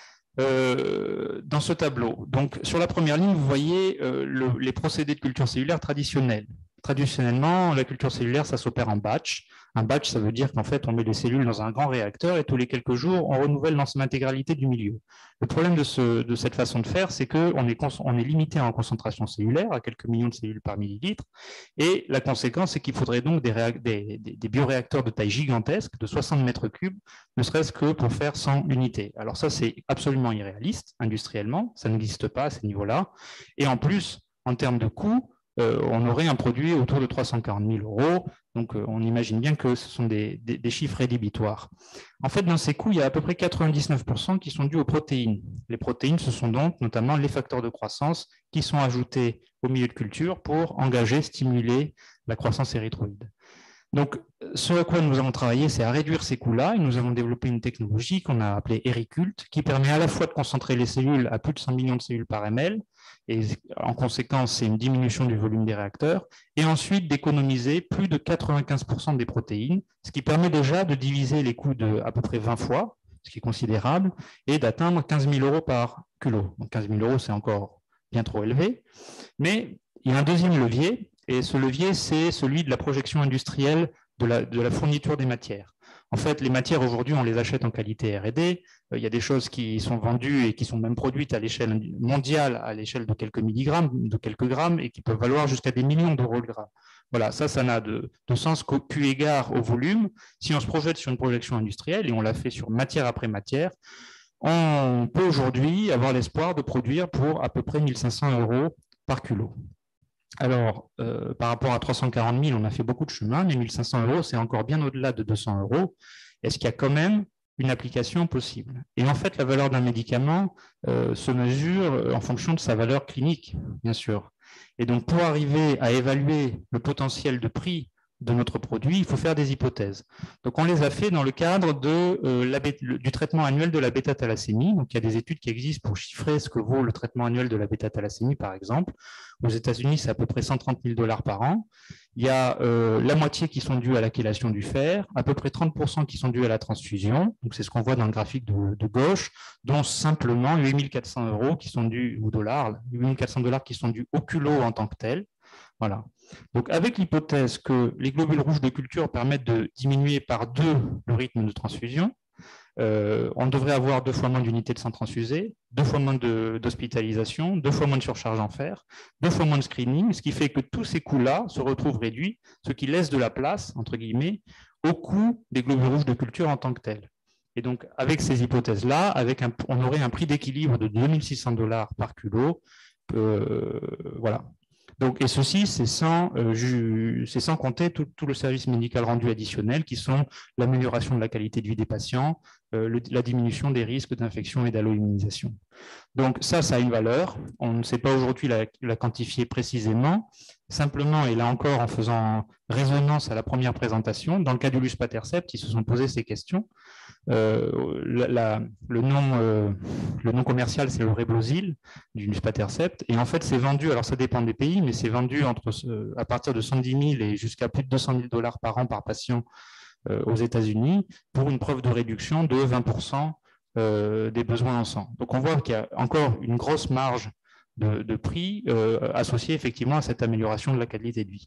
Euh, dans ce tableau. Donc, sur la première ligne, vous voyez euh, le, les procédés de culture cellulaire traditionnels. Traditionnellement, la culture cellulaire, ça s'opère en batch. Un batch, ça veut dire qu'en fait, on met les cellules dans un grand réacteur et tous les quelques jours, on renouvelle l'intégralité du milieu. Le problème de, ce, de cette façon de faire, c'est qu'on est, on est limité en concentration cellulaire, à quelques millions de cellules par millilitre. Et la conséquence, c'est qu'il faudrait donc des, des, des, des bioréacteurs de taille gigantesque, de soixante mètres cubes, ne serait-ce que pour faire cent unités. Alors ça, c'est absolument irréaliste, industriellement. Ça n'existe pas à ce niveau-là. Et en plus, en termes de coût, Euh, on aurait un produit autour de trois cent quarante mille euros. Donc, euh, on imagine bien que ce sont des, des, des chiffres rédhibitoires. En fait, dans ces coûts, il y a à peu près quatre-vingt-dix-neuf pour cent qui sont dus aux protéines. Les protéines, ce sont donc notamment les facteurs de croissance qui sont ajoutés au milieu de culture pour engager, stimuler la croissance érythroïde. Donc, ce à quoi nous avons travaillé, c'est à réduire ces coûts-là, et nous avons développé une technologie qu'on a appelée Ericult, qui permet à la fois de concentrer les cellules à plus de cent millions de cellules par ml, et en conséquence, c'est une diminution du volume des réacteurs, et ensuite d'économiser plus de quatre-vingt-quinze pour cent des protéines, ce qui permet déjà de diviser les coûts de à peu près vingt fois, ce qui est considérable, et d'atteindre quinze mille euros par kilo. Donc quinze mille euros, c'est encore bien trop élevé, mais il y a un deuxième levier, et ce levier, c'est celui de la projection industrielle de la, de la fourniture des matières. En fait, les matières, aujourd'hui, on les achète en qualité R et D. Il y a des choses qui sont vendues et qui sont même produites à l'échelle mondiale, à l'échelle de quelques milligrammes, de quelques grammes, et qui peuvent valoir jusqu'à des millions d'euros le gramme. Voilà, ça, ça n'a de, de sens qu'au égard au volume. Si on se projette sur une projection industrielle, et on l'a fait sur matière après matière, on peut aujourd'hui avoir l'espoir de produire pour à peu près mille cinq cents euros par kilo. Alors, euh, par rapport à trois cent quarante mille, on a fait beaucoup de chemin, mais mille cinq cents euros, c'est encore bien au-delà de deux cents euros. Est-ce qu'il y a quand même une application possible? Et en fait, la valeur d'un médicament euh, se mesure en fonction de sa valeur clinique, bien sûr. Et donc, pour arriver à évaluer le potentiel de prix de notre produit, il faut faire des hypothèses. Donc, on les a fait dans le cadre de, euh, la, du traitement annuel de la bêta-thalassémie. Donc, il y a des études qui existent pour chiffrer ce que vaut le traitement annuel de la bêta-thalassémie, par exemple. Aux États-Unis, c'est à peu près cent trente mille dollars par an. Il y a euh, la moitié qui sont dus à la chélation du fer, à peu près trente pour cent qui sont dus à la transfusion. Donc, c'est ce qu'on voit dans le graphique de, de gauche, dont simplement huit mille quatre cents euros qui sont dus, ou dollars, huit mille quatre cents dollars qui sont dus au culot en tant que tel. Voilà. Donc, avec l'hypothèse que les globules rouges de culture permettent de diminuer par deux le rythme de transfusion, euh, on devrait avoir deux fois moins d'unités de sang transfusées, deux fois moins d'hospitalisation, deux fois moins de surcharge en fer, deux fois moins de screening, ce qui fait que tous ces coûts-là se retrouvent réduits, ce qui laisse de la place, entre guillemets, au coût des globules rouges de culture en tant que tels. Et donc, avec ces hypothèses-là, avec un, on aurait un prix d'équilibre de deux mille six cents dollars par kilo. Euh, voilà. Donc, et ceci, c'est sans, euh, sans compter tout, tout le service médical rendu additionnel qui sont l'amélioration de la qualité de vie des patients, euh, le, la diminution des risques d'infection et d'alloimmunisation. Donc ça, ça a une valeur. On ne sait pas aujourd'hui la, la quantifier précisément. Simplement, et là encore en faisant résonance à la première présentation, dans le cas du luspatercept, ils se sont posé ces questions. Euh, la, la, le, nom, euh, le nom commercial, c'est le Reblozyl du luspatercept. Et en fait, c'est vendu, alors ça dépend des pays, mais c'est vendu entre, euh, à partir de cent dix mille et jusqu'à plus de deux cent mille dollars par an par patient euh, aux États-Unis pour une preuve de réduction de vingt pour cent euh, des besoins en sang. Donc on voit qu'il y a encore une grosse marge de, de prix euh, associée effectivement à cette amélioration de la qualité de vie.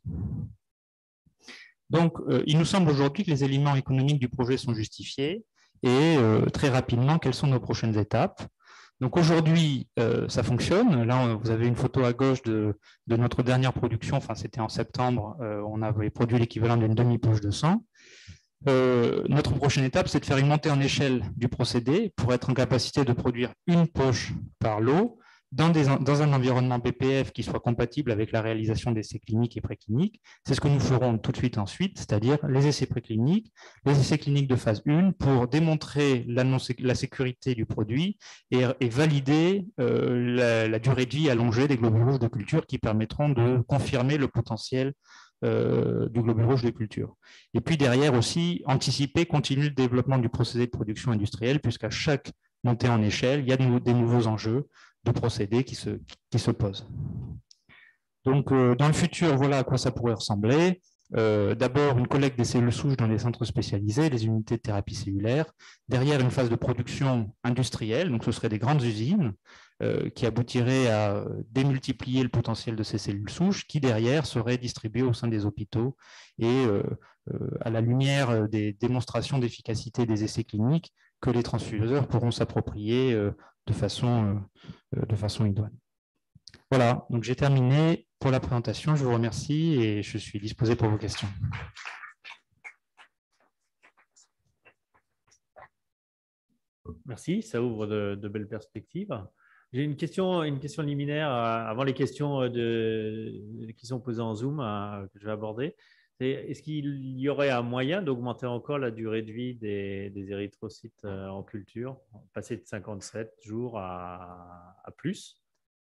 Donc euh, il nous semble aujourd'hui que les éléments économiques du projet sont justifiés et euh, très rapidement, quelles sont nos prochaines étapes? Donc aujourd'hui, euh, ça fonctionne. Là, vous avez une photo à gauche de, de notre dernière production. Enfin, c'était en septembre. Euh, on avait produit l'équivalent d'une demi-poche de sang. Euh, notre prochaine étape, c'est de faire une montée en échelle du procédé pour être en capacité de produire une poche par lot dans, des, dans un environnement B P F qui soit compatible avec la réalisation d'essais cliniques et précliniques. C'est ce que nous ferons tout de suite ensuite, c'est-à-dire les essais précliniques, les essais cliniques de phase un pour démontrer la, non, la sécurité du produit et, et valider euh, la, la durée de vie allongée des globules rouges de culture qui permettront de confirmer le potentiel Euh, du globule rouge de culture. Et puis derrière aussi, anticiper, continuer le développement du procédé de production industrielle, puisqu'à chaque montée en échelle, il y a des, des nouveaux enjeux de procédés qui se, qui se posent. Donc euh, dans le futur, voilà à quoi ça pourrait ressembler. Euh, D'abord, une collecte des cellules souches dans les centres spécialisés, les unités de thérapie cellulaire. Derrière, une phase de production industrielle, donc ce seraient des grandes usines euh, qui aboutiraient à démultiplier le potentiel de ces cellules souches, qui derrière seraient distribuées au sein des hôpitaux et euh, euh, à la lumière des démonstrations d'efficacité des essais cliniques que les transfuseurs pourront s'approprier euh, de façon, euh, de façon idoine. Voilà, donc j'ai terminé pour la présentation. Je vous remercie et je suis disposé pour vos questions. Merci, ça ouvre de, de belles perspectives. J'ai une question, une question liminaire avant les questions de, qui sont posées en Zoom que je vais aborder. Est-ce qu'il y aurait un moyen d'augmenter encore la durée de vie des, des érythrocytes en culture, passer de cinquante-sept jours à, à plus?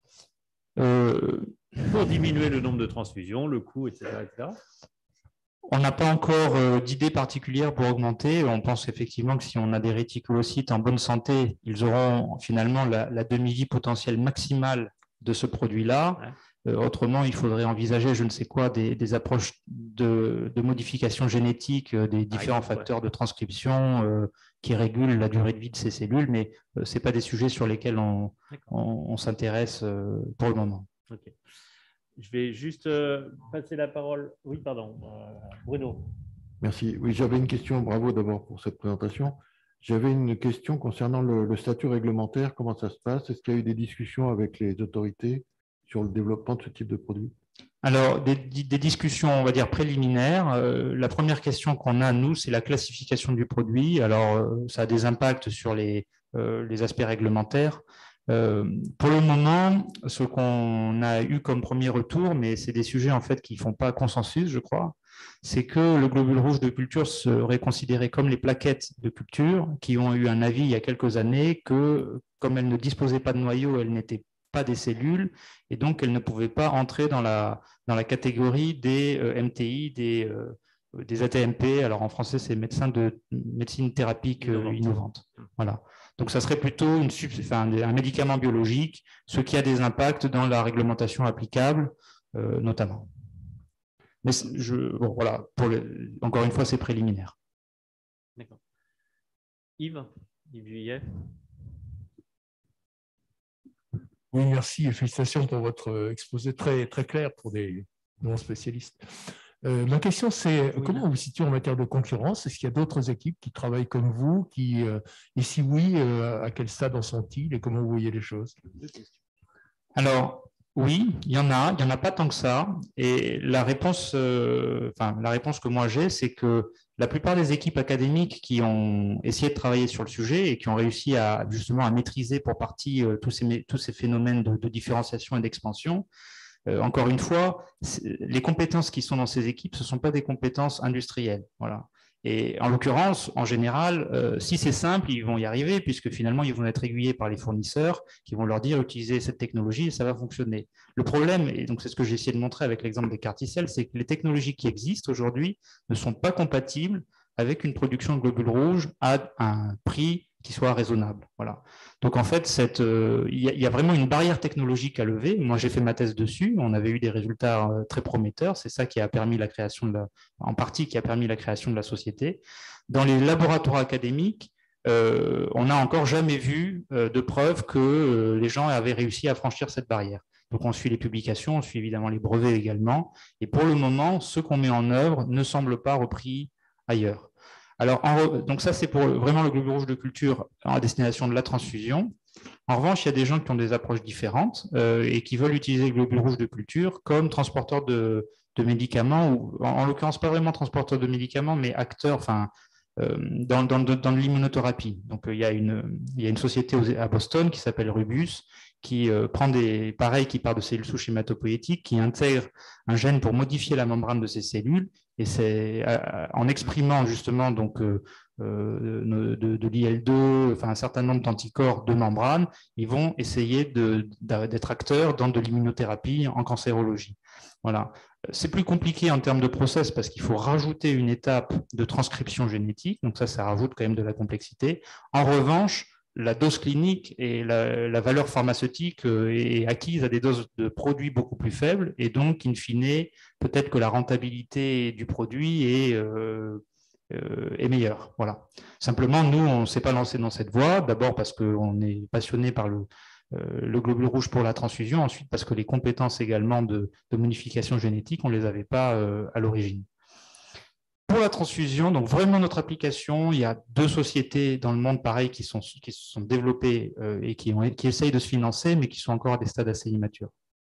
Euh, pour diminuer le nombre de transfusions, le coût, et cetera et cetera. On n'a pas encore euh, d'idée particulière pour augmenter. On pense effectivement que si on a des réticulocytes en bonne santé, ils auront finalement la, la demi-vie potentielle maximale de ce produit-là. Ouais. Euh, autrement, il faudrait envisager, je ne sais quoi, des, des approches de, de modification génétique euh, des différents ah, facteurs ouais. de transcription euh, qui régulent la durée de vie de ces cellules, mais euh, ce n'est pas des sujets sur lesquels on, on, on s'intéresse euh, pour le moment. Okay. Je vais juste euh, passer la parole. Oui, pardon, euh, Bruno. Merci. Oui, j'avais une question. Bravo d'abord pour cette présentation. J'avais une question concernant le, le statut réglementaire. Comment ça se passe? Est-ce qu'il y a eu des discussions avec les autorités sur le développement de ce type de produit? Alors, des, des discussions, on va dire, préliminaires. Euh, la première question qu'on a, nous, c'est la classification du produit. Alors, euh, ça a des impacts sur les, euh, les aspects réglementaires. Euh, pour le moment, ce qu'on a eu comme premier retour, mais c'est des sujets en fait qui ne font pas consensus, je crois, c'est que le globule rouge de culture serait considéré comme les plaquettes de culture qui ont eu un avis il y a quelques années que, comme elles ne disposaient pas de noyau, elles n'étaient pas des cellules et donc elles ne pouvaient pas entrer dans la, dans la catégorie des euh, M T I, des, euh, des A T M P. Alors en français, c'est médecin de médecine thérapique euh, innovante. Voilà. Donc, ça serait plutôt une, enfin, un médicament biologique, ce qui a des impacts dans la réglementation applicable, euh, notamment. Mais je, bon, voilà, pour le, encore une fois, c'est préliminaire. D'accord. Yves, Yves Juillet. Oui, merci et félicitations pour votre exposé très, très clair pour des non-spécialistes. Euh, ma question, c'est oui, comment vous vous situez en matière de concurrence? Est-ce qu'il y a d'autres équipes qui travaillent comme vous qui, euh, et si oui, euh, à quel stade en sont-ils et comment vous voyez les choses? Alors, oui, il y en a, il n'y en a pas tant que ça. Et la réponse, euh, enfin, la réponse que moi j'ai, c'est que la plupart des équipes académiques qui ont essayé de travailler sur le sujet et qui ont réussi à justement à maîtriser pour partie euh, tous, ces, tous ces phénomènes de, de différenciation et d'expansion, Euh, encore une fois, les compétences qui sont dans ces équipes, ce ne sont pas des compétences industrielles. Voilà. Et en l'occurrence, en général, euh, si c'est simple, ils vont y arriver puisque finalement, ils vont être aiguillés par les fournisseurs qui vont leur dire utilisez cette technologie et ça va fonctionner. Le problème, et donc c'est ce que j'ai essayé de montrer avec l'exemple des carticelles, c'est que les technologies qui existent aujourd'hui ne sont pas compatibles avec une production de globules rouges à un prix qui soit raisonnable. Voilà. Donc, en fait, cette, euh, il, y a, il y a vraiment une barrière technologique à lever. Moi, j'ai fait ma thèse dessus. On avait eu des résultats euh, très prometteurs. C'est ça qui a permis la création de la, en partie, qui a permis la création de la société. Dans les laboratoires académiques, euh, on n'a encore jamais vu euh, de preuve que euh, les gens avaient réussi à franchir cette barrière. Donc, on suit les publications, on suit évidemment les brevets également. Et pour le moment, ce qu'on met en œuvre ne semble pas repris ailleurs. Alors, en, donc ça, c'est pour vraiment le globule rouge de culture à destination de la transfusion. En revanche, il y a des gens qui ont des approches différentes euh, et qui veulent utiliser le globule rouge de culture comme transporteur de, de médicaments, ou en, en l'occurrence pas vraiment transporteur de médicaments, mais acteur, enfin, euh, dans, dans, dans l'immunothérapie. Donc, euh, il y a une, il y a une société à Boston qui s'appelle Rubus, qui euh, prend des, pareil, qui part de cellules souches hématopoïétiques, qui intègre un gène pour modifier la membrane de ces cellules, et c'est euh, en exprimant justement donc euh, euh, de, de l'I L deux, enfin un certain nombre d'anticorps de membrane, ils vont essayer de, d'être acteurs dans de l'immunothérapie en cancérologie. Voilà. C'est plus compliqué en termes de process parce qu'il faut rajouter une étape de transcription génétique, donc ça, ça rajoute quand même de la complexité. En revanche, la dose clinique et la, la valeur pharmaceutique est acquise à des doses de produits beaucoup plus faibles, et donc, in fine, peut-être que la rentabilité du produit est, euh, euh, est meilleure. Voilà. Simplement, nous, on ne s'est pas lancé dans cette voie, d'abord parce qu'on est passionné par le, euh, le globule rouge pour la transfusion, ensuite parce que les compétences également de, de modification génétique, on ne les avait pas euh, à l'origine. Pour la transfusion, donc vraiment notre application, il y a deux sociétés dans le monde pareil qui, sont, qui se sont développées euh, et qui, ont, qui essayent de se financer, mais qui sont encore à des stades assez immatures.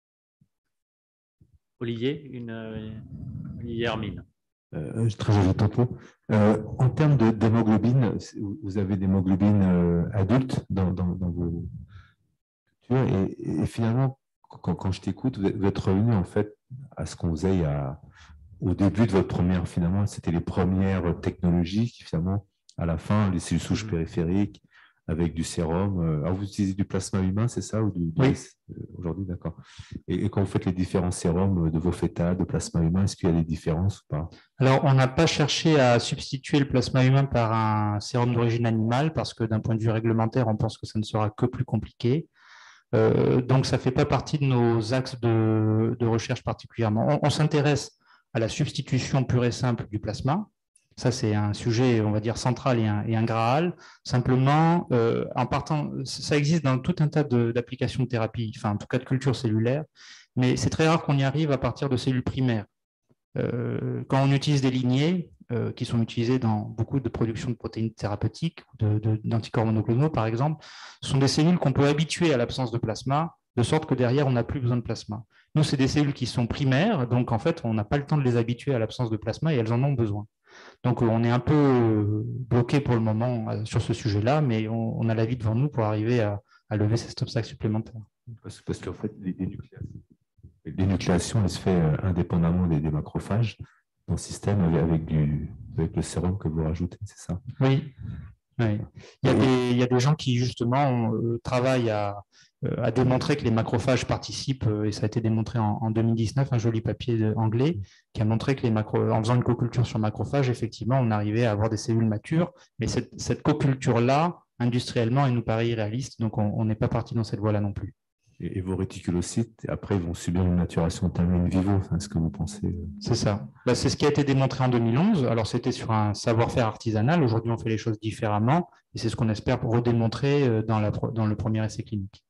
Olivier, une, euh, Olivier Hermine. Euh, très joli topo. Euh, en termes d'hémoglobine, vous avez des hémoglobines euh, adultes dans, dans, dans vos cultures, et, et finalement, quand, quand je t'écoute, vous êtes revenu en fait à ce qu'on faisait il y a... Au début de votre première, finalement, c'était les premières technologies qui, finalement, à la fin, les cellules souches périphériques avec du sérum. Alors, vous utilisez du plasma humain, c'est ça, ou du, oui. Aujourd'hui, d'accord. Et, et quand vous faites les différents sérums de vos fœtas, de plasma humain, est-ce qu'il y a des différences ou pas? Alors, on n'a pas cherché à substituer le plasma humain par un sérum d'origine animale parce que d'un point de vue réglementaire, on pense que ça ne sera que plus compliqué. Euh, donc, ça ne fait pas partie de nos axes de, de recherche particulièrement. On, on s'intéresse à la substitution pure et simple du plasma. Ça, c'est un sujet, on va dire, central et un, et un graal. Simplement, euh, en partant, ça existe dans tout un tas d'applications de, de thérapie, enfin, en tout cas de culture cellulaire, mais c'est très rare qu'on y arrive à partir de cellules primaires. Euh, quand on utilise des lignées, euh, qui sont utilisées dans beaucoup de production de protéines thérapeutiques, d'anticorps monoclonaux, par exemple, ce sont des cellules qu'on peut habituer à l'absence de plasma, de sorte que derrière, on n'a plus besoin de plasma. Nous, c'est des cellules qui sont primaires, donc en fait, on n'a pas le temps de les habituer à l'absence de plasma et elles en ont besoin. Donc, on est un peu bloqué pour le moment sur ce sujet-là, mais on, on a la vie devant nous pour arriver à, à lever cet obstacle supplémentaire. Parce, parce qu'en fait, les dénucléations, les dénucléations, elles se fait indépendamment des, des macrophages dans le système avec, avec, du, avec le sérum que vous rajoutez, c'est ça? Oui. Oui. Il y a des, il y a des gens qui, justement, euh, travaillent à, euh, à démontrer que les macrophages participent, euh, et ça a été démontré en, en deux mille dix-neuf, un joli papier de, anglais qui a montré que les macro, en faisant une coculture sur macrophages, effectivement, on arrivait à avoir des cellules matures, mais cette, cette coculture-là, industriellement, elle nous paraît irréaliste, donc on n'est pas parti dans cette voie-là non plus. Et, et vos réticulocytes, après, ils vont subir une maturation in vivo, enfin, ce que vous pensez? C'est ça. Bah, c'est ce qui a été démontré en deux mille onze. Alors, c'était sur un savoir-faire artisanal. Aujourd'hui, on fait les choses différemment. Et c'est ce qu'on espère redémontrer dans, la, dans le premier essai clinique.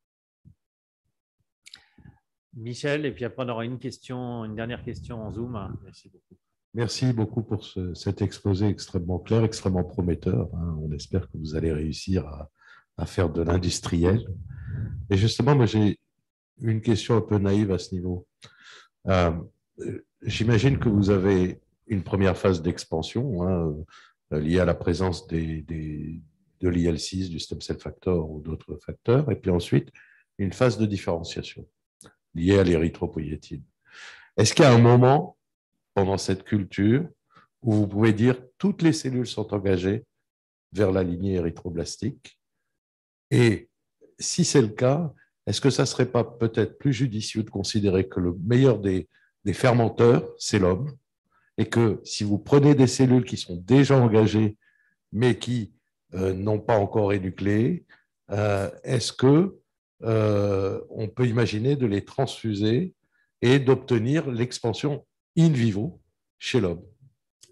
Michel, et puis après, on aura une question, une dernière question en Zoom. Merci beaucoup. Merci beaucoup pour ce, cet exposé extrêmement clair, extrêmement prometteur. Hein. On espère que vous allez réussir à, à faire de l'industriel. Et justement, moi, j'ai une question un peu naïve à ce niveau. Euh, J'imagine que vous avez une première phase d'expansion hein, liée à la présence des, des, de l'I L six, du stem cell factor ou d'autres facteurs, et puis ensuite une phase de différenciation liée à l'érythropoïétine. Est-ce qu'il y a un moment pendant cette culture où vous pouvez dire toutes les cellules sont engagées vers la lignée érythroblastique? Et si c'est le cas, est-ce que ça ne serait pas peut-être plus judicieux de considérer que le meilleur des, des fermenteurs, c'est l'homme, et que si vous prenez des cellules qui sont déjà engagées, mais qui euh, n'ont pas encore énucléé, euh, est-ce que euh, on peut imaginer de les transfuser et d'obtenir l'expansion in vivo chez l'homme?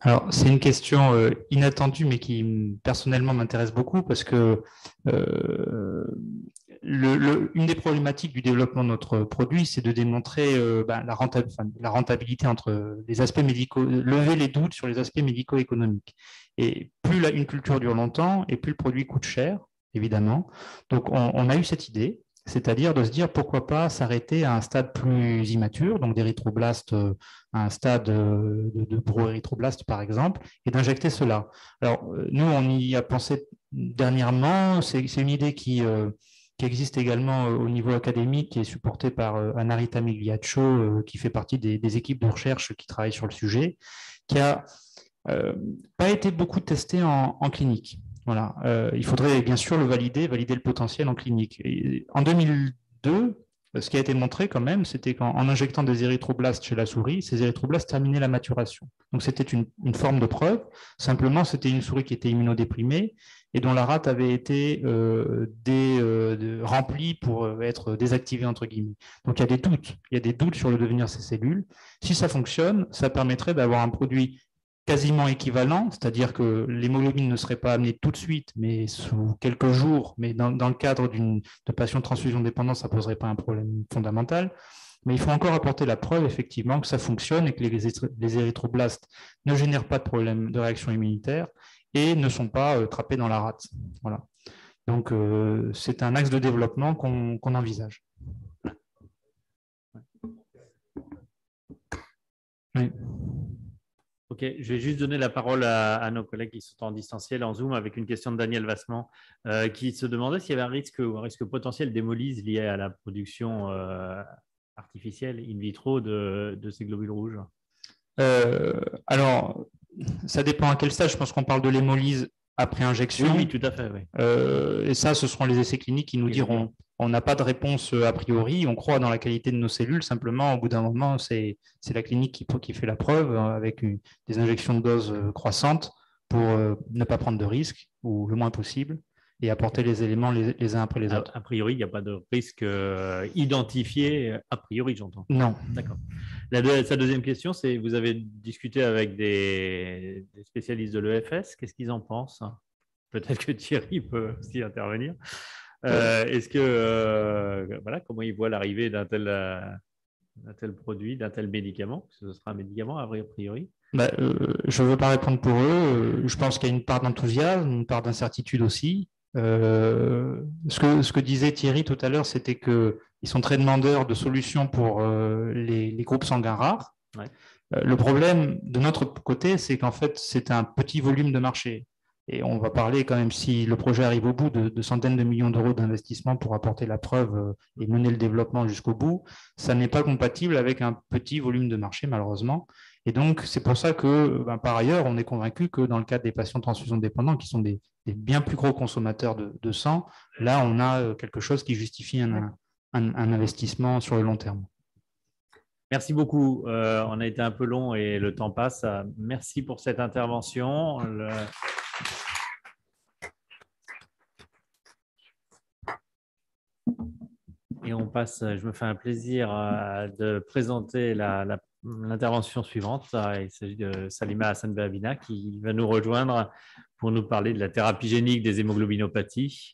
Alors, c'est une question euh, inattendue, mais qui personnellement m'intéresse beaucoup parce que euh, le, le, une des problématiques du développement de notre produit, c'est de démontrer euh, ben, la, renta enfin, la rentabilité entre les aspects médicaux, lever les doutes sur les aspects médico-économiques. Et plus la, une culture dure longtemps, et plus le produit coûte cher, évidemment. Donc, on, on a eu cette idée, c'est-à-dire de se dire pourquoi pas s'arrêter à un stade plus immature, donc d'érythroblastes à un stade de, de pro-érythroblastes par exemple, et d'injecter cela. Alors, nous, on y a pensé dernièrement, c'est une idée qui, euh, qui existe également au niveau académique, qui est supportée par euh, Anarita Migliaccio, euh, qui fait partie des, des équipes de recherche qui travaillent sur le sujet, qui a euh, pas été beaucoup testée en, en clinique. Voilà. Euh, il faudrait bien sûr le valider, valider le potentiel en clinique. Et en deux mille deux, ce qui a été montré quand même, c'était qu'en injectant des érythroblastes chez la souris, ces érythroblastes terminaient la maturation. Donc c'était une, une forme de preuve. Simplement, c'était une souris qui était immunodéprimée et dont la rate avait été euh, dé, euh, de, remplie pour être désactivée, entre guillemets. Donc il y a des doutes. Il y a des doutes sur le devenir de ces cellules. Si ça fonctionne, ça permettrait d'avoir un produit quasiment équivalent, c'est-à-dire que l'hémoglobine ne serait pas amenée tout de suite, mais sous quelques jours, mais dans, dans le cadre d'une de patient transfusion dépendante, ça ne poserait pas un problème fondamental. Mais il faut encore apporter la preuve, effectivement, que ça fonctionne et que les, les érythroblastes ne génèrent pas de problème de réaction immunitaire et ne sont pas euh, trappés dans la rate. Voilà. Donc, euh, c'est un axe de développement qu'on qu'on envisage. Oui. Ok, je vais juste donner la parole à, à nos collègues qui sont en distanciel, en Zoom, avec une question de Daniel Vassement, euh, qui se demandait s'il y avait un risque ou un risque potentiel d'hémolyse lié à la production euh, artificielle in vitro de, de ces globules rouges. Euh, alors, ça dépend à quel stade. Je pense qu'on parle de l'hémolyse après injection. Oui, oui, tout à fait. Oui. Euh, et ça, ce seront les essais cliniques qui nous oui, diront. Oui. On n'a pas de réponse a priori. On croit dans la qualité de nos cellules. Simplement, au bout d'un moment, c'est la clinique qui, qui fait la preuve avec une, des injections de doses croissantes pour euh, ne pas prendre de risques ou le moins possible et apporter les éléments les, les uns après les autres. A, a priori, il n'y a pas de risque euh, identifié a priori, j'entends. Non. D'accord. La, sa deuxième question, c'est vous avez discuté avec des, des spécialistes de l'E F S. Qu'est-ce qu'ils en pensent? Peut-être que Thierry peut aussi intervenir. Euh, Est-ce que, euh, voilà, comment ils voient l'arrivée d'un tel, euh, d'un tel produit, d'un tel médicament? Ce sera un médicament a priori? Bah, euh, je ne veux pas répondre pour eux. Je pense qu'il y a une part d'enthousiasme, une part d'incertitude aussi. Euh, ce, que, ce que disait Thierry tout à l'heure, c'était qu'ils sont très demandeurs de solutions pour euh, les, les groupes sanguins rares. Ouais. Euh, le problème de notre côté, c'est qu'en fait, c'est un petit volume de marché. Et on va parler quand même, si le projet arrive au bout, de, de centaines de millions d'euros d'investissement pour apporter la preuve et mener le développement jusqu'au bout. Ça n'est pas compatible avec un petit volume de marché, malheureusement. Et donc, c'est pour ça que, ben, par ailleurs, on est convaincu que dans le cadre des patients transfusion dépendants, qui sont des, des bien plus gros consommateurs de, de sang, là, on a quelque chose qui justifie un, un, un investissement sur le long terme. Merci beaucoup. Euh, on a été un peu long et le temps passe. Merci pour cette intervention. Le... Et on passe, je me fais un plaisir de présenter l'intervention suivante. Il s'agit de Salima Hassan-Behabina qui va nous rejoindre pour nous parler de la thérapie génique des hémoglobinopathies.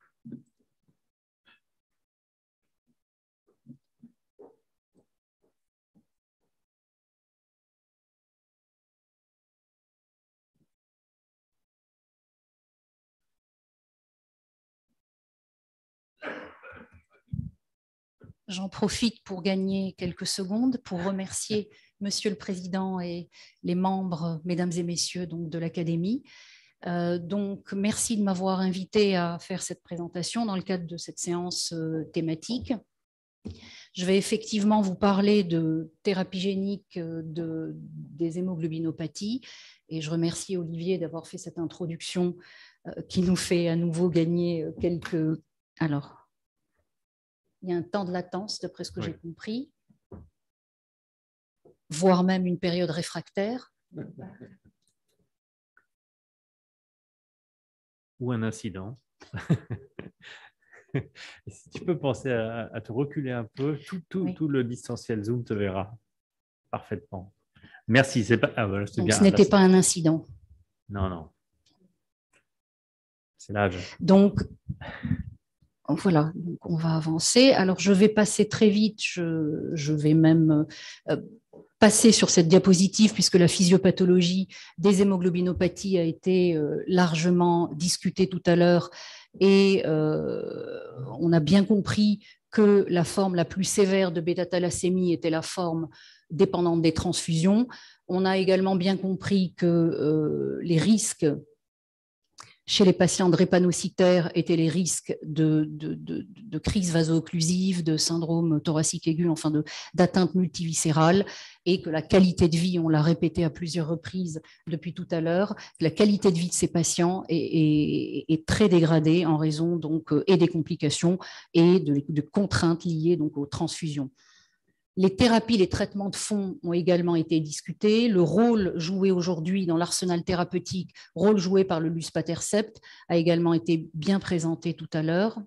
J'en profite pour gagner quelques secondes pour remercier Monsieur le Président et les membres, mesdames et messieurs donc, de l'Académie. Euh, donc, merci de m'avoir invité à faire cette présentation dans le cadre de cette séance euh, thématique. Je vais effectivement vous parler de thérapie génique de, des hémoglobinopathies et je remercie Olivier d'avoir fait cette introduction euh, qui nous fait à nouveau gagner quelques... Alors, il y a un temps de latence, d'après ce que oui. j'ai compris, voire même une période réfractaire. Ou un incident. Si tu peux penser à, à te reculer un peu, tout, tout, oui. tout le distanciel Zoom te verra parfaitement. Merci. C'est pas... ah, voilà, Donc, ce n'était pas un incident. Non, non. C'est l'âge. Donc, voilà, donc on va avancer. Alors, je vais passer très vite. Je, je vais même euh, passer sur cette diapositive puisque la physiopathologie des hémoglobinopathies a été euh, largement discutée tout à l'heure et euh, on a bien compris que la forme la plus sévère de bêta-thalassémie était la forme dépendante des transfusions. On a également bien compris que euh, les risques chez les patients drépanocytaires étaient les risques de, de, de, de crise vaso-occlusive, de syndrome thoracique aigu, enfin d'atteinte multiviscérale, et que la qualité de vie, on l'a répété à plusieurs reprises depuis tout à l'heure, la qualité de vie de ces patients est, est, est très dégradée en raison donc, et des complications et de, de contraintes liées donc, aux transfusions. Les thérapies, les traitements de fond ont également été discutés. Le rôle joué aujourd'hui dans l'arsenal thérapeutique, rôle joué par le luspatercept, a également été bien présenté tout à l'heure.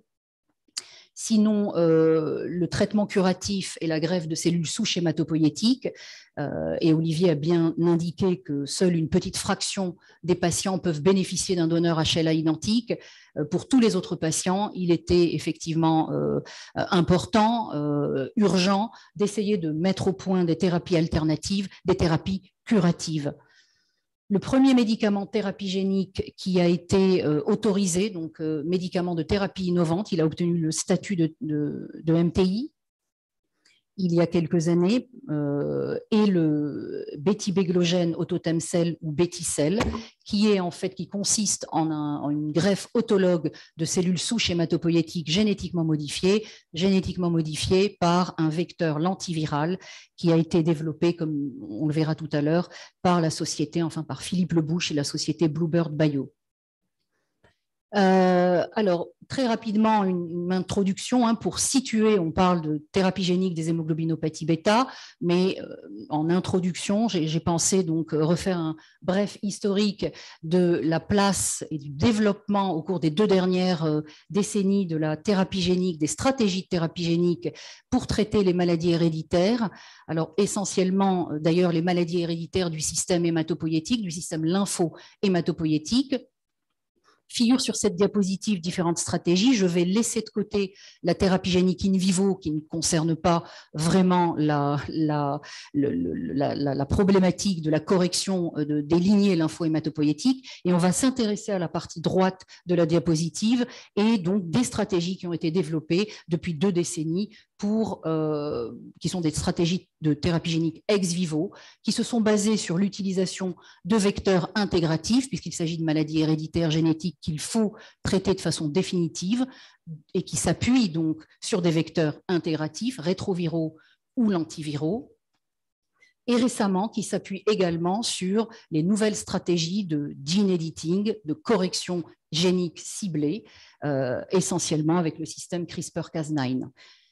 Sinon, euh, le traitement curatif et la greffe de cellules souches hématopoïétiques, euh, et Olivier a bien indiqué que seule une petite fraction des patients peuvent bénéficier d'un donneur H L A identique. Euh, pour tous les autres patients, il était effectivement euh, important, euh, urgent, d'essayer de mettre au point des thérapies alternatives, des thérapies curatives. Le premier médicament thérapie génique qui a été euh, autorisé, donc euh, médicament de thérapie innovante, il a obtenu le statut de, de, de M T I il y a quelques années, euh, est le bétibéglogène autotemcel ou béticel, qui est en fait qui consiste en, un, en une greffe autologue de cellules souches hématopoïétiques génétiquement modifiées, génétiquement modifiées par un vecteur lentiviral qui a été développé, comme on le verra tout à l'heure, par la société, enfin par Philippe Lebouche et la société Bluebird Bio. Euh, alors, très rapidement, une, une introduction hein, pour situer, on parle de thérapie génique des hémoglobinopathies bêta, mais euh, en introduction, j'ai pensé donc refaire un bref historique de la place et du développement au cours des deux dernières euh, décennies de la thérapie génique, des stratégies de thérapie génique pour traiter les maladies héréditaires. Alors, essentiellement, d'ailleurs, les maladies héréditaires du système hématopoïétique, du système lympho-hématopoïétique. Figurent sur cette diapositive différentes stratégies. Je vais laisser de côté la thérapie génique in vivo qui ne concerne pas vraiment la, la, le, la, la, la problématique de la correction de, des lignées lympho-hématopoïétiques et on va s'intéresser à la partie droite de la diapositive et donc des stratégies qui ont été développées depuis deux décennies pour, euh, qui sont des stratégies de thérapie génique ex vivo, qui se sont basées sur l'utilisation de vecteurs intégratifs, puisqu'il s'agit de maladies héréditaires génétiques qu'il faut traiter de façon définitive, et qui s'appuient donc sur des vecteurs intégratifs, rétroviraux ou lentiviraux, et récemment qui s'appuient également sur les nouvelles stratégies de gene editing, de correction génique ciblée, euh, essentiellement avec le système CRISPR Cas neuf.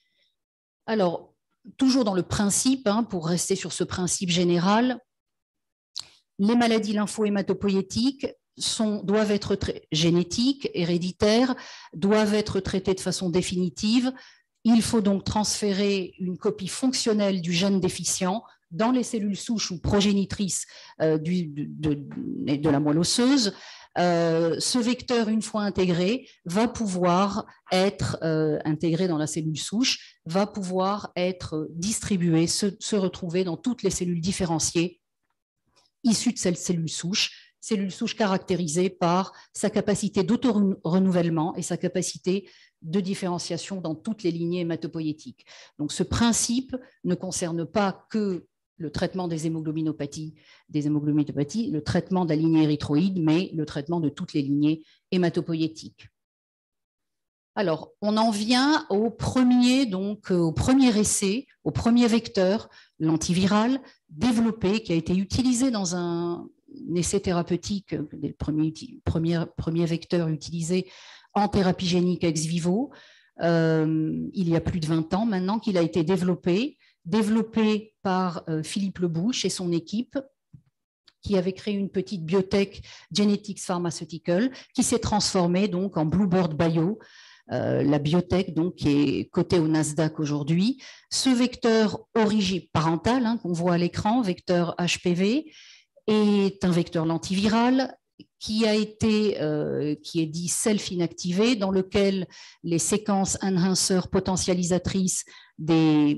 Alors, toujours dans le principe, hein, pour rester sur ce principe général, les maladies lympho-hématopoïétiques sont, doivent être génétiques, héréditaires, doivent être traitées de façon définitive. Il faut donc transférer une copie fonctionnelle du gène déficient dans les cellules souches ou progénitrices euh, du, de, de, de la moelle osseuse. Euh, ce vecteur, une fois intégré, va pouvoir être euh, intégré dans la cellule souche, va pouvoir être distribué, se, se retrouver dans toutes les cellules différenciées issues de cette cellule souche, cellule souche caractérisée par sa capacité d'auto-renouvellement et sa capacité de différenciation dans toutes les lignées hématopoïétiques. Donc ce principe ne concerne pas que le traitement des hémoglobinopathies, des hémoglobinopathies, le traitement de la lignée érythroïde, mais le traitement de toutes les lignées hématopoïétiques. Alors, on en vient au premier, donc, au premier essai, au premier vecteur, l'antiviral, développé, qui a été utilisé dans un essai thérapeutique, le premier, premier, premier vecteur utilisé en thérapie génique ex vivo, euh, il y a plus de vingt ans maintenant qu'il a été développé, développé par euh, Philippe Lebouche et son équipe, qui avait créé une petite biotech Genetics Pharmaceutical, qui s'est transformée donc en Bluebird Bio, euh, la biotech, donc, qui est cotée au Nasdaq aujourd'hui. Ce vecteur origine parentale, hein, qu'on voit à l'écran, vecteur H P V, est un vecteur lentiviral qui a été, euh, qui est dit self-inactivé, dans lequel les séquences enhancer potentialisatrices des,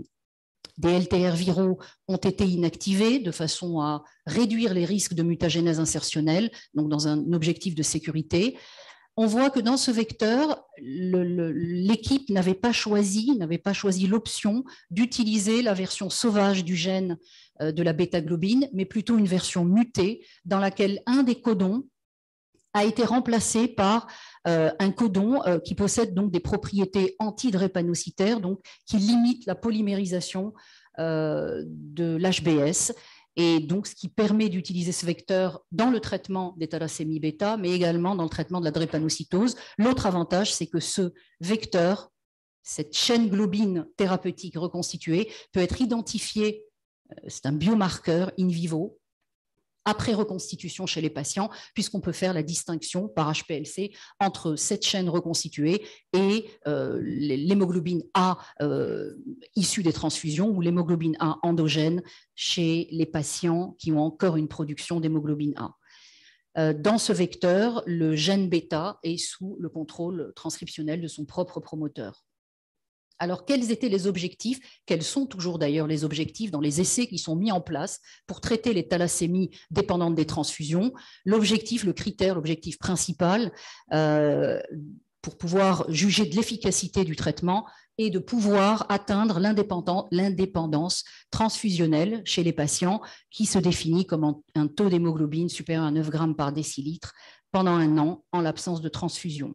des L T R viraux ont été inactivées de façon à réduire les risques de mutagénèse insertionnelle, donc dans un objectif de sécurité. On voit que dans ce vecteur, l'équipe n'avait pas choisi, n'avait pas choisi l'option d'utiliser la version sauvage du gène de la bêta-globine, mais plutôt une version mutée dans laquelle un des codons a été remplacé par euh, un codon euh, qui possède donc des propriétés anti-drépanocytaires, donc qui limite la polymérisation euh, de l'H B S. Et donc, ce qui permet d'utiliser ce vecteur dans le traitement des thalassémies bêta, mais également dans le traitement de la drépanocytose. L'autre avantage, c'est que ce vecteur, cette chaîne globine thérapeutique reconstituée, peut être identifiée, c'est un biomarqueur in vivo, après reconstitution chez les patients, puisqu'on peut faire la distinction par H P L C entre cette chaîne reconstituée et euh, l'hémoglobine A euh, issue des transfusions ou l'hémoglobine A endogène chez les patients qui ont encore une production d'hémoglobine A. Euh, dans ce vecteur, le gène bêta est sous le contrôle transcriptionnel de son propre promoteur. Alors, quels étaient les objectifs? Quels sont toujours d'ailleurs les objectifs dans les essais qui sont mis en place pour traiter les thalassémies dépendantes des transfusions? L'objectif, le critère, l'objectif principal euh, pour pouvoir juger de l'efficacité du traitement est de pouvoir atteindre l'indépendance transfusionnelle chez les patients qui se définit comme un taux d'hémoglobine supérieur à neuf grammes par décilitre pendant un an en l'absence de transfusion.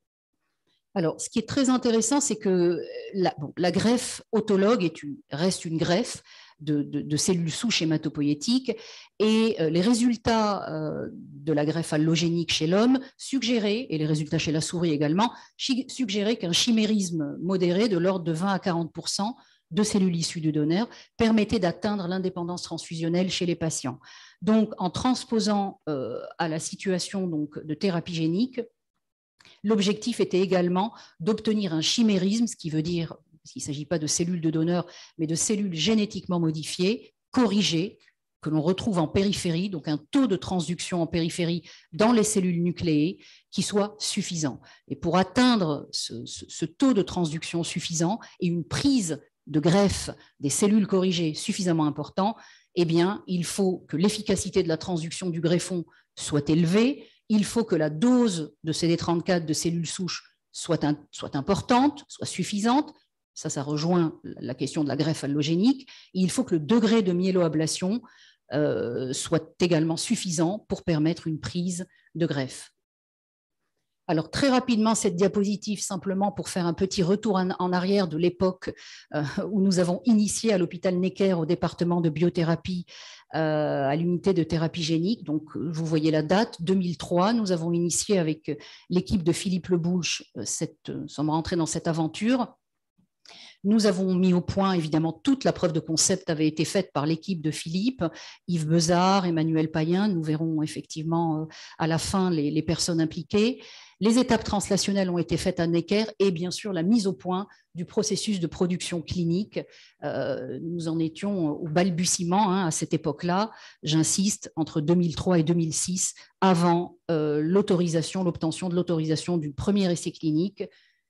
Alors, ce qui est très intéressant, c'est que la, bon, la greffe autologue est une, reste une greffe de, de, de cellules souches hématopoïétiques et euh, les résultats euh, de la greffe allogénique chez l'homme suggéraient, et les résultats chez la souris également, suggéraient qu'un chimérisme modéré de l'ordre de vingt à quarante pour cent de cellules issues du donneur permettait d'atteindre l'indépendance transfusionnelle chez les patients. Donc, en transposant euh, à la situation donc, de thérapie génique, l'objectif était également d'obtenir un chimérisme, ce qui veut dire, qu'il ne s'agit pas de cellules de donneur, mais de cellules génétiquement modifiées, corrigées, que l'on retrouve en périphérie, donc un taux de transduction en périphérie dans les cellules nucléées qui soit suffisant. Et pour atteindre ce, ce, ce taux de transduction suffisant et une prise de greffe des cellules corrigées suffisamment important, eh bien, il faut que l'efficacité de la transduction du greffon soit élevée. Il faut que la dose de C D trente-quatre de cellules souches soit, un, soit importante, soit suffisante. Ça, ça rejoint la question de la greffe allogénique. Et il faut que le degré de myéloablation euh, soit également suffisant pour permettre une prise de greffe. Alors, très rapidement, cette diapositive, simplement pour faire un petit retour en, en arrière de l'époque euh, où nous avons initié à l'hôpital Necker, au département de biothérapie, euh, à l'unité de thérapie génique. Donc, vous voyez la date, deux mille trois, nous avons initié avec l'équipe de Philippe Lebouche, cette, nous sommes rentrés dans cette aventure. Nous avons mis au point, évidemment, toute la preuve de concept avait été faite par l'équipe de Philippe, Yves Bezard, Emmanuel Payen. Nous verrons effectivement euh, à la fin les, les personnes impliquées. Les étapes translationnelles ont été faites à Necker et bien sûr la mise au point du processus de production clinique. Euh, nous en étions au balbutiement hein, à cette époque-là, j'insiste, entre deux mille trois et deux mille six, avant euh, l'autorisation, l'obtention de l'autorisation du premier essai clinique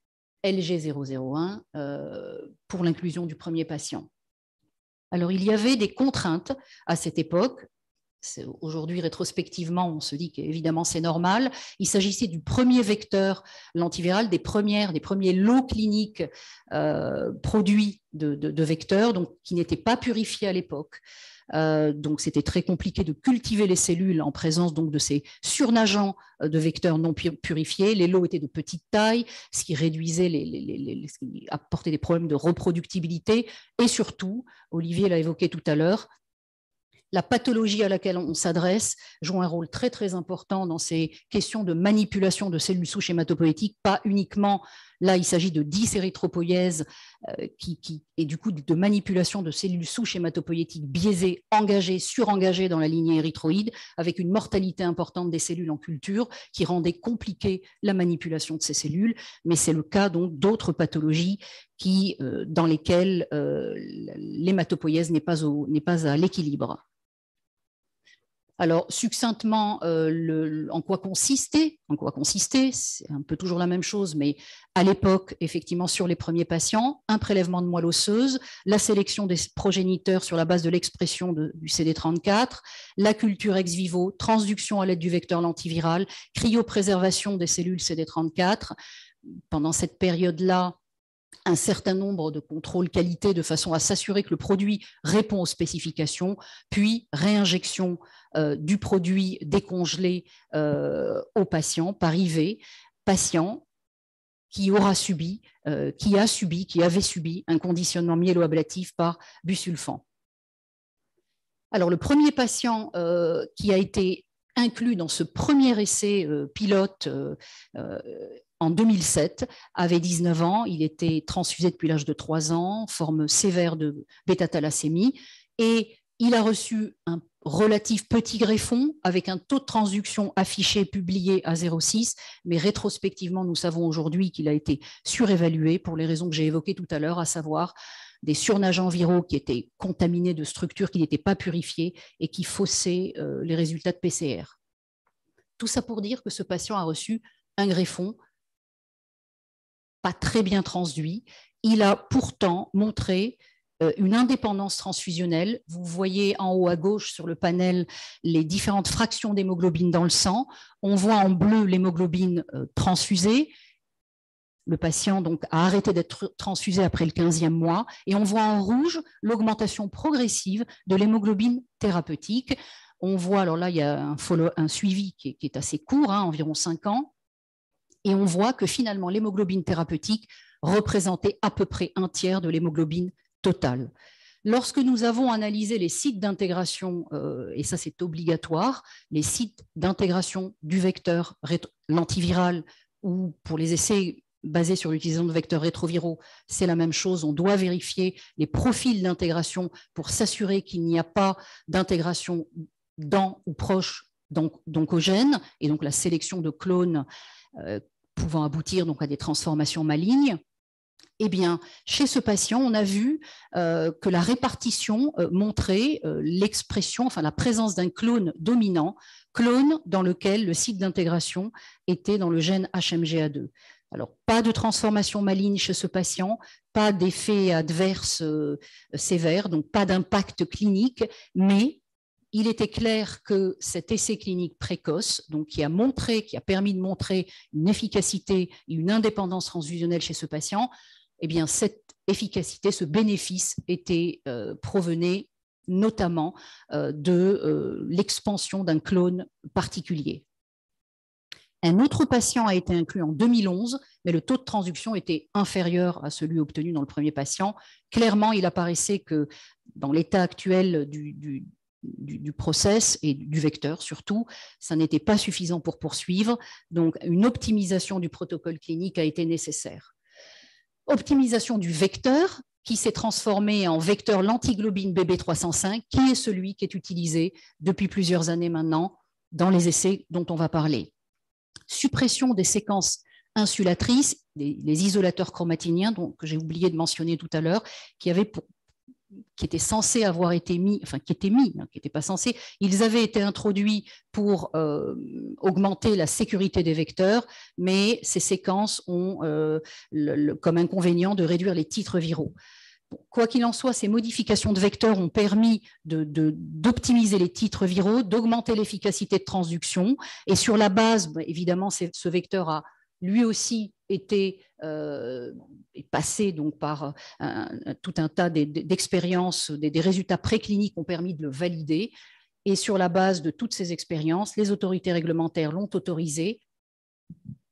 L G zéro zéro un euh, pour l'inclusion du premier patient. Alors, il y avait des contraintes à cette époque. Aujourd'hui, rétrospectivement, on se dit qu'évidemment, c'est normal. Il s'agissait du premier vecteur lentiviral, des, premières, des premiers lots cliniques euh, produits de, de, de vecteurs, donc, qui n'étaient pas purifiés à l'époque. Euh, donc, c'était très compliqué de cultiver les cellules en présence donc, de ces surnageants de vecteurs non purifiés. Les lots étaient de petite taille, ce qui réduisait, les, les, les, les, ce qui apportait des problèmes de reproductibilité. Et surtout, Olivier l'a évoqué tout à l'heure, la pathologie à laquelle on s'adresse joue un rôle très très important dans ces questions de manipulation de cellules souches hématopoïétiques, pas uniquement Là, il s'agit de dix érythropoïèses euh, qui, qui, et du coup de manipulation de cellules souches hématopoïétiques biaisées, engagées, surengagées dans la lignée érythroïde, avec une mortalité importante des cellules en culture qui rendait compliquée la manipulation de ces cellules. Mais c'est le cas donc d'autres pathologies qui, euh, dans lesquelles euh, l'hématopoïèse n'est pas, au, n'est pas à l'équilibre. Alors, succinctement, euh, le, en quoi consistait, en quoi consistait, c'est un peu toujours la même chose, mais à l'époque, effectivement, sur les premiers patients, un prélèvement de moelle osseuse, la sélection des progéniteurs sur la base de l'expression du C D trente-quatre, la culture ex vivo, transduction à l'aide du vecteur lentiviral, cryopréservation des cellules C D trente-quatre. Pendant cette période-là, un certain nombre de contrôles qualité de façon à s'assurer que le produit répond aux spécifications, puis réinjection euh, du produit décongelé euh, au patient par I V, patient qui aura subi, euh, qui a subi, qui avait subi un conditionnement myéloablatif par busulfan. Alors, le premier patient euh, qui a été inclus dans ce premier essai euh, pilote euh, euh, en deux mille sept, avait dix-neuf ans, il était transfusé depuis l'âge de trois ans, forme sévère de bêta-thalassémie, et il a reçu un relatif petit greffon avec un taux de transduction affiché, publié à zéro virgule six, mais rétrospectivement, nous savons aujourd'hui qu'il a été surévalué pour les raisons que j'ai évoquées tout à l'heure, à savoir des surnageants viraux qui étaient contaminés de structures qui n'étaient pas purifiées et qui faussaient euh, les résultats de P C R. Tout ça pour dire que ce patient a reçu un greffon pas très bien transduit. Il a pourtant montré euh, une indépendance transfusionnelle. Vous voyez en haut à gauche sur le panel les différentes fractions d'hémoglobine dans le sang. On voit en bleu l'hémoglobine euh, transfusée. Le patient donc, a arrêté d'être transfusé après le quinzième mois. Et on voit en rouge l'augmentation progressive de l'hémoglobine thérapeutique. On voit, alors là, il y a un, follow, un suivi qui est, qui est assez court, hein, environ cinq ans. Et on voit que finalement, l'hémoglobine thérapeutique représentait à peu près un tiers de l'hémoglobine totale. Lorsque nous avons analysé les sites d'intégration, euh, et ça c'est obligatoire, les sites d'intégration du vecteur lentiviral ou pour les essais basés sur l'utilisation de vecteurs rétroviraux, c'est la même chose. On doit vérifier les profils d'intégration pour s'assurer qu'il n'y a pas d'intégration dans ou proche d'oncogènes, et donc la sélection de clones euh, pouvant aboutir donc à des transformations malignes. Eh bien, chez ce patient, on a vu euh, que la répartition euh, montrait euh, l'expression, enfin la présence d'un clone dominant, clone dans lequel le site d'intégration était dans le gène H M G A deux. Alors, pas de transformation maligne chez ce patient, pas d'effet adverse euh, sévère, donc pas d'impact clinique, mais il était clair que cet essai clinique précoce, donc qui a montré, qui a permis de montrer une efficacité et une indépendance transfusionnelle chez ce patient, eh bien cette efficacité, ce bénéfice était euh, provenait notamment euh, de euh, l'expansion d'un clone particulier. Un autre patient a été inclus en deux mille onze, mais le taux de transduction était inférieur à celui obtenu dans le premier patient. Clairement, il apparaissait que dans l'état actuel du, du Du, du process et du vecteur surtout, ça n'était pas suffisant pour poursuivre, donc une optimisation du protocole clinique a été nécessaire. Optimisation du vecteur qui s'est transformé en vecteur lentiglobine B B trois cent cinq, qui est celui qui est utilisé depuis plusieurs années maintenant dans les essais dont on va parler. Suppression des séquences insulatrices, des, les isolateurs chromatiniens donc, que j'ai oublié de mentionner tout à l'heure, qui avaient pour qui étaient censés avoir été mis, enfin qui étaient mis, hein, qui n'étaient pas censés, ils avaient été introduits pour euh, augmenter la sécurité des vecteurs, mais ces séquences ont euh, le, le, comme inconvénient de réduire les titres viraux. Bon, quoi qu'il en soit, ces modifications de vecteurs ont permis de, de, d'optimiser les titres viraux, d'augmenter l'efficacité de transduction, et sur la base, bah, évidemment, ce vecteur a lui aussi été euh, passé donc, par un, un, tout un tas d'expériences, des, des résultats précliniques ont permis de le valider. Et sur la base de toutes ces expériences, les autorités réglementaires l'ont autorisé.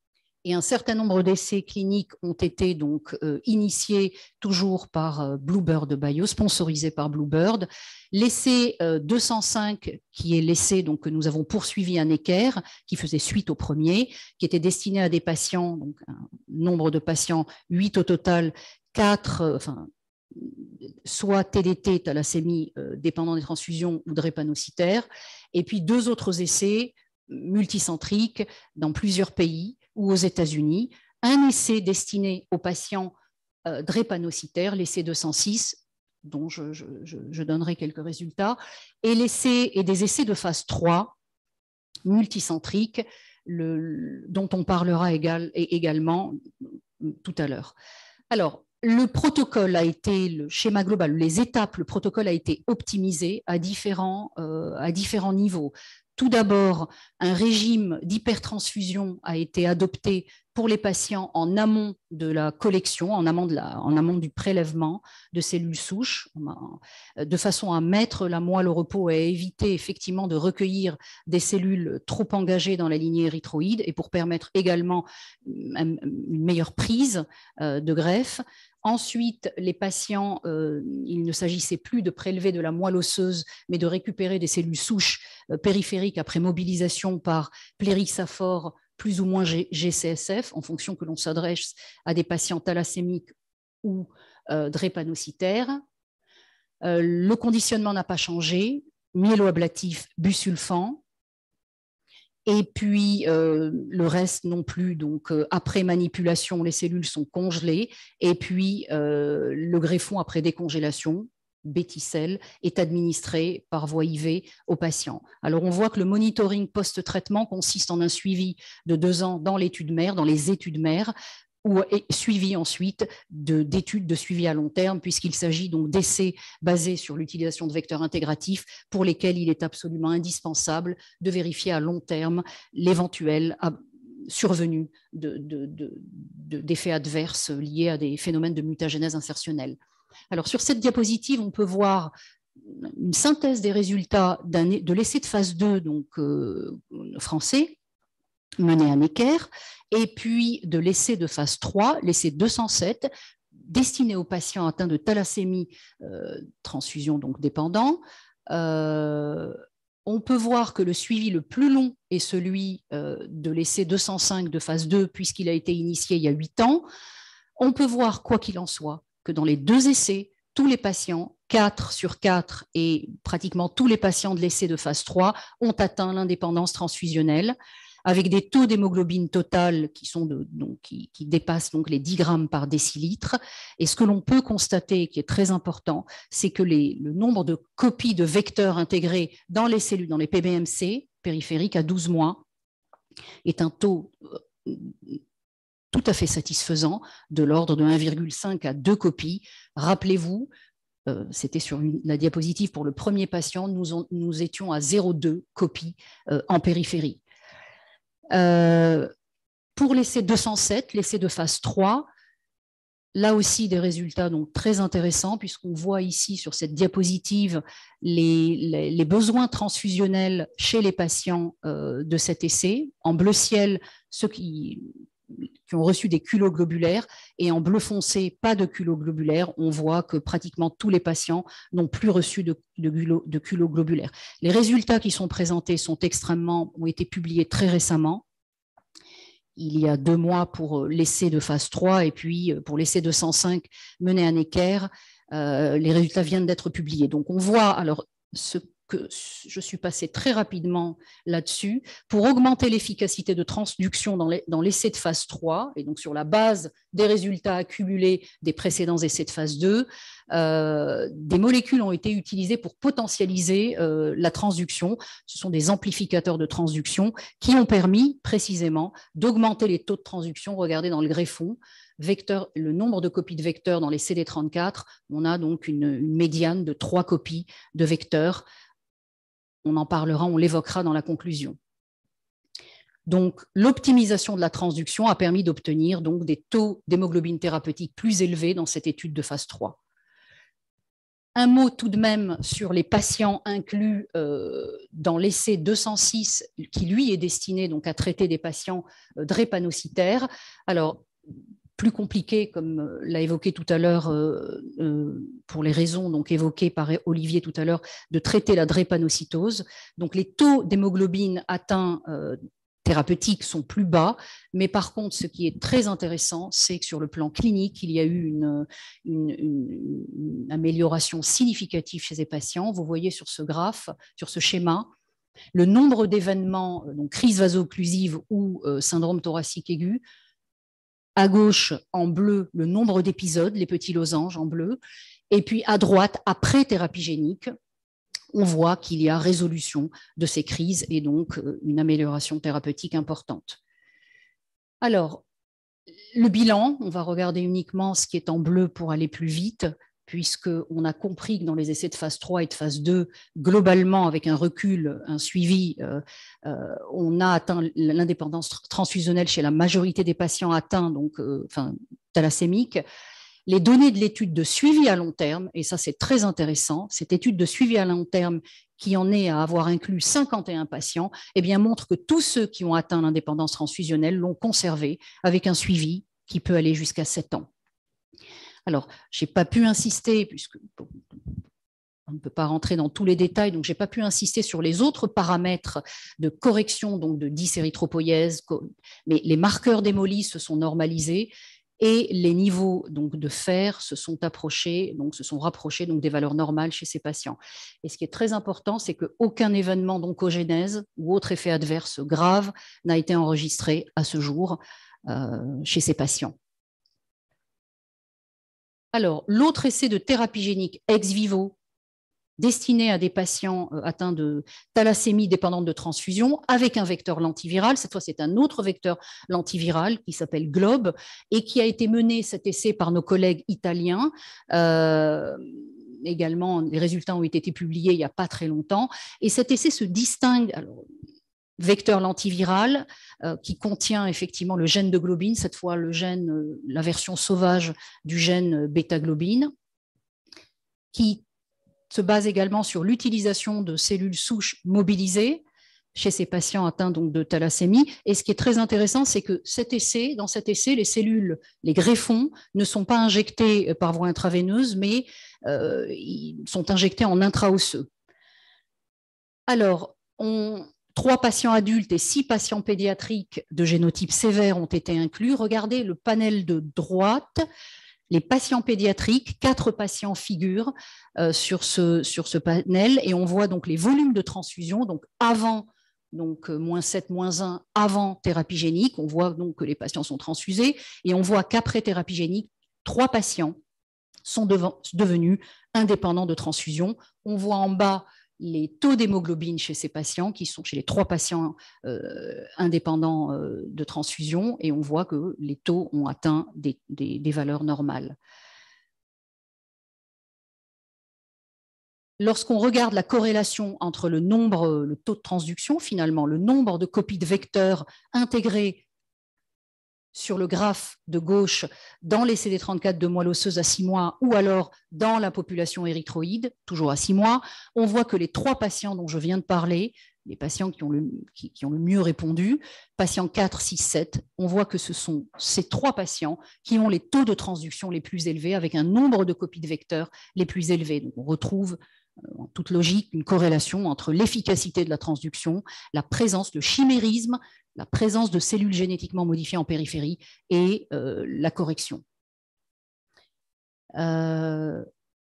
et un certain nombre d'essais cliniques ont été donc euh, initiés toujours par euh, Bluebird Bio, sponsorisé par Bluebird. L'essai euh, deux cent cinq, qui est l'essai donc, que nous avons poursuivi à Necker, qui faisait suite au premier, qui était destiné à des patients, donc un nombre de patients, huit au total, quatre, euh, enfin, soit T D T, thalassémie euh, dépendant des transfusions ou drépanocytaires, et puis deux autres essais multicentriques dans plusieurs pays ou aux États-Unis. Un essai destiné aux patients euh, drépanocytaires, l'essai deux cent six, dont je, je, je donnerai quelques résultats, et, l'essai, et des essais de phase trois multicentriques, le, dont on parlera égal, également tout à l'heure. Alors, le protocole a été, le schéma global, les étapes, le protocole a été optimisé à différents, euh, à différents niveaux. Tout d'abord, un régime d'hypertransfusion a été adopté pour les patients en amont de la collection, en amont, de la, en amont du prélèvement de cellules souches, de façon à mettre la moelle au repos et à éviter effectivement de recueillir des cellules trop engagées dans la lignée érythroïde et pour permettre également une meilleure prise de greffe. Ensuite, les patients, euh, il ne s'agissait plus de prélever de la moelle osseuse, mais de récupérer des cellules souches euh, périphériques après mobilisation par plérixaphore plus ou moins G C S F, en fonction que l'on s'adresse à des patients thalassémiques ou euh, drépanocytaires. Euh, le conditionnement n'a pas changé, myéloablatif, busulfan. Et puis, euh, le reste non plus. Donc, euh, après manipulation, les cellules sont congelées. Et puis, euh, le greffon, après décongélation, Béticelle, est administré par voie I V aux patients. Alors, on voit que le monitoring post-traitement consiste en un suivi de deux ans dans l'étude mère, dans les études mères, ou suivi ensuite d'études de, de suivi à long terme, puisqu'il s'agit donc d'essais basés sur l'utilisation de vecteurs intégratifs pour lesquels il est absolument indispensable de vérifier à long terme l'éventuelle survenue de, de, de, de, d'effets adverses liés à des phénomènes de mutagénèse insertionnelle. Alors, sur cette diapositive, on peut voir une synthèse des résultats de l'essai de phase deux donc, euh, français, mené à Necker, et puis de l'essai de phase trois, l'essai deux cent sept, destiné aux patients atteints de thalassémie, euh, transfusion donc dépendant. Euh, on peut voir que le suivi le plus long est celui euh, de l'essai deux cent cinq de phase deux, puisqu'il a été initié il y a huit ans. On peut voir, quoi qu'il en soit, que dans les deux essais, tous les patients, quatre sur quatre, et pratiquement tous les patients de l'essai de phase trois ont atteint l'indépendance transfusionnelle, avec des taux d'hémoglobine totale qui, sont de, donc, qui, qui dépassent donc les dix grammes par décilitre. Et ce que l'on peut constater, qui est très important, c'est que les, le nombre de copies de vecteurs intégrés dans les cellules, dans les P B M C périphériques à douze mois, est un taux tout à fait satisfaisant, de l'ordre de un virgule cinq à deux copies. Rappelez-vous, euh, c'était sur une, la diapositive pour le premier patient, nous, on, nous étions à zéro virgule deux copies euh, en périphérie. Euh, pour l'essai deux cent sept, l'essai de phase trois, là aussi des résultats donc très intéressants, puisqu'on voit ici sur cette diapositive les, les, les besoins transfusionnels chez les patients euh, de cet essai. En bleu ciel, ceux qui, qui ont reçu des culoglobulaires, et en bleu foncé, pas de culoglobulaires. On voit que pratiquement tous les patients n'ont plus reçu de, de, de culoglobulaires. Les résultats qui sont présentés sont extrêmement, ont été publiés très récemment, il y a deux mois pour l'essai de phase trois et puis pour l'essai deux cent cinq mené à Necker, euh, les résultats viennent d'être publiés. Donc on voit alors ce que je suis passée très rapidement là-dessus, pour augmenter l'efficacité de transduction dans l'essai de phase trois, et donc sur la base des résultats accumulés des précédents essais de phase deux, euh, des molécules ont été utilisées pour potentialiser euh, la transduction. Ce sont des amplificateurs de transduction qui ont permis précisément d'augmenter les taux de transduction. Regardez dans le greffon, vecteur, le nombre de copies de vecteurs dans les C D trente-quatre, on a donc une, une médiane de trois copies de vecteurs. On en parlera, on l'évoquera dans la conclusion. Donc, l'optimisation de la transduction a permis d'obtenir donc des taux d'hémoglobine thérapeutique plus élevés dans cette étude de phase trois. Un mot tout de même sur les patients inclus euh, dans l'essai deux cent six, qui lui est destiné donc à traiter des patients euh, drépanocytaires. Alors, plus compliqué, comme l'a évoqué tout à l'heure, euh, euh, pour les raisons donc évoquées par Olivier tout à l'heure, de traiter la drépanocytose. Donc, les taux d'hémoglobine atteints euh, thérapeutiques sont plus bas, mais par contre, ce qui est très intéressant, c'est que sur le plan clinique, il y a eu une, une, une, une amélioration significative chez ces patients. Vous voyez sur ce graphe, sur ce schéma, le nombre d'événements, donc crise vaso-occlusive ou euh, syndrome thoracique aigu. À gauche, en bleu, le nombre d'épisodes, les petits losanges en bleu, et puis à droite, après thérapie génique, on voit qu'il y a résolution de ces crises et donc une amélioration thérapeutique importante. Alors, le bilan, on va regarder uniquement ce qui est en bleu pour aller plus vite, puisqu'on a compris que dans les essais de phase trois et de phase deux, globalement, avec un recul, un suivi, euh, euh, on a atteint l'indépendance transfusionnelle chez la majorité des patients atteints, donc euh, enfin, thalassémiques. Les données de l'étude de suivi à long terme, et ça c'est très intéressant, cette étude de suivi à long terme qui en est à avoir inclus cinquante et un patients, eh bien, montre que tous ceux qui ont atteint l'indépendance transfusionnelle l'ont conservé avec un suivi qui peut aller jusqu'à sept ans. Alors, je n'ai pas pu insister, puisque on ne peut pas rentrer dans tous les détails, donc je n'ai pas pu insister sur les autres paramètres de correction, donc de dysérythropoïèse, mais les marqueurs d'hémolyse se sont normalisés et les niveaux donc, de fer se sont approchés, donc se sont rapprochés donc, des valeurs normales chez ces patients. Et ce qui est très important, c'est qu'aucun événement d'oncogénèse ou autre effet adverse grave n'a été enregistré à ce jour euh, chez ces patients. Alors, l'autre essai de thérapie génique ex vivo destiné à des patients atteints de thalassémie dépendante de transfusion avec un vecteur lentiviral. Cette fois, c'est un autre vecteur lentiviral qui s'appelle GLOBE et qui a été mené, cet essai, par nos collègues italiens. Euh, également, les résultats ont été publiés il n'y a pas très longtemps. Et cet essai se distingue... Alors, vecteur lentiviral euh, qui contient effectivement le gène de globine, cette fois le gène, euh, la version sauvage du gène bêta-globine, qui se base également sur l'utilisation de cellules souches mobilisées chez ces patients atteints donc de thalassémie. Et ce qui est très intéressant, c'est que cet essai, dans cet essai, les cellules, les greffons, ne sont pas injectés par voie intraveineuse, mais euh, ils sont injectés en intraosseux. Alors, on... Trois patients adultes et six patients pédiatriques de génotype sévère ont été inclus. Regardez le panel de droite, les patients pédiatriques, quatre patients figurent euh, sur, ce, sur ce panel et on voit donc les volumes de transfusion, donc avant, donc euh, moins sept, moins un, avant thérapie génique. On voit donc que les patients sont transfusés et on voit qu'après thérapie génique, trois patients sont devant, devenus indépendants de transfusion. On voit en bas les taux d'hémoglobine chez ces patients, qui sont chez les trois patients euh, indépendants euh, de transfusion, et on voit que les taux ont atteint des, des, des valeurs normales. Lorsqu'on regarde la corrélation entre le nombre, le taux de transduction, finalement, le nombre de copies de vecteurs intégrés sur le graphe de gauche dans les C D trente-quatre de moelle osseuse à six mois ou alors dans la population érythroïde, toujours à six mois, on voit que les trois patients dont je viens de parler, les patients qui ont le, qui, qui ont le mieux répondu, patients quatre, six, sept, on voit que ce sont ces trois patients qui ont les taux de transduction les plus élevés avec un nombre de copies de vecteurs les plus élevés. Donc on retrouve en toute logique une corrélation entre l'efficacité de la transduction, la présence, le chimérisme, la présence de cellules génétiquement modifiées en périphérie et euh, la correction. Euh,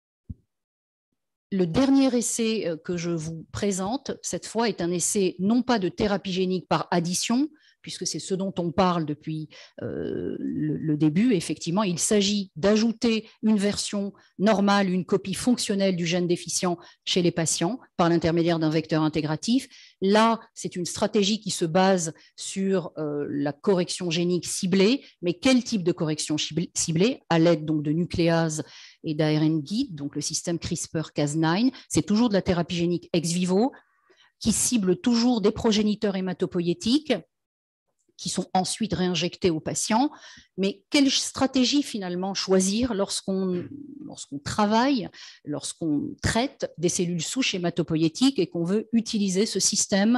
le dernier essai que je vous présente, cette fois, est un essai non pas de thérapie génique par addition, puisque c'est ce dont on parle depuis euh, le, le début. Effectivement, il s'agit d'ajouter une version normale, une copie fonctionnelle du gène déficient chez les patients par l'intermédiaire d'un vecteur intégratif. Là, c'est une stratégie qui se base sur euh, la correction génique ciblée, mais quel type de correction ciblée? À l'aide donc de nucléases et d'A R N guide, donc le système CRISPR Cas neuf. C'est toujours de la thérapie génique ex vivo qui cible toujours des progéniteurs hématopoïétiques, qui sont ensuite réinjectés aux patients. Mais quelle stratégie finalement choisir lorsqu'on lorsqu'on travaille, lorsqu'on traite des cellules souches hématopoïétiques et qu'on veut utiliser ce système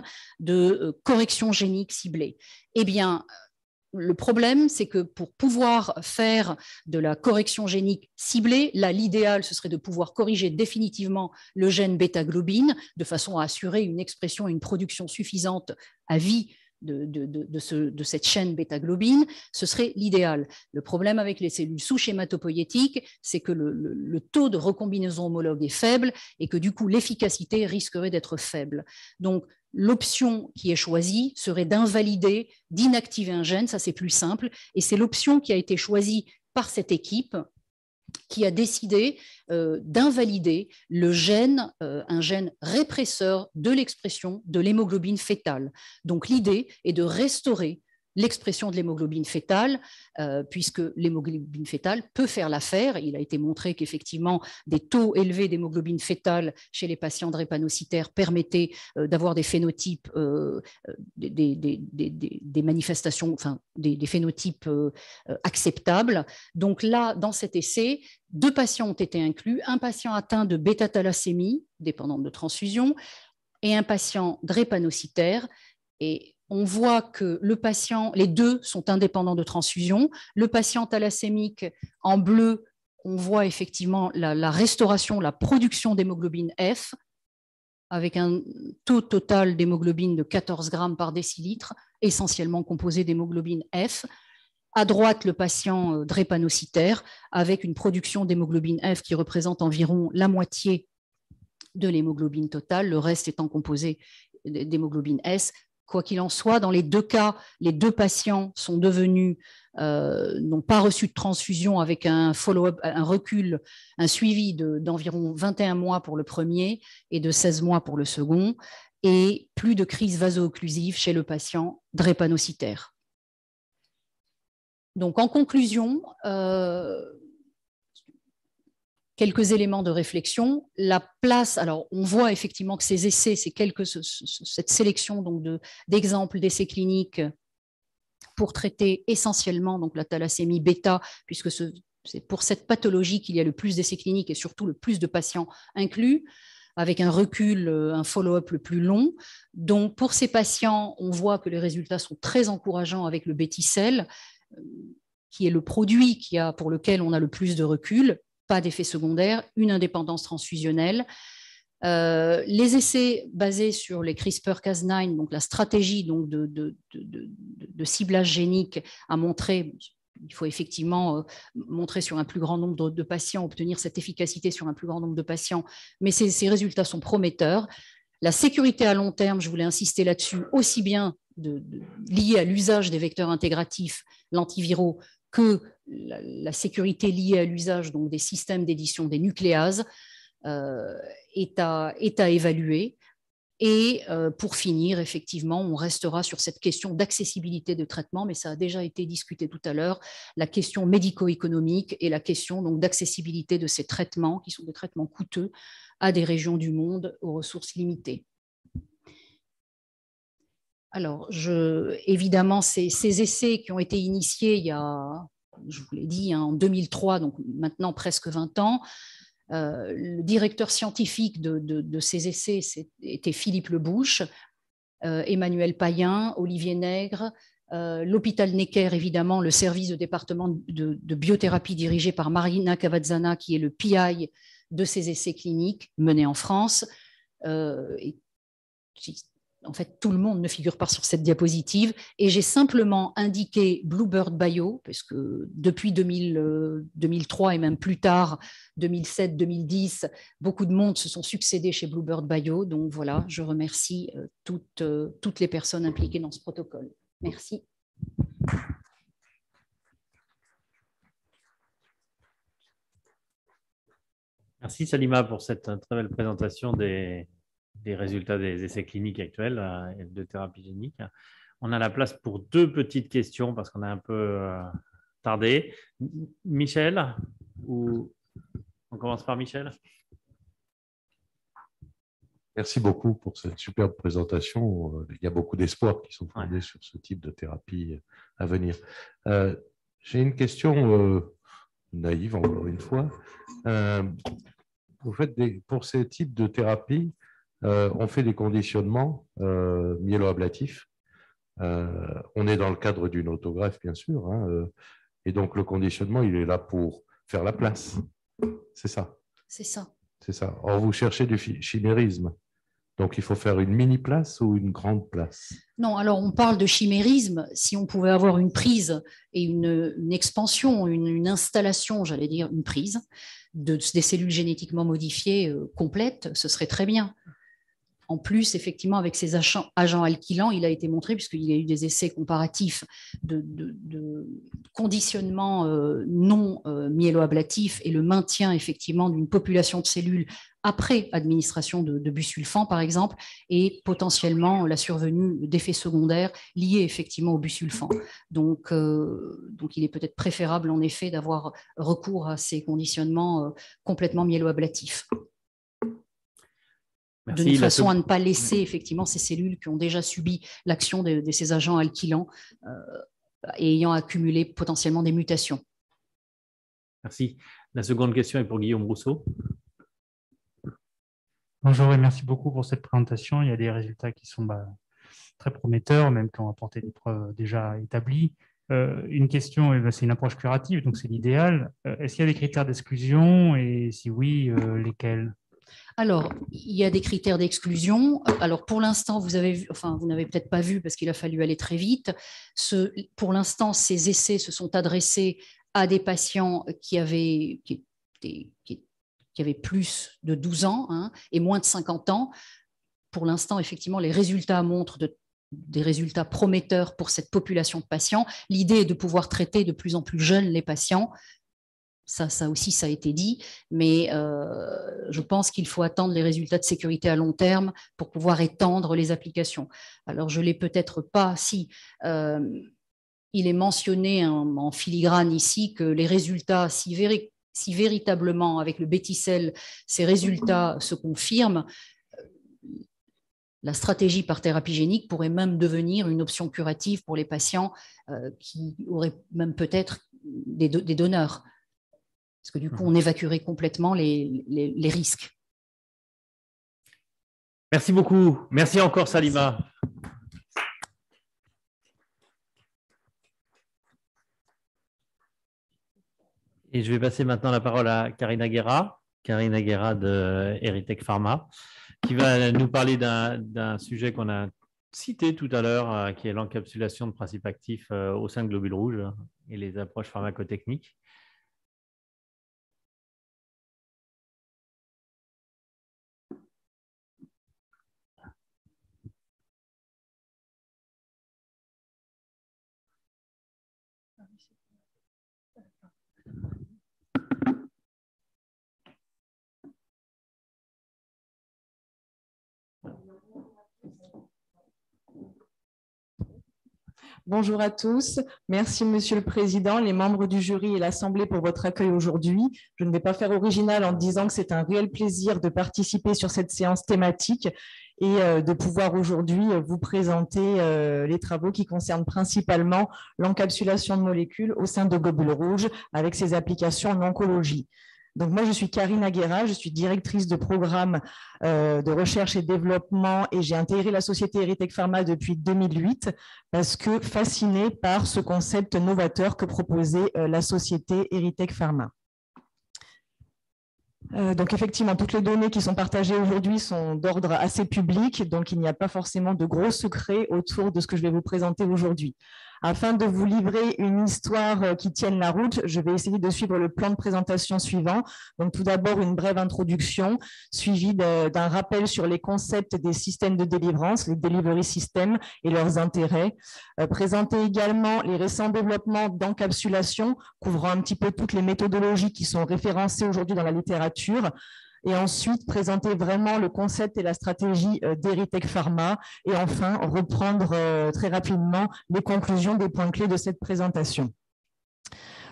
de correction génique ciblée? Eh bien, le problème, c'est que pour pouvoir faire de la correction génique ciblée, là, l'idéal, ce serait de pouvoir corriger définitivement le gène bêta-globine de façon à assurer une expression et une production suffisante à vie de, de, de, de, ce, de cette chaîne bêta-globine. Ce serait l'idéal. Le problème avec les cellules souches hématopoïétiques, c'est que le, le, le taux de recombinaison homologue est faible et que du coup, l'efficacité risquerait d'être faible. Donc, l'option qui est choisie serait d'invalider, d'inactiver un gène, ça c'est plus simple, et c'est l'option qui a été choisie par cette équipe qui a décidé euh, d'invalider le gène, euh, un gène répresseur de l'expression de l'hémoglobine fœtale. Donc l'idée est de restaurer l'expression de l'hémoglobine fœtale, euh, puisque l'hémoglobine fœtale peut faire l'affaire. Il a été montré qu'effectivement, des taux élevés d'hémoglobine fœtale chez les patients drépanocytaires permettaient euh, d'avoir des phénotypes, euh, des, des, des, des, des manifestations, enfin, des, des phénotypes euh, acceptables. Donc là, dans cet essai, deux patients ont été inclus, un patient atteint de bêta-thalassémie, dépendante de transfusion, et un patient drépanocytaire. Et on voit que le patient, les deux sont indépendants de transfusion. Le patient thalassémique, en bleu, on voit effectivement la, la restauration, la production d'hémoglobine F, avec un taux total d'hémoglobine de quatorze grammes par décilitre, essentiellement composé d'hémoglobine F. À droite, le patient drépanocytaire, avec une production d'hémoglobine F qui représente environ la moitié de l'hémoglobine totale, le reste étant composé d'hémoglobine S. Quoi qu'il en soit, dans les deux cas, les deux patients sont devenus, euh, n'ont pas reçu de transfusion avec un follow-up, un recul, un suivi d'environ vingt et un mois pour le premier et de seize mois pour le second, et plus de crise vaso-occlusive chez le patient drépanocytaire. Donc, en conclusion, euh, quelques éléments de réflexion. La place, alors on voit effectivement que ces essais, c'est quelques, ce, ce, cette sélection donc de, d'exemples d'essais cliniques pour traiter essentiellement donc, la thalassémie bêta, puisque ce, c'est pour cette pathologie qu'il y a le plus d'essais cliniques et surtout le plus de patients inclus, avec un recul, un follow-up le plus long. Donc pour ces patients, on voit que les résultats sont très encourageants avec le Béticel, qui est le produit qui a, pour lequel on a le plus de recul. Pas d'effet secondaire, une indépendance transfusionnelle. Euh, les essais basés sur les CRISPR Cas neuf, donc la stratégie donc de, de, de, de, de ciblage génique, a montré, il faut effectivement euh, montrer sur un plus grand nombre de, de patients, obtenir cette efficacité sur un plus grand nombre de patients, mais ces, ces résultats sont prometteurs. La sécurité à long terme, je voulais insister là-dessus, aussi bien de, de, liée à l'usage des vecteurs intégratifs, l'antiviraux, que la, la sécurité liée à l'usage donc, des systèmes d'édition des nucléases euh, est, à, est à évaluer. Et euh, pour finir, effectivement, on restera sur cette question d'accessibilité de traitement, mais ça a déjà été discuté tout à l'heure, la question médico-économique et la question donc, d'accessibilité de ces traitements, qui sont des traitements coûteux, à des régions du monde aux ressources limitées. Alors, je, évidemment, ces, ces essais qui ont été initiés il y a, je vous l'ai dit, hein, en deux mille trois, donc maintenant presque vingt ans, euh, le directeur scientifique de, de, de ces essais était Philippe Lebouche, euh, Emmanuel Payen, Olivier Nègre, euh, l'hôpital Necker, évidemment, le service de département de, de biothérapie dirigé par Marina Cavazzana, qui est le P I de ces essais cliniques menés en France. Euh, et, En fait, tout le monde ne figure pas sur cette diapositive et j'ai simplement indiqué Bluebird Bio, parce que depuis deux mille, euh, deux mille trois et même plus tard, deux mille sept, deux mille dix, beaucoup de monde se sont succédés chez Bluebird Bio. Donc voilà, je remercie euh, toutes, euh, toutes les personnes impliquées dans ce protocole. Merci. Merci Salima pour cette très belle présentation des des résultats des essais cliniques actuels euh, de thérapie génique. On a la place pour deux petites questions parce qu'on a un peu euh, tardé. Michel, ou on commence par Michel? Merci beaucoup pour cette superbe présentation. Il y a beaucoup d'espoirs qui sont fondés ouais. sur ce type de thérapie à venir. Euh, J'ai une question euh, naïve, encore une fois. Euh, vous faites des, pour ces types de thérapie, euh, on fait des conditionnements euh, myéloablatifs. Euh, on est dans le cadre d'une autogreffe, bien sûr. Hein, euh, et donc, le conditionnement, il est là pour faire la place. C'est ça. C'est ça. C'est ça. Or, vous cherchez du chimérisme. Donc, il faut faire une mini-place ou une grande place? Non, alors on parle de chimérisme. Si on pouvait avoir une prise et une, une expansion, une, une installation, j'allais dire une prise, de, des cellules génétiquement modifiées euh, complètes, ce serait très bien. En plus, effectivement, avec ces agents, agents alkylants, il a été montré, puisqu'il y a eu des essais comparatifs de, de, de conditionnement euh, non euh, myéloablatif et le maintien effectivement d'une population de cellules après administration de, de busulfan, par exemple, et potentiellement la survenue d'effets secondaires liés effectivement au busulfan. Donc, euh, donc il est peut-être préférable, en effet, d'avoir recours à ces conditionnements euh, complètement myéloablatifs. Merci, de façon à ne pas laisser effectivement ces cellules qui ont déjà subi l'action de, de ces agents alkylants euh, et ayant accumulé potentiellement des mutations. Merci. La seconde question est pour Guillaume Rousseau. Bonjour et merci beaucoup pour cette présentation. Il y a des résultats qui sont bah, très prometteurs, même qui ont apporté des preuves déjà établies. Euh, une question, eh ben, c'est une approche curative, donc c'est l'idéal. Euh, est-ce qu'il y a des critères d'exclusion et si oui, euh, lesquels ? Alors, il y a des critères d'exclusion. Alors, pour l'instant, vous avez vu, enfin, vous n'avez peut-être pas vu parce qu'il a fallu aller très vite. Ce, pour l'instant, ces essais se sont adressés à des patients qui avaient, qui, qui, qui avaient plus de douze ans hein, et moins de cinquante ans. Pour l'instant, effectivement, les résultats montrent de, des résultats prometteurs pour cette population de patients. L'idée est de pouvoir traiter de plus en plus jeunes les patients. Ça, ça aussi, ça a été dit, mais euh, je pense qu'il faut attendre les résultats de sécurité à long terme pour pouvoir étendre les applications. Alors, je ne l'ai peut-être pas, si euh, il est mentionné en, en filigrane ici que les résultats, si, véri si véritablement avec le béticel, ces résultats se confirment, la stratégie par thérapie génique pourrait même devenir une option curative pour les patients euh, qui auraient même peut-être des, do des donneurs. Parce que du coup, on évacuerait complètement les, les, les risques. Merci beaucoup. Merci encore, Salima. Et je vais passer maintenant la parole à Karina Guerra, Karina Guerra de Erytech Pharma, qui va nous parler d'un sujet qu'on a cité tout à l'heure, qui est l'encapsulation de principes actifs au sein de globules rouges et les approches pharmacotechniques. Bonjour à tous. Merci, Monsieur le Président, les membres du jury et l'Assemblée pour votre accueil aujourd'hui. Je ne vais pas faire original en disant que c'est un réel plaisir de participer sur cette séance thématique et de pouvoir aujourd'hui vous présenter les travaux qui concernent principalement l'encapsulation de molécules au sein de globules rouges avec ses applications en oncologie. Donc moi, je suis Karina Guerra, je suis directrice de programme euh, de recherche et développement et j'ai intégré la société Erytech Pharma depuis deux mille huit parce que fascinée par ce concept novateur que proposait euh, la société Erytech Pharma. Euh, donc effectivement, toutes les données qui sont partagées aujourd'hui sont d'ordre assez public, donc il n'y a pas forcément de gros secrets autour de ce que je vais vous présenter aujourd'hui. Afin de vous livrer une histoire qui tienne la route, je vais essayer de suivre le plan de présentation suivant. Donc, tout d'abord, une brève introduction, suivie d'un rappel sur les concepts des systèmes de délivrance, les delivery systems et leurs intérêts. Euh, présenter également les récents développements d'encapsulation, couvrant un petit peu toutes les méthodologies qui sont référencées aujourd'hui dans la littérature. Et ensuite, présenter vraiment le concept et la stratégie d'Erytech Pharma. Et enfin, reprendre très rapidement les conclusions des points clés de cette présentation.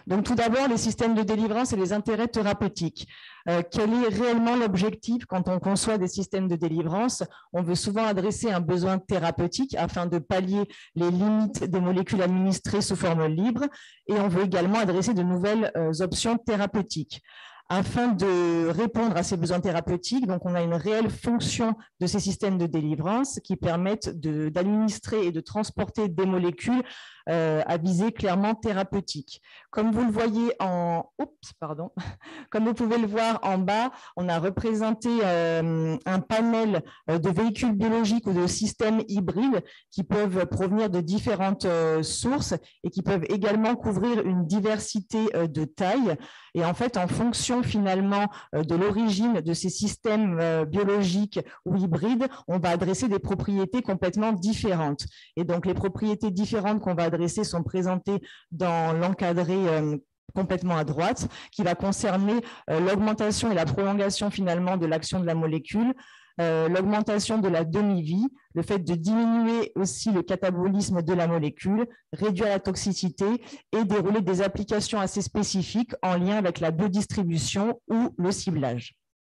Donc, tout d'abord, les systèmes de délivrance et les intérêts thérapeutiques. Euh, quel est réellement l'objectif quand on conçoit des systèmes de délivrance? On veut souvent adresser un besoin thérapeutique afin de pallier les limites des molécules administrées sous forme libre, et on veut également adresser de nouvelles euh, options thérapeutiques. Afin de répondre à ces besoins thérapeutiques, donc on a une réelle fonction de ces systèmes de délivrance qui permettent d'administrer et de transporter des molécules euh, à visée clairement thérapeutique. Comme vous le voyez en, oups, pardon, comme vous pouvez le voir en bas, on a représenté euh, un panel de véhicules biologiques ou de systèmes hybrides qui peuvent provenir de différentes euh, sources et qui peuvent également couvrir une diversité euh, de tailles. Et en fait, en fonction finalement euh, de l'origine de ces systèmes euh, biologiques ou hybrides, on va adresser des propriétés complètement différentes. Et donc, les propriétés différentes qu'on va adresser sont présentées dans l'encadré euh, complètement à droite, qui va concerner euh, l'augmentation et la prolongation finalement de l'action de la molécule, euh, l'augmentation de la demi-vie, le fait de diminuer aussi le catabolisme de la molécule, réduire la toxicité et dérouler des applications assez spécifiques en lien avec la biodistribution ou le ciblage.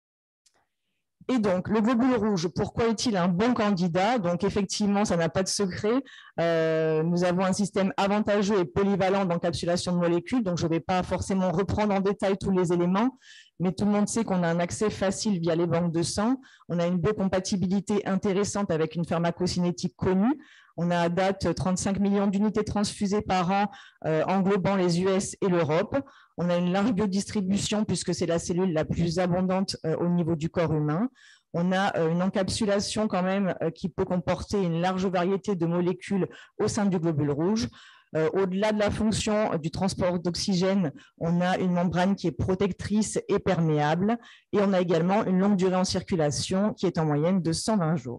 Et donc, le globule rouge, pourquoi est-il un bon candidat? Donc, effectivement, ça n'a pas de secret. Euh, nous avons un système avantageux et polyvalent d'encapsulation de molécules, donc je ne vais pas forcément reprendre en détail tous les éléments, mais tout le monde sait qu'on a un accès facile via les banques de sang. On a une biocompatibilité intéressante avec une pharmacocinétique connue. On a à date trente-cinq millions d'unités transfusées par an, euh, englobant les U S et l'Europe. On a une large biodistribution puisque c'est la cellule la plus abondante euh, au niveau du corps humain. On a euh, une encapsulation quand même euh, qui peut comporter une large variété de molécules au sein du globule rouge. Euh, au-delà de la fonction du transport d'oxygène, on a une membrane qui est protectrice et perméable. Et on a également une longue durée en circulation qui est en moyenne de cent vingt jours.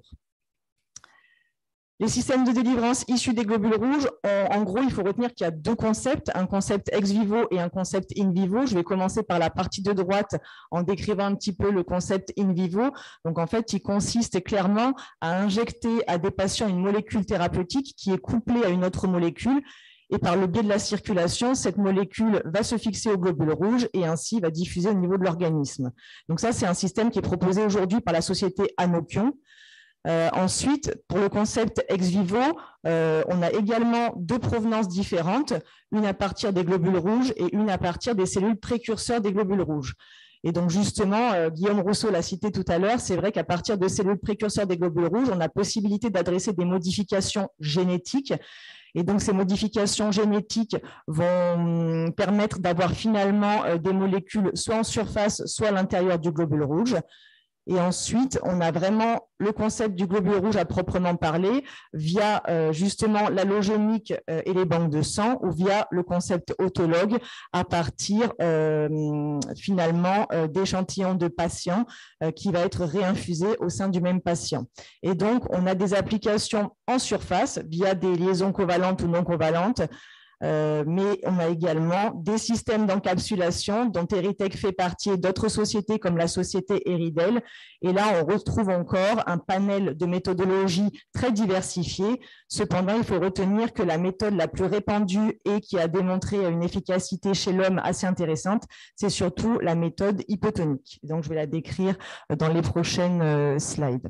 Les systèmes de délivrance issus des globules rouges, en, en gros, il faut retenir qu'il y a deux concepts, un concept ex vivo et un concept in vivo. Je vais commencer par la partie de droite en décrivant un petit peu le concept in vivo. Donc, en fait, il consiste clairement à injecter à des patients une molécule thérapeutique qui est couplée à une autre molécule. Et par le biais de la circulation, cette molécule va se fixer au globule rouge et ainsi va diffuser au niveau de l'organisme. Donc ça, c'est un système qui est proposé aujourd'hui par la société Anokion. Euh, ensuite, pour le concept ex vivo, euh, on a également deux provenances différentes, une à partir des globules rouges et une à partir des cellules précurseurs des globules rouges. Et donc justement, euh, Guillaume Rousseau l'a cité tout à l'heure, c'est vrai qu'à partir de cellules précurseurs des globules rouges, on a possibilité d'adresser des modifications génétiques. Et donc, ces modifications génétiques vont permettre d'avoir finalement euh, des molécules soit en surface, soit à l'intérieur du globule rouge. Et ensuite, on a vraiment le concept du globule rouge à proprement parler via euh, justement l'allogénique euh, et les banques de sang ou via le concept autologue à partir euh, finalement euh, d'échantillons de patients euh, qui va être réinfusé au sein du même patient. Et donc, on a des applications en surface via des liaisons covalentes ou non covalentes. Euh, mais on a également des systèmes d'encapsulation dont Erytech fait partie et d'autres sociétés comme la société Eridel. Et là, on retrouve encore un panel de méthodologies très diversifiées. Cependant, il faut retenir que la méthode la plus répandue et qui a démontré une efficacité chez l'homme assez intéressante, c'est surtout la méthode hypotonique. Donc, je vais la décrire dans les prochaines slides.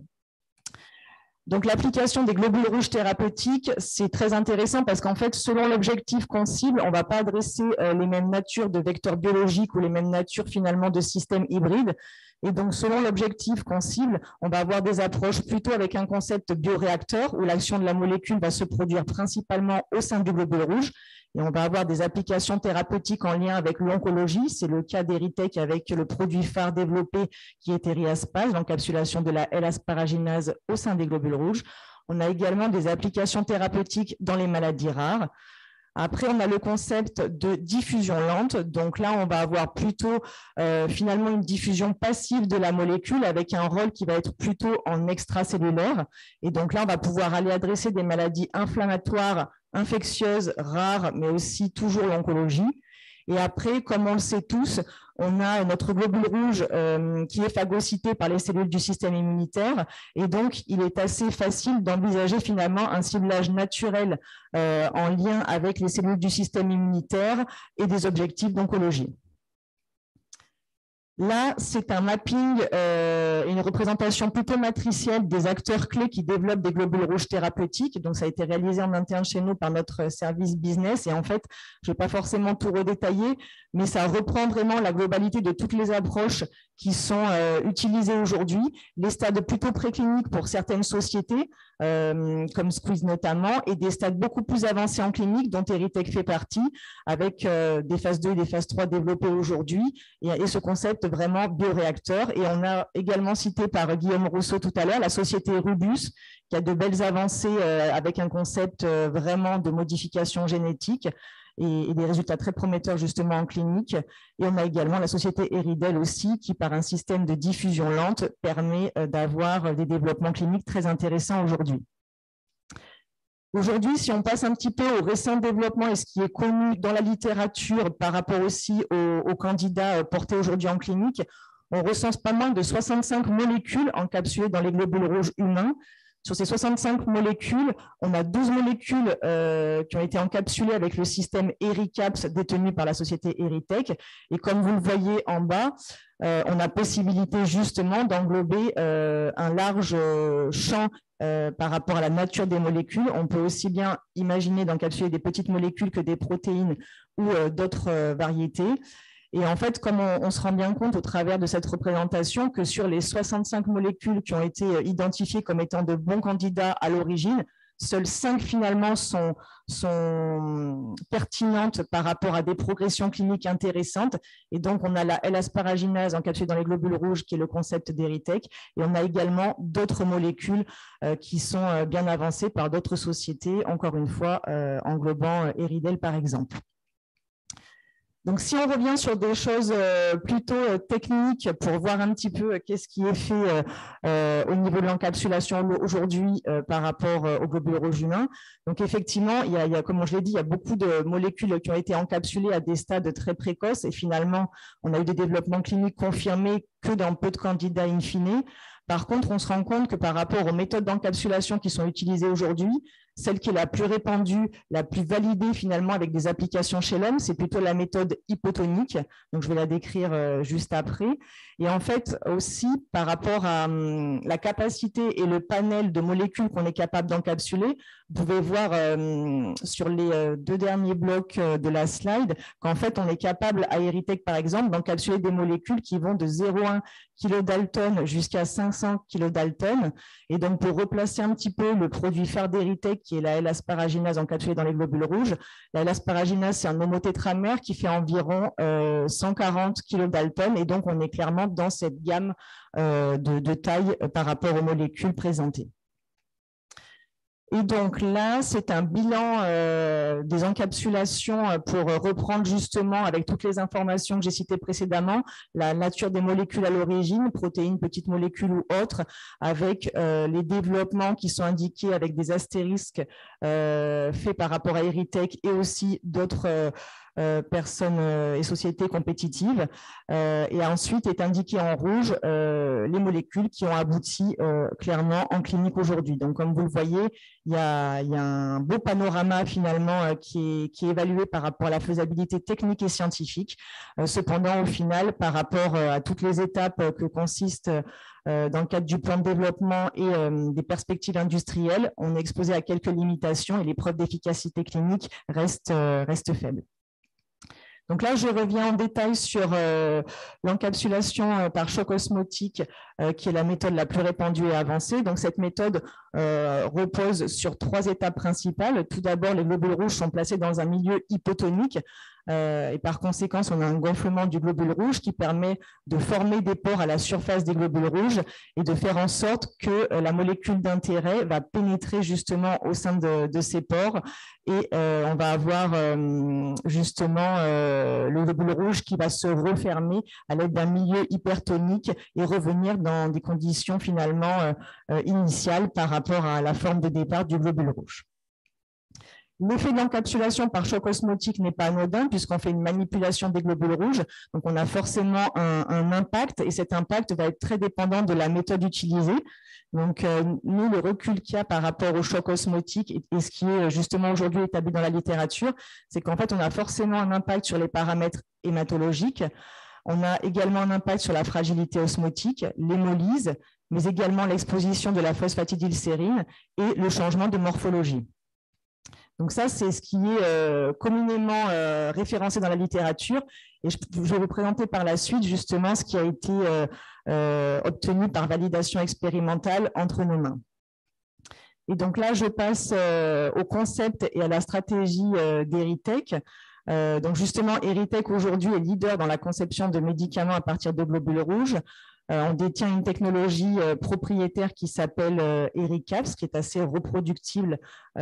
Donc, l'application des globules rouges thérapeutiques, c'est très intéressant parce qu'en fait, selon l'objectif qu'on cible, on ne va pas adresser euh, les mêmes natures de vecteurs biologiques ou les mêmes natures finalement de systèmes hybrides. Et donc, selon l'objectif qu'on cible, on va avoir des approches plutôt avec un concept bioréacteur où l'action de la molécule va se produire principalement au sein du globule rouge. Et on va avoir des applications thérapeutiques en lien avec l'oncologie. C'est le cas d'Erytech avec le produit phare développé qui est Eriaspase, l'encapsulation de la L-asparaginase au sein des globules rouges. On a également des applications thérapeutiques dans les maladies rares. Après, on a le concept de diffusion lente. Donc là, on va avoir plutôt euh, finalement une diffusion passive de la molécule avec un rôle qui va être plutôt en extracellulaire. Et donc là, on va pouvoir aller adresser des maladies inflammatoires, infectieuses, rares, mais aussi toujours l'oncologie. Et après, comme on le sait tous, on a notre globule rouge euh, qui est phagocyté par les cellules du système immunitaire. Et donc, il est assez facile d'envisager finalement un ciblage naturel euh, en lien avec les cellules du système immunitaire et des objectifs d'oncologie. Là, c'est un mapping, euh, une représentation plutôt matricielle des acteurs clés qui développent des globules rouges thérapeutiques. Donc, ça a été réalisé en interne chez nous par notre service business. Et en fait, je ne vais pas forcément tout redétailler, mais ça reprend vraiment la globalité de toutes les approches qui sont euh, utilisées aujourd'hui, les stades plutôt précliniques pour certaines sociétés, euh, comme Squeeze notamment, et des stades beaucoup plus avancés en clinique, dont Erytech fait partie, avec euh, des phases deux et des phases trois développées aujourd'hui, et, et ce concept vraiment bioréacteur. Et on a également cité par Guillaume Rousseau tout à l'heure la société Rubus, qui a de belles avancées euh, avec un concept euh, vraiment de modification génétique, et des résultats très prometteurs justement en clinique. Et on a également la société Eridel aussi, qui par un système de diffusion lente permet d'avoir des développements cliniques très intéressants aujourd'hui. Aujourd'hui, si on passe un petit peu au récent développement et ce qui est connu dans la littérature par rapport aussi aux, aux candidats portés aujourd'hui en clinique, on recense pas moins de soixante-cinq molécules encapsulées dans les globules rouges humains. Sur ces soixante-cinq molécules, on a douze molécules euh, qui ont été encapsulées avec le système ERICAPS détenu par la société Erytech. Et comme vous le voyez en bas, euh, on a possibilité justement d'englober euh, un large champ euh, par rapport à la nature des molécules. On peut aussi bien imaginer d'encapsuler des petites molécules que des protéines ou euh, d'autres euh, variétés. Et en fait, comme on, on se rend bien compte au travers de cette représentation que sur les soixante-cinq molécules qui ont été identifiées comme étant de bons candidats à l'origine, seules cinq finalement sont, sont pertinentes par rapport à des progressions cliniques intéressantes. Et donc, on a la L-asparaginase encapsulée dans les globules rouges, qui est le concept d'Erytech. Et on a également d'autres molécules euh, qui sont bien avancées par d'autres sociétés, encore une fois, euh, englobant Eridel par exemple. Donc, si on revient sur des choses plutôt techniques pour voir un petit peu qu'est-ce qui est fait euh, au niveau de l'encapsulation aujourd'hui euh, par rapport aux globules rouges humains. Donc, effectivement, il y a, il y a, comme je l'ai dit, il y a beaucoup de molécules qui ont été encapsulées à des stades très précoces et finalement, on a eu des développements cliniques confirmés que dans peu de candidats in fine. Par contre, on se rend compte que par rapport aux méthodes d'encapsulation qui sont utilisées aujourd'hui, celle qui est la plus répandue, la plus validée finalement avec des applications chez l'homme, c'est plutôt la méthode hypotonique. Donc, je vais la décrire euh, juste après. Et en fait, aussi, par rapport à hum, la capacité et le panel de molécules qu'on est capable d'encapsuler, vous pouvez voir euh, sur les euh, deux derniers blocs euh, de la slide qu'en fait, on est capable à Erytech, par exemple, d'encapsuler des molécules qui vont de zéro virgule un kilodalton jusqu'à cinq cents kilodalton. Et donc, pour replacer un petit peu le produit phare d'Erytech, qui est la L-asparaginase encapsulée dans les globules rouges. La L-asparaginase, c'est un homotétramère qui fait environ euh, cent quarante kilodalton. Et donc, on est clairement dans cette gamme euh, de, de taille euh, par rapport aux molécules présentées. Et donc là, c'est un bilan euh, des encapsulations pour reprendre justement avec toutes les informations que j'ai citées précédemment, la nature des molécules à l'origine, protéines, petites molécules ou autres, avec euh, les développements qui sont indiqués avec des astérisques euh, faits par rapport à Erytech et aussi d'autres euh, Euh, personnes euh, et sociétés compétitives. Euh, et ensuite est indiqué en rouge euh, les molécules qui ont abouti euh, clairement en clinique aujourd'hui. Donc, comme vous le voyez, il y a, il y a un beau panorama finalement euh, qui, est, qui est évalué par rapport à la faisabilité technique et scientifique. Euh, cependant, au final, par rapport euh, à toutes les étapes euh, que consiste euh, dans le cadre du plan de développement et euh, des perspectives industrielles, on est exposé à quelques limitations et les preuves d'efficacité clinique restent, euh, restent faibles. Donc là, je reviens en détail sur euh, l'encapsulation euh, par choc osmotique, euh, qui est la méthode la plus répandue et avancée. Donc cette méthode euh, repose sur trois étapes principales. Tout d'abord, les globules rouges sont placés dans un milieu hypotonique. Euh, et par conséquent, on a un gonflement du globule rouge qui permet de former des pores à la surface des globules rouges et de faire en sorte que euh, la molécule d'intérêt va pénétrer justement au sein de, de ces pores et euh, on va avoir euh, justement euh, le globule rouge qui va se refermer à l'aide d'un milieu hypertonique et revenir dans des conditions finalement euh, initiales par rapport à la forme de départ du globule rouge. L'effet de l'encapsulation par choc osmotique n'est pas anodin puisqu'on fait une manipulation des globules rouges. Donc, on a forcément un, un impact et cet impact va être très dépendant de la méthode utilisée. Donc, euh, nous, le recul qu'il y a par rapport au choc osmotique et, et ce qui est justement aujourd'hui établi dans la littérature, c'est qu'en fait, on a forcément un impact sur les paramètres hématologiques. On a également un impact sur la fragilité osmotique, l'hémolyse, mais également l'exposition de la phosphatidylsérine et le changement de morphologie. Donc ça, c'est ce qui est euh, communément euh, référencé dans la littérature. Et je, je vais vous présenter par la suite justement ce qui a été euh, euh, obtenu par validation expérimentale entre nos mains. Et donc là, je passe euh, au concept et à la stratégie euh, d'Erytech. Euh, donc justement, Erytech aujourd'hui est leader dans la conception de médicaments à partir de globules rouges. Euh, on détient une technologie euh, propriétaire qui s'appelle euh, EryCaps, qui est assez reproductible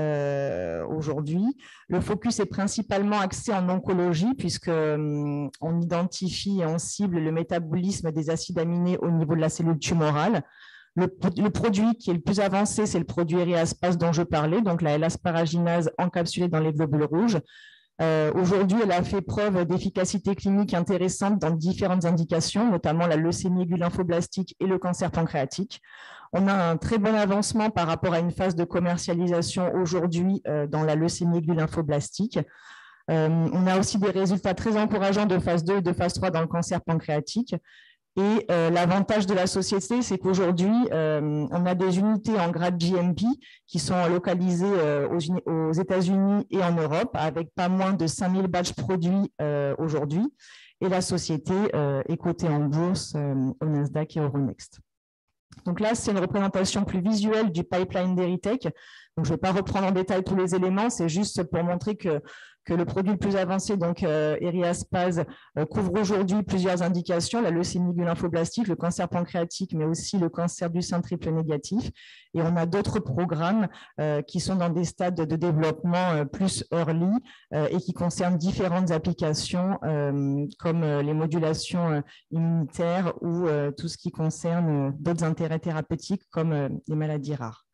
euh, aujourd'hui. Le focus est principalement axé en oncologie, puisque euh, on identifie et on cible le métabolisme des acides aminés au niveau de la cellule tumorale. Le, le produit qui est le plus avancé, c'est le produit Eriaspase dont je parlais, donc la L-asparaginase encapsulée dans les globules rouges. Euh, Aujourd'hui, elle a fait preuve d'efficacité clinique intéressante dans différentes indications, notamment la leucémie aiguë lymphoblastique et le cancer pancréatique. On a un très bon avancement par rapport à une phase de commercialisation aujourd'hui euh, dans la leucémie aiguë lymphoblastique. Euh, on a aussi des résultats très encourageants de phase deux et de phase trois dans le cancer pancréatique. Et euh, l'avantage de la société, c'est qu'aujourd'hui, euh, on a des unités en grade G M P qui sont localisées euh, aux, aux États-Unis et en Europe, avec pas moins de cinq mille batchs produits euh, aujourd'hui. Et la société euh, est cotée en bourse euh, au Nasdaq et Euronext. Donc là, c'est une représentation plus visuelle du pipeline d'Erytech. Donc, je ne vais pas reprendre en détail tous les éléments, c'est juste pour montrer que, que le produit le plus avancé, donc euh, Eriaspase, euh, couvre aujourd'hui plusieurs indications, la leucémie aiguë lymphoblastique, le cancer pancréatique, mais aussi le cancer du sein triple négatif. Et on a d'autres programmes euh, qui sont dans des stades de développement euh, plus early euh, et qui concernent différentes applications euh, comme euh, les modulations euh, immunitaires ou euh, tout ce qui concerne euh, d'autres intérêts thérapeutiques comme euh, les maladies rares.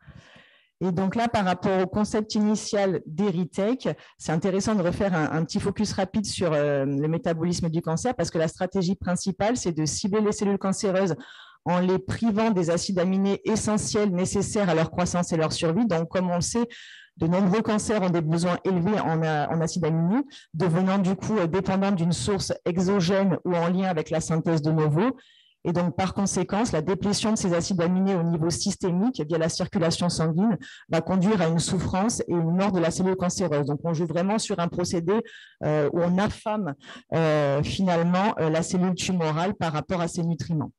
Et donc là, par rapport au concept initial d'Erytech, c'est intéressant de refaire un, un petit focus rapide sur euh, le métabolisme du cancer parce que la stratégie principale, c'est de cibler les cellules cancéreuses en les privant des acides aminés essentiels nécessaires à leur croissance et leur survie. Donc, comme on le sait, de nombreux cancers ont des besoins élevés en, en acides aminés, devenant du coup dépendants d'une source exogène ou en lien avec la synthèse de novo. Et donc, par conséquent, la déplétion de ces acides aminés au niveau systémique via la circulation sanguine va conduire à une souffrance et une mort de la cellule cancéreuse. Donc, on joue vraiment sur un procédé euh, où on affame euh, finalement euh, la cellule tumorale par rapport à ses nutriments.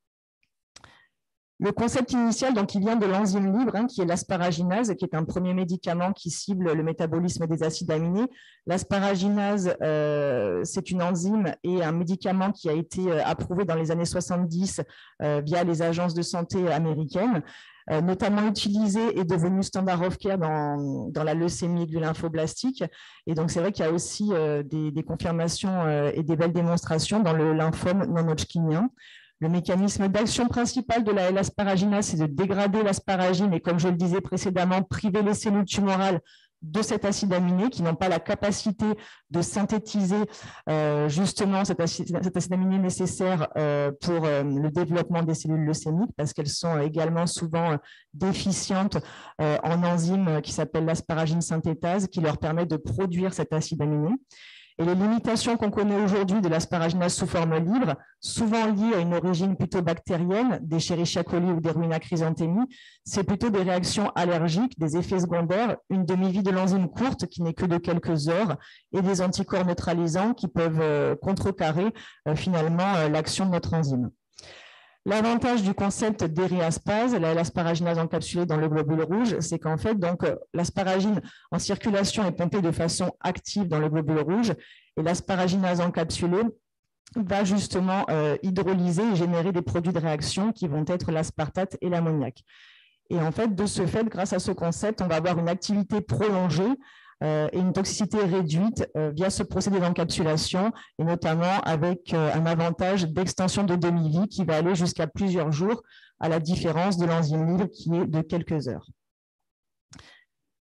Le concept initial, donc, il vient de l'enzyme libre, hein, qui est l'asparaginase, qui est un premier médicament qui cible le métabolisme des acides aminés. L'asparaginase, euh, c'est une enzyme et un médicament qui a été euh, approuvé dans les années soixante-dix euh, via les agences de santé américaines, euh, notamment utilisé et devenu standard of care dans, dans la leucémie aiguë lymphoblastique. Et donc, c'est vrai qu'il y a aussi euh, des, des confirmations euh, et des belles démonstrations dans le lymphome non-hodgkinien. Le mécanisme d'action principal de la L-asparaginase, c'est de dégrader l'asparagine et, comme je le disais précédemment, priver les cellules tumorales de cet acide aminé qui n'ont pas la capacité de synthétiser euh, justement cet acide, cet acide aminé nécessaire euh, pour euh, le développement des cellules leucémiques parce qu'elles sont également souvent déficientes euh, en enzyme qui s'appelle l'asparagine synthétase qui leur permet de produire cet acide aminé. Et les limitations qu'on connaît aujourd'hui de l'asparaginase sous forme libre, souvent liées à une origine plutôt bactérienne, des Escherichia coli ou des Ruina chrysantemi, c'est plutôt des réactions allergiques, des effets secondaires, une demi-vie de l'enzyme courte qui n'est que de quelques heures et des anticorps neutralisants qui peuvent contrecarrer finalement l'action de notre enzyme. L'avantage du concept d'Eriaspase, l'asparaginase encapsulée dans le globule rouge, c'est qu'en fait, donc, l'asparagine en circulation est pompée de façon active dans le globule rouge et l'asparaginase encapsulée va justement euh, hydrolyser et générer des produits de réaction qui vont être l'aspartate et l'ammoniac. Et en fait, de ce fait, grâce à ce concept, on va avoir une activité prolongée Euh, et une toxicité réduite euh, via ce procédé d'encapsulation et notamment avec euh, un avantage d'extension de demi-vie qui va aller jusqu'à plusieurs jours à la différence de l'enzyme libre qui est de quelques heures.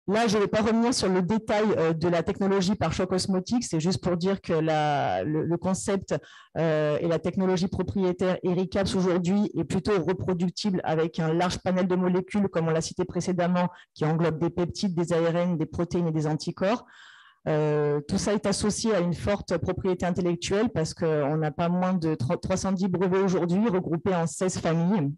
Là, je ne vais pas revenir sur le détail euh, de la technologie par choc osmotique, c'est juste pour dire que la, le, le concept euh, et la technologie propriétaire ERICAPS aujourd'hui est plutôt reproductible avec un large panel de molécules, comme on l'a cité précédemment, qui englobe des peptides, des A R N, des protéines et des anticorps. Euh, tout ça est associé à une forte propriété intellectuelle parce qu'on n'a pas moins de trois cent dix brevets aujourd'hui regroupés en seize familles.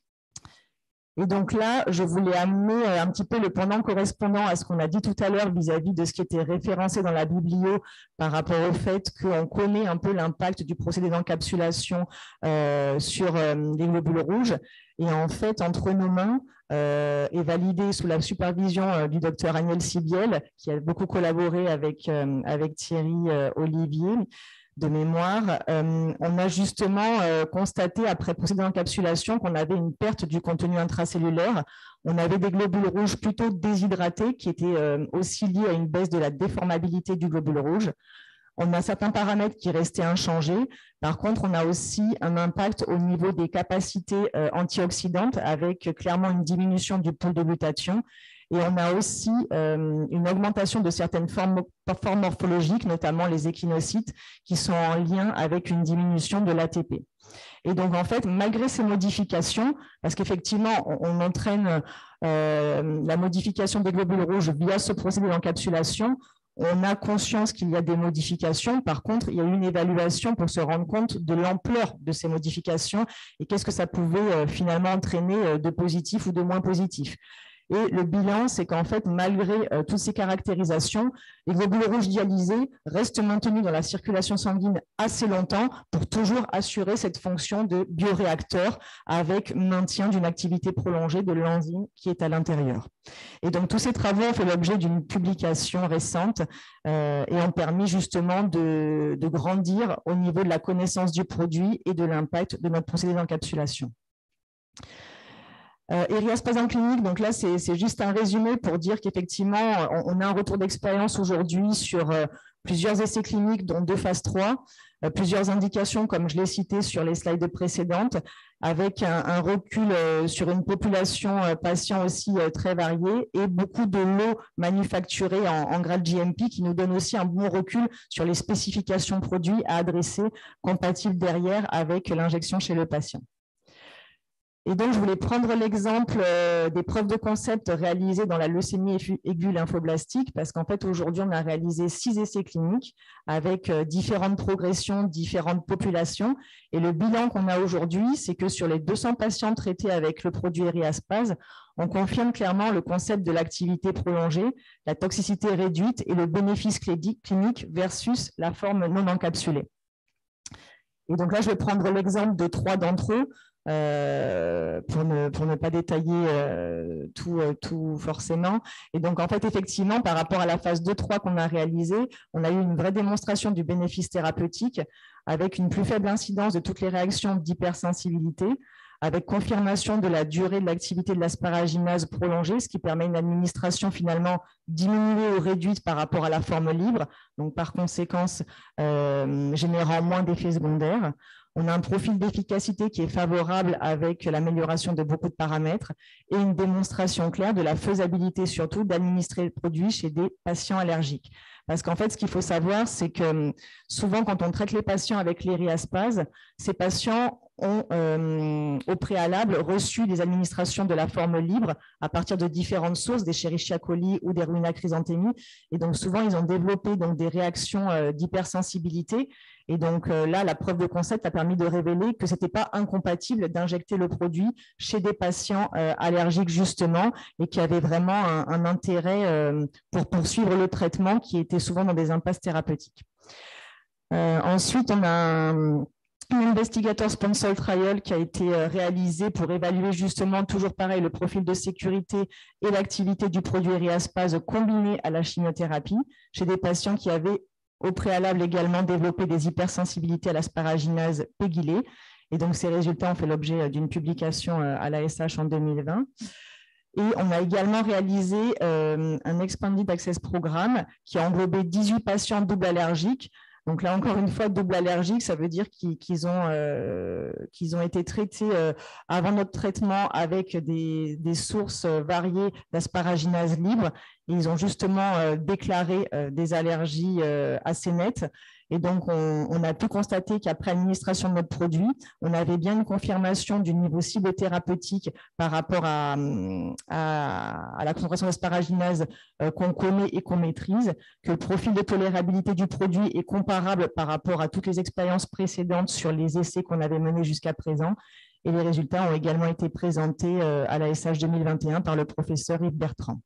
Et donc là, je voulais amener un petit peu le pendant correspondant à ce qu'on a dit tout à l'heure vis-à-vis de ce qui était référencé dans la biblio par rapport au fait qu'on connaît un peu l'impact du procédé d'encapsulation euh, sur euh, les globules rouges. Et en fait, entre nos mains, euh, et validé sous la supervision euh, du docteur Agnès Sibiel, qui a beaucoup collaboré avec, euh, avec Thierry euh, Olivier, de mémoire, euh, on a justement euh, constaté après procédé d'encapsulation qu'on avait une perte du contenu intracellulaire. On avait des globules rouges plutôt déshydratés qui étaient euh, aussi liés à une baisse de la déformabilité du globule rouge. On a certains paramètres qui restaient inchangés. Par contre, on a aussi un impact au niveau des capacités euh, antioxydantes avec clairement une diminution du pool de glutathion. Et on a aussi euh, une augmentation de certaines formes, formes morphologiques, notamment les échinocytes, qui sont en lien avec une diminution de l'A T P. Et donc, en fait, malgré ces modifications, parce qu'effectivement, on, on entraîne euh, la modification des globules rouges via ce procédé d'encapsulation, on a conscience qu'il y a des modifications. Par contre, il y a eu une évaluation pour se rendre compte de l'ampleur de ces modifications et qu'est-ce que ça pouvait euh, finalement entraîner euh, de positif ou de moins positif. Et le bilan, c'est qu'en fait, malgré euh, toutes ces caractérisations, les globules rouges dialysés restent maintenus dans la circulation sanguine assez longtemps pour toujours assurer cette fonction de bioréacteur avec maintien d'une activité prolongée de l'enzyme qui est à l'intérieur. Et donc, tous ces travaux ont fait l'objet d'une publication récente euh, et ont permis justement de, de grandir au niveau de la connaissance du produit et de l'impact de notre procédé d'encapsulation. Euh, ERIASPAS en clinique, donc là, c'est juste un résumé pour dire qu'effectivement, on, on a un retour d'expérience aujourd'hui sur euh, plusieurs essais cliniques, dont deux phases trois, euh, plusieurs indications, comme je l'ai cité sur les slides précédentes, avec un, un recul euh, sur une population euh, patient aussi euh, très variée et beaucoup de lots manufacturés en, en grade G M P qui nous donne aussi un bon recul sur les spécifications produits à adresser compatibles derrière avec l'injection chez le patient. Et donc, je voulais prendre l'exemple euh, des preuves de concept réalisées dans la leucémie aiguë lymphoblastique, parce qu'en fait, aujourd'hui, on a réalisé six essais cliniques avec euh, différentes progressions, différentes populations. Et le bilan qu'on a aujourd'hui, c'est que sur les deux cents patients traités avec le produit ERIASPAS, on confirme clairement le concept de l'activité prolongée, la toxicité réduite et le bénéfice clinique versus la forme non encapsulée. Et donc là, je vais prendre l'exemple de trois d'entre eux. Euh, pour, ne, pour ne pas détailler euh, tout, euh, tout forcément. Et donc, en fait, effectivement, par rapport à la phase deux trois qu'on a réalisée, on a eu une vraie démonstration du bénéfice thérapeutique avec une plus faible incidence de toutes les réactions d'hypersensibilité, avec confirmation de la durée de l'activité de l'asparaginase prolongée, ce qui permet une administration finalement diminuée ou réduite par rapport à la forme libre, donc par conséquence euh, générant moins d'effets secondaires. On a un profil d'efficacité qui est favorable avec l'amélioration de beaucoup de paramètres et une démonstration claire de la faisabilité surtout d'administrer le produit chez des patients allergiques. Parce qu'en fait, ce qu'il faut savoir, c'est que souvent, quand on traite les patients avec l'ERIASPAS, ces patients ont euh, au préalable reçu des administrations de la forme libre à partir de différentes sources, des Escherichia coli ou des Ruina chrysanthemi. Et donc, souvent, ils ont développé donc, des réactions euh, d'hypersensibilité. Et donc euh, là, la preuve de concept a permis de révéler que ce n'était pas incompatible d'injecter le produit chez des patients euh, allergiques justement et qui avaient vraiment un, un intérêt euh, pour poursuivre le traitement qui était souvent dans des impasses thérapeutiques. Euh, ensuite, on a un, un investigator sponsor trial qui a été réalisé pour évaluer justement toujours pareil le profil de sécurité et l'activité du produit ERIASPAS combiné à la chimiothérapie chez des patients qui avaient au préalable également développer des hypersensibilités à l'asparaginase pégylée. Et donc, ces résultats ont fait l'objet d'une publication à l'A S H en deux mille vingt. Et on a également réalisé euh, un Expanded Access Programme qui a englobé dix-huit patients doubles allergiques Donc là, encore une fois, double allergique, ça veut dire qu'ils qu'ils ont, euh, qu'ils ont été traités euh, avant notre traitement avec des, des sources variées d'asparaginase libre. Et ils ont justement euh, déclaré euh, des allergies euh, assez nettes. Et donc, on, on a pu constater qu'après administration de notre produit, on avait bien une confirmation du niveau cible thérapeutique par rapport à, à, à la concentration d'asparaginase euh, qu'on connaît et qu'on maîtrise, que le profil de tolérabilité du produit est comparable par rapport à toutes les expériences précédentes sur les essais qu'on avait menés jusqu'à présent. Et les résultats ont également été présentés euh, à la S H deux mille vingt et un par le professeur Yves Bertrand.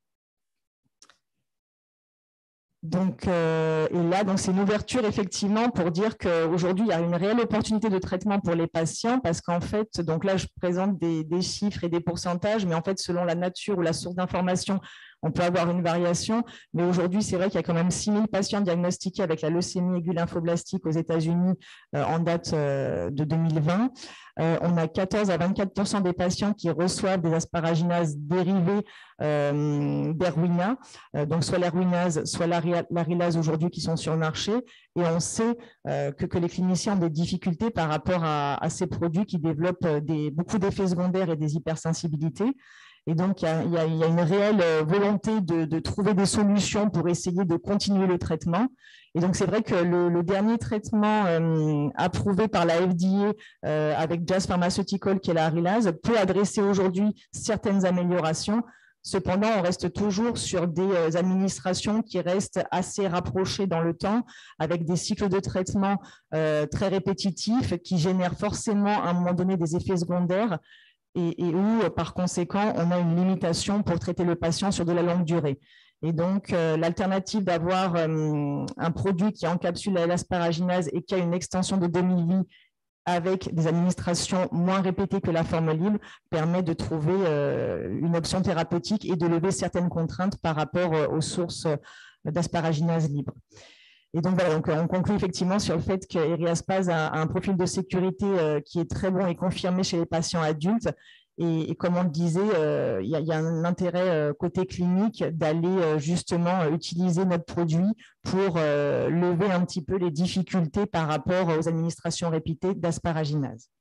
Donc, euh, et là, donc c'est une ouverture effectivement pour dire qu'aujourd'hui, il y a une réelle opportunité de traitement pour les patients parce qu'en fait, donc là, je présente des, des chiffres et des pourcentages, mais en fait, selon la nature ou la source d'information, on peut avoir une variation. Mais aujourd'hui, c'est vrai qu'il y a quand même six mille patients diagnostiqués avec la leucémie aiguë lymphoblastique aux États-Unis euh, en date euh, de deux mille vingt. Euh, on a quatorze à vingt-quatre pour cent des patients qui reçoivent des asparaginases dérivées euh, d'Erwina, euh, donc soit l'Erwinase, soit l'arilase aujourd'hui qui sont sur le marché. Et on sait euh, que, que les cliniciens ont des difficultés par rapport à, à ces produits qui développent des, beaucoup d'effets secondaires et des hypersensibilités. Et donc, il y a, il y a, il y a une réelle volonté de, de trouver des solutions pour essayer de continuer le traitement. Et donc, c'est vrai que le, le dernier traitement euh, approuvé par la F D A euh, avec Jazz Pharmaceutical, qui est la arilase, peut adresser aujourd'hui certaines améliorations. Cependant, on reste toujours sur des administrations qui restent assez rapprochées dans le temps, avec des cycles de traitement euh, très répétitifs qui génèrent forcément à un moment donné des effets secondaires. Et, et où, par conséquent, on a une limitation pour traiter le patient sur de la longue durée. Et donc, euh, l'alternative d'avoir euh, un produit qui encapsule l'asparaginase et qui a une extension de demi-vie avec des administrations moins répétées que la forme libre permet de trouver euh, une option thérapeutique et de lever certaines contraintes par rapport euh, aux sources d'asparaginase libre. Et donc, voilà, donc, on conclut effectivement sur le fait que Eriaspase a un profil de sécurité euh, qui est très bon et confirmé chez les patients adultes. Et, et comme on le disait, euh, il y, y a un intérêt euh, côté clinique d'aller euh, justement euh, utiliser notre produit pour euh, lever un petit peu les difficultés par rapport aux administrations répétées d'asparaginase.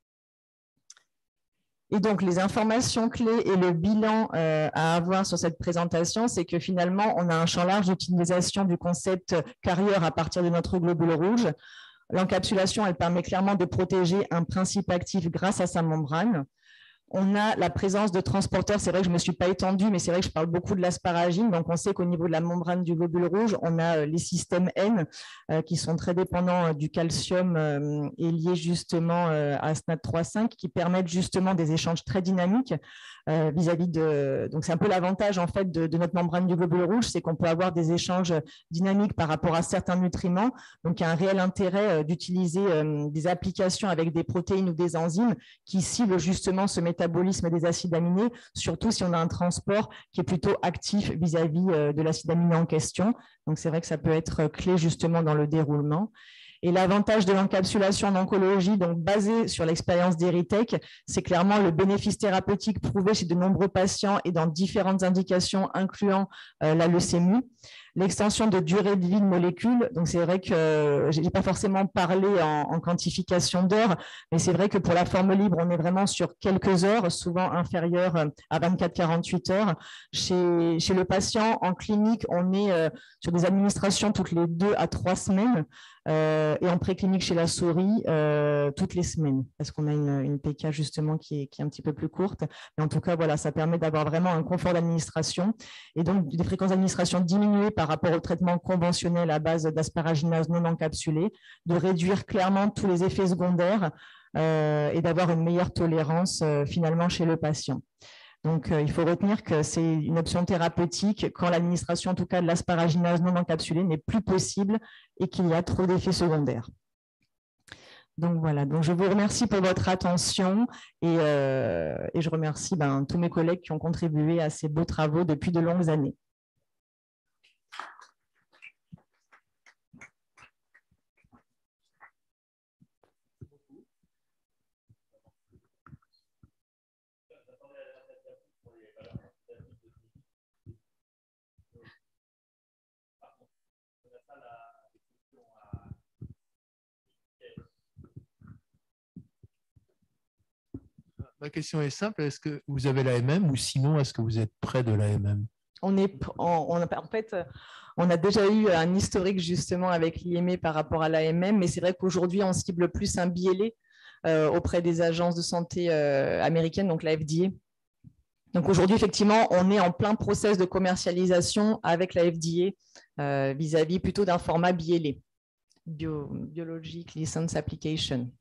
Et donc, les informations clés et le bilan euh, à avoir sur cette présentation, c'est que finalement, on a un champ large d'utilisation du concept carrière à partir de notre globule rouge. L'encapsulation, elle permet clairement de protéger un principe actif grâce à sa membrane. On a la présence de transporteurs. C'est vrai que je ne me suis pas étendue, mais c'est vrai que je parle beaucoup de l'asparagine. Donc, on sait qu'au niveau de la membrane du globule rouge, on a les systèmes N euh, qui sont très dépendants du calcium euh, et liés justement euh, à S N A D trois cinq qui permettent justement des échanges très dynamiques euh, vis-à-vis de… Donc, c'est un peu l'avantage en fait de, de notre membrane du globule rouge, c'est qu'on peut avoir des échanges dynamiques par rapport à certains nutriments. Donc, il y a un réel intérêt euh, d'utiliser euh, des applications avec des protéines ou des enzymes qui ciblent justement ce métabolisme métabolisme des acides aminés, surtout si on a un transport qui est plutôt actif vis-à-vis de l'acide aminé en question. Donc, c'est vrai que ça peut être clé justement dans le déroulement. Et l'avantage de l'encapsulation en oncologie, donc basé sur l'expérience d'Eritech, c'est clairement le bénéfice thérapeutique prouvé chez de nombreux patients et dans différentes indications, incluant euh, la leucémie. L'extension de durée de vie de molécules, donc c'est vrai que euh, je n'ai pas forcément parlé en, en quantification d'heures, mais c'est vrai que pour la forme libre, on est vraiment sur quelques heures, souvent inférieures à vingt-quatre à quarante-huit heures. Chez, chez le patient, en clinique, on est euh, sur des administrations toutes les deux à trois semaines. Euh, et en préclinique chez la souris, euh, toutes les semaines, parce qu'on a une, une P K justement qui est, qui est un petit peu plus courte. Mais en tout cas, voilà, ça permet d'avoir vraiment un confort d'administration et donc des fréquences d'administration diminuées par rapport au traitement conventionnel à base d'asparaginase non encapsulée, de réduire clairement tous les effets secondaires euh, et d'avoir une meilleure tolérance euh, finalement chez le patient. Donc, euh, il faut retenir que c'est une option thérapeutique quand l'administration, en tout cas de l'asparaginase non encapsulée, n'est plus possible et qu'il y a trop d'effets secondaires. Donc, voilà. Donc, je vous remercie pour votre attention et, euh, et je remercie ben, tous mes collègues qui ont contribué à ces beaux travaux depuis de longues années. Ma question est simple, est-ce que vous avez l'A M M ou sinon, est-ce que vous êtes près de l'A M M? On est, on, on a, en fait, on a déjà eu un historique justement avec l'I M E par rapport à l'A M M, mais c'est vrai qu'aujourd'hui, on cible plus un B L A euh, auprès des agences de santé euh, américaines, donc la F D A. Donc aujourd'hui, effectivement, on est en plein process de commercialisation avec la F D A euh, vis-à-vis plutôt d'un format B L A, Bio, Biologic License Application.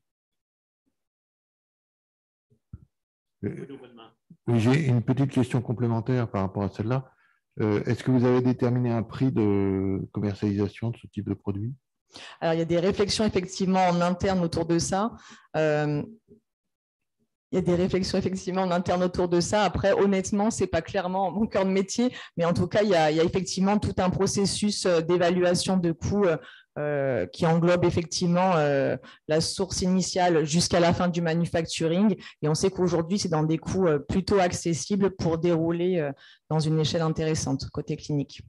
Oui, j'ai une petite question complémentaire par rapport à celle-là. Euh, Est-ce que vous avez déterminé un prix de commercialisation de ce type de produit? Alors, il y a des réflexions effectivement en interne autour de ça. Euh, il y a des réflexions effectivement en interne autour de ça. Après, honnêtement, ce n'est pas clairement mon cœur de métier, mais en tout cas, il y a, il y a effectivement tout un processus d'évaluation de coûts euh, qui englobe effectivement euh, la source initiale jusqu'à la fin du manufacturing. Et on sait qu'aujourd'hui, c'est dans des coûts euh, plutôt accessibles pour dérouler euh, dans une échelle intéressante côté clinique.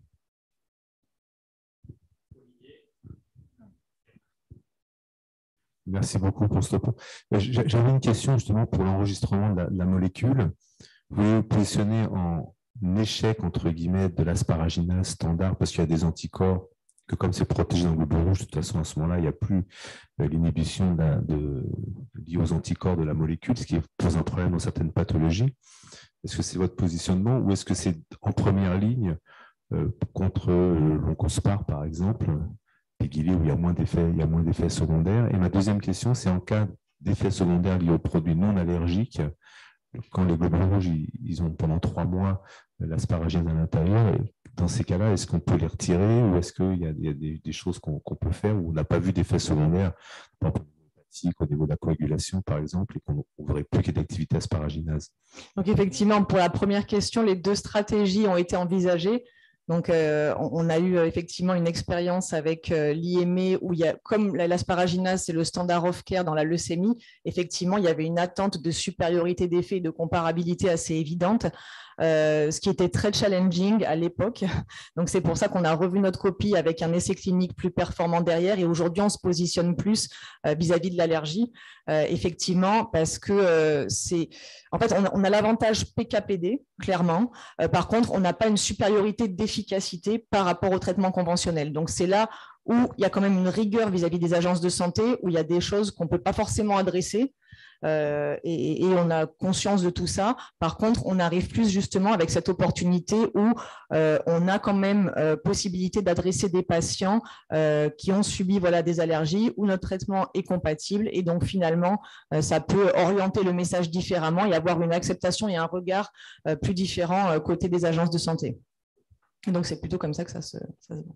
Merci beaucoup pour ce point. J'avais une question justement pour l'enregistrement de la, de la molécule. Vous vous positionnez en échec, entre guillemets, de l'asparaginase standard parce qu'il y a des anticorps que comme c'est protégé dans le globe rouge, de toute façon, à ce moment-là, il n'y a plus l'inhibition de, de, liée aux anticorps de la molécule, ce qui pose un problème dans certaines pathologies. Est-ce que c'est votre positionnement ou est-ce que c'est en première ligne euh, contre l'oncospar, par exemple, Pegili, où il y a moins d'effets, il y a moins d'effets secondaires? Et ma deuxième question, c'est en cas d'effets secondaires liés aux produits non allergiques, quand les globules rouges, ils, ils ont pendant trois mois l'asparagine à l'intérieur, dans ces cas-là, est-ce qu'on peut les retirer ou est-ce qu'il y a, il y a des, des choses qu'on qu'on peut faire où on n'a pas vu d'effets secondaires, par exemple au niveau de la coagulation, par exemple, et qu'on ne verrait plus qu'il y ait d'activité asparaginase? Donc, effectivement, pour la première question, les deux stratégies ont été envisagées. Donc, euh, on a eu effectivement une expérience avec euh, l'I M E où il y a, comme l'asparaginase, c'est le standard of care dans la leucémie, effectivement, il y avait une attente de supériorité d'effet et de comparabilité assez évidente, euh, ce qui était très challenging à l'époque. Donc, c'est pour ça qu'on a revu notre copie avec un essai clinique plus performant derrière et aujourd'hui, on se positionne plus euh, vis-à-vis de l'allergie, euh, effectivement, parce que euh, c'est… En fait, on a, on a l'avantage P K P D, clairement. Euh, par contre, on n'a pas une supériorité d'efficacité par rapport au traitement conventionnel. Donc, c'est là où il y a quand même une rigueur vis-à-vis des agences de santé, où il y a des choses qu'on ne peut pas forcément adresser. Euh, et, et on a conscience de tout ça. Par contre, on arrive plus justement avec cette opportunité où euh, on a quand même euh, possibilité d'adresser des patients euh, qui ont subi voilà, des allergies où notre traitement est compatible et donc finalement, euh, ça peut orienter le message différemment et avoir une acceptation et un regard euh, plus différent euh, côté des agences de santé. Et donc, c'est plutôt comme ça que ça se, ça se voit.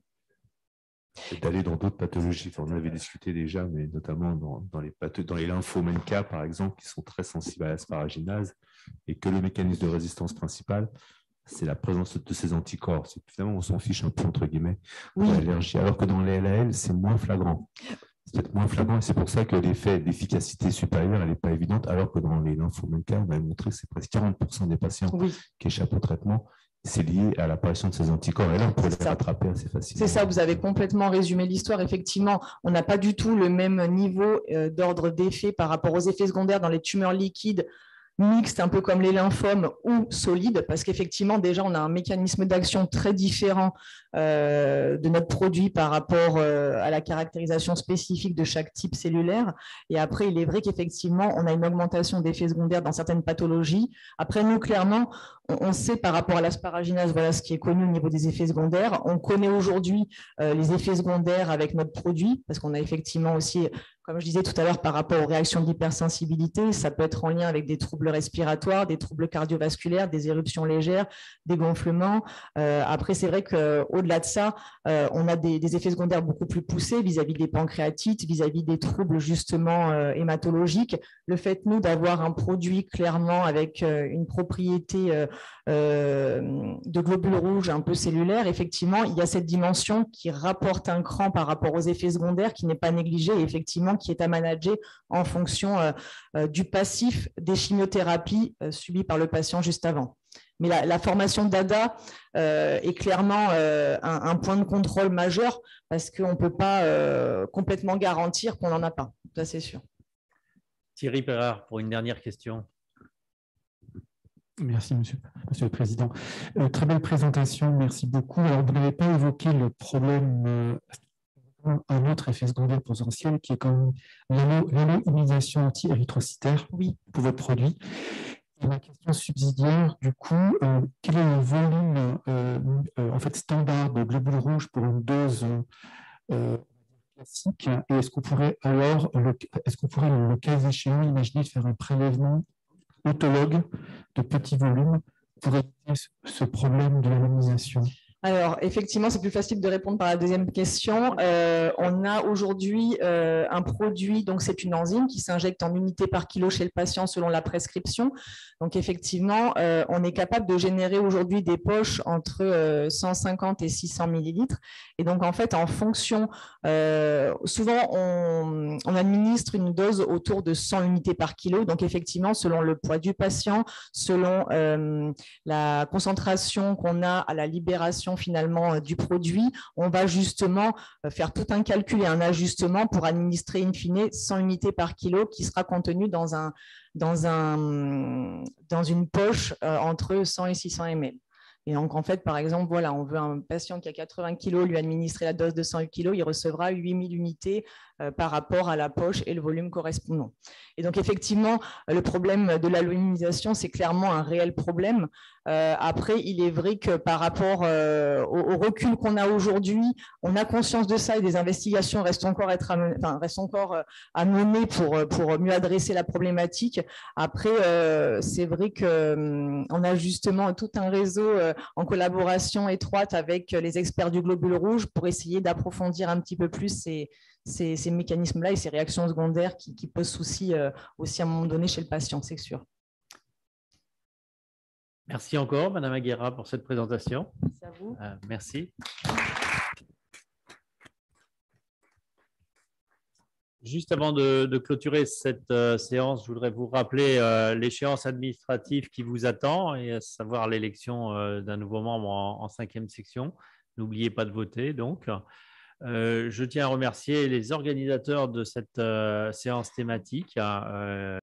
Et d'aller dans d'autres pathologies. Enfin, on avait discuté déjà, mais notamment dans, dans les, dans les lymphomes N K, par exemple, qui sont très sensibles à l'asparaginase, et que le mécanisme de résistance principal, c'est la présence de ces anticorps. Finalement, on s'en fiche un peu, entre guillemets, de l'allergie, alors que dans les L A L, c'est moins flagrant. C'est peut-être moins flagrant, et c'est pour ça que l'effet d'efficacité supérieure, elle n'est pas évidente, alors que dans les lymphomes N K, on avait montré que c'est presque quarante pour cent des patients oui. qui échappent au traitement. C'est lié à l'apparition de ces anticorps. Et là, on peut les rattraper assez facilement. C'est ça, vous avez complètement résumé l'histoire. Effectivement, on n'a pas du tout le même niveau euh, d'ordre d'effet par rapport aux effets secondaires dans les tumeurs liquides mixtes, un peu comme les lymphomes ou solides, parce qu'effectivement, déjà, on a un mécanisme d'action très différent euh, de notre produit par rapport euh, à la caractérisation spécifique de chaque type cellulaire. Et après, il est vrai qu'effectivement, on a une augmentation d'effets secondaires dans certaines pathologies. Après, nous, clairement, on sait par rapport à l'asparaginase, voilà ce qui est connu au niveau des effets secondaires. On connaît aujourd'hui euh, les effets secondaires avec notre produit, parce qu'on a effectivement aussi, comme je disais tout à l'heure, par rapport aux réactions d'hypersensibilité, ça peut être en lien avec des troubles respiratoires, des troubles cardiovasculaires, des éruptions légères, des gonflements. Euh, après, c'est vrai qu'au-delà de ça, euh, on a des, des effets secondaires beaucoup plus poussés vis-à-vis des pancréatites, vis-à-vis des troubles justement euh, hématologiques. Le fait, nous, d'avoir un produit clairement avec euh, une propriété euh, Euh, de globules rouges un peu cellulaires, effectivement, il y a cette dimension qui rapporte un cran par rapport aux effets secondaires qui n'est pas négligé et effectivement qui est à manager en fonction euh, euh, du passif des chimiothérapies euh, subies par le patient juste avant. Mais la, la formation d'A D A euh, est clairement euh, un, un point de contrôle majeur parce qu'on ne peut pas euh, complètement garantir qu'on n'en a pas, ça c'est sûr. Thierry Perard, pour une dernière question. Merci, monsieur, monsieur le Président. Euh, très belle présentation, merci beaucoup. Alors, vous n'avez pas évoqué le problème, euh, un autre effet secondaire potentiel qui est quand même l'allo-immunisation anti-érythrocytaire oui. pour votre produit. Et ma question subsidiaire, du coup, euh, quel est le volume euh, euh, en fait, standard de globules rouges pour une dose euh, classique? Et est-ce qu'on pourrait alors, est-ce qu'on pourrait, le cas échéant, imaginer de faire un prélèvement autologue de petits volumes pour éviter ce problème de l'anonymisation? Alors, effectivement, c'est plus facile de répondre par la deuxième question. Euh, on a aujourd'hui euh, un produit, donc c'est une enzyme qui s'injecte en unités par kilo chez le patient selon la prescription. Donc, effectivement, euh, on est capable de générer aujourd'hui des poches entre euh, cent cinquante et six cents millilitres. Et donc, en fait, en fonction, euh, souvent, on, on administre une dose autour de cent unités par kilo. Donc, effectivement, selon le poids du patient, selon euh, la concentration qu'on a à la libération finalement du produit, on va justement faire tout un calcul et un ajustement pour administrer in fine cent unités par kilo qui sera contenu dans, un, dans, un, dans une poche entre cent et six cents millilitres. Et donc, en fait, par exemple, voilà, on veut un patient qui a quatre-vingts kilos, lui administrer la dose de cent kilos, il recevra huit mille unités euh, par rapport à la poche et le volume correspondant. Et donc, effectivement, le problème de l'alloimisation, c'est clairement un réel problème. Euh, après, il est vrai que par rapport euh, au, au recul qu'on a aujourd'hui, on a conscience de ça et des investigations restent encore, être amenées, enfin, restent encore à mener pour, pour mieux adresser la problématique. Après, euh, c'est vrai qu'on hum, a justement tout un réseau euh, en collaboration étroite avec les experts du globule rouge pour essayer d'approfondir un petit peu plus ces, ces, ces mécanismes-là et ces réactions secondaires qui, qui posent souci euh, aussi à un moment donné chez le patient, c'est sûr. Merci encore, Madame Aguera, pour cette présentation. Merci à vous. Euh, merci. Juste avant de, de clôturer cette euh, séance, je voudrais vous rappeler euh, l'échéance administrative qui vous attend, et à savoir l'élection euh, d'un nouveau membre en, en cinquième section. N'oubliez pas de voter, donc. Euh, je tiens à remercier les organisateurs de cette euh, séance thématique. Euh,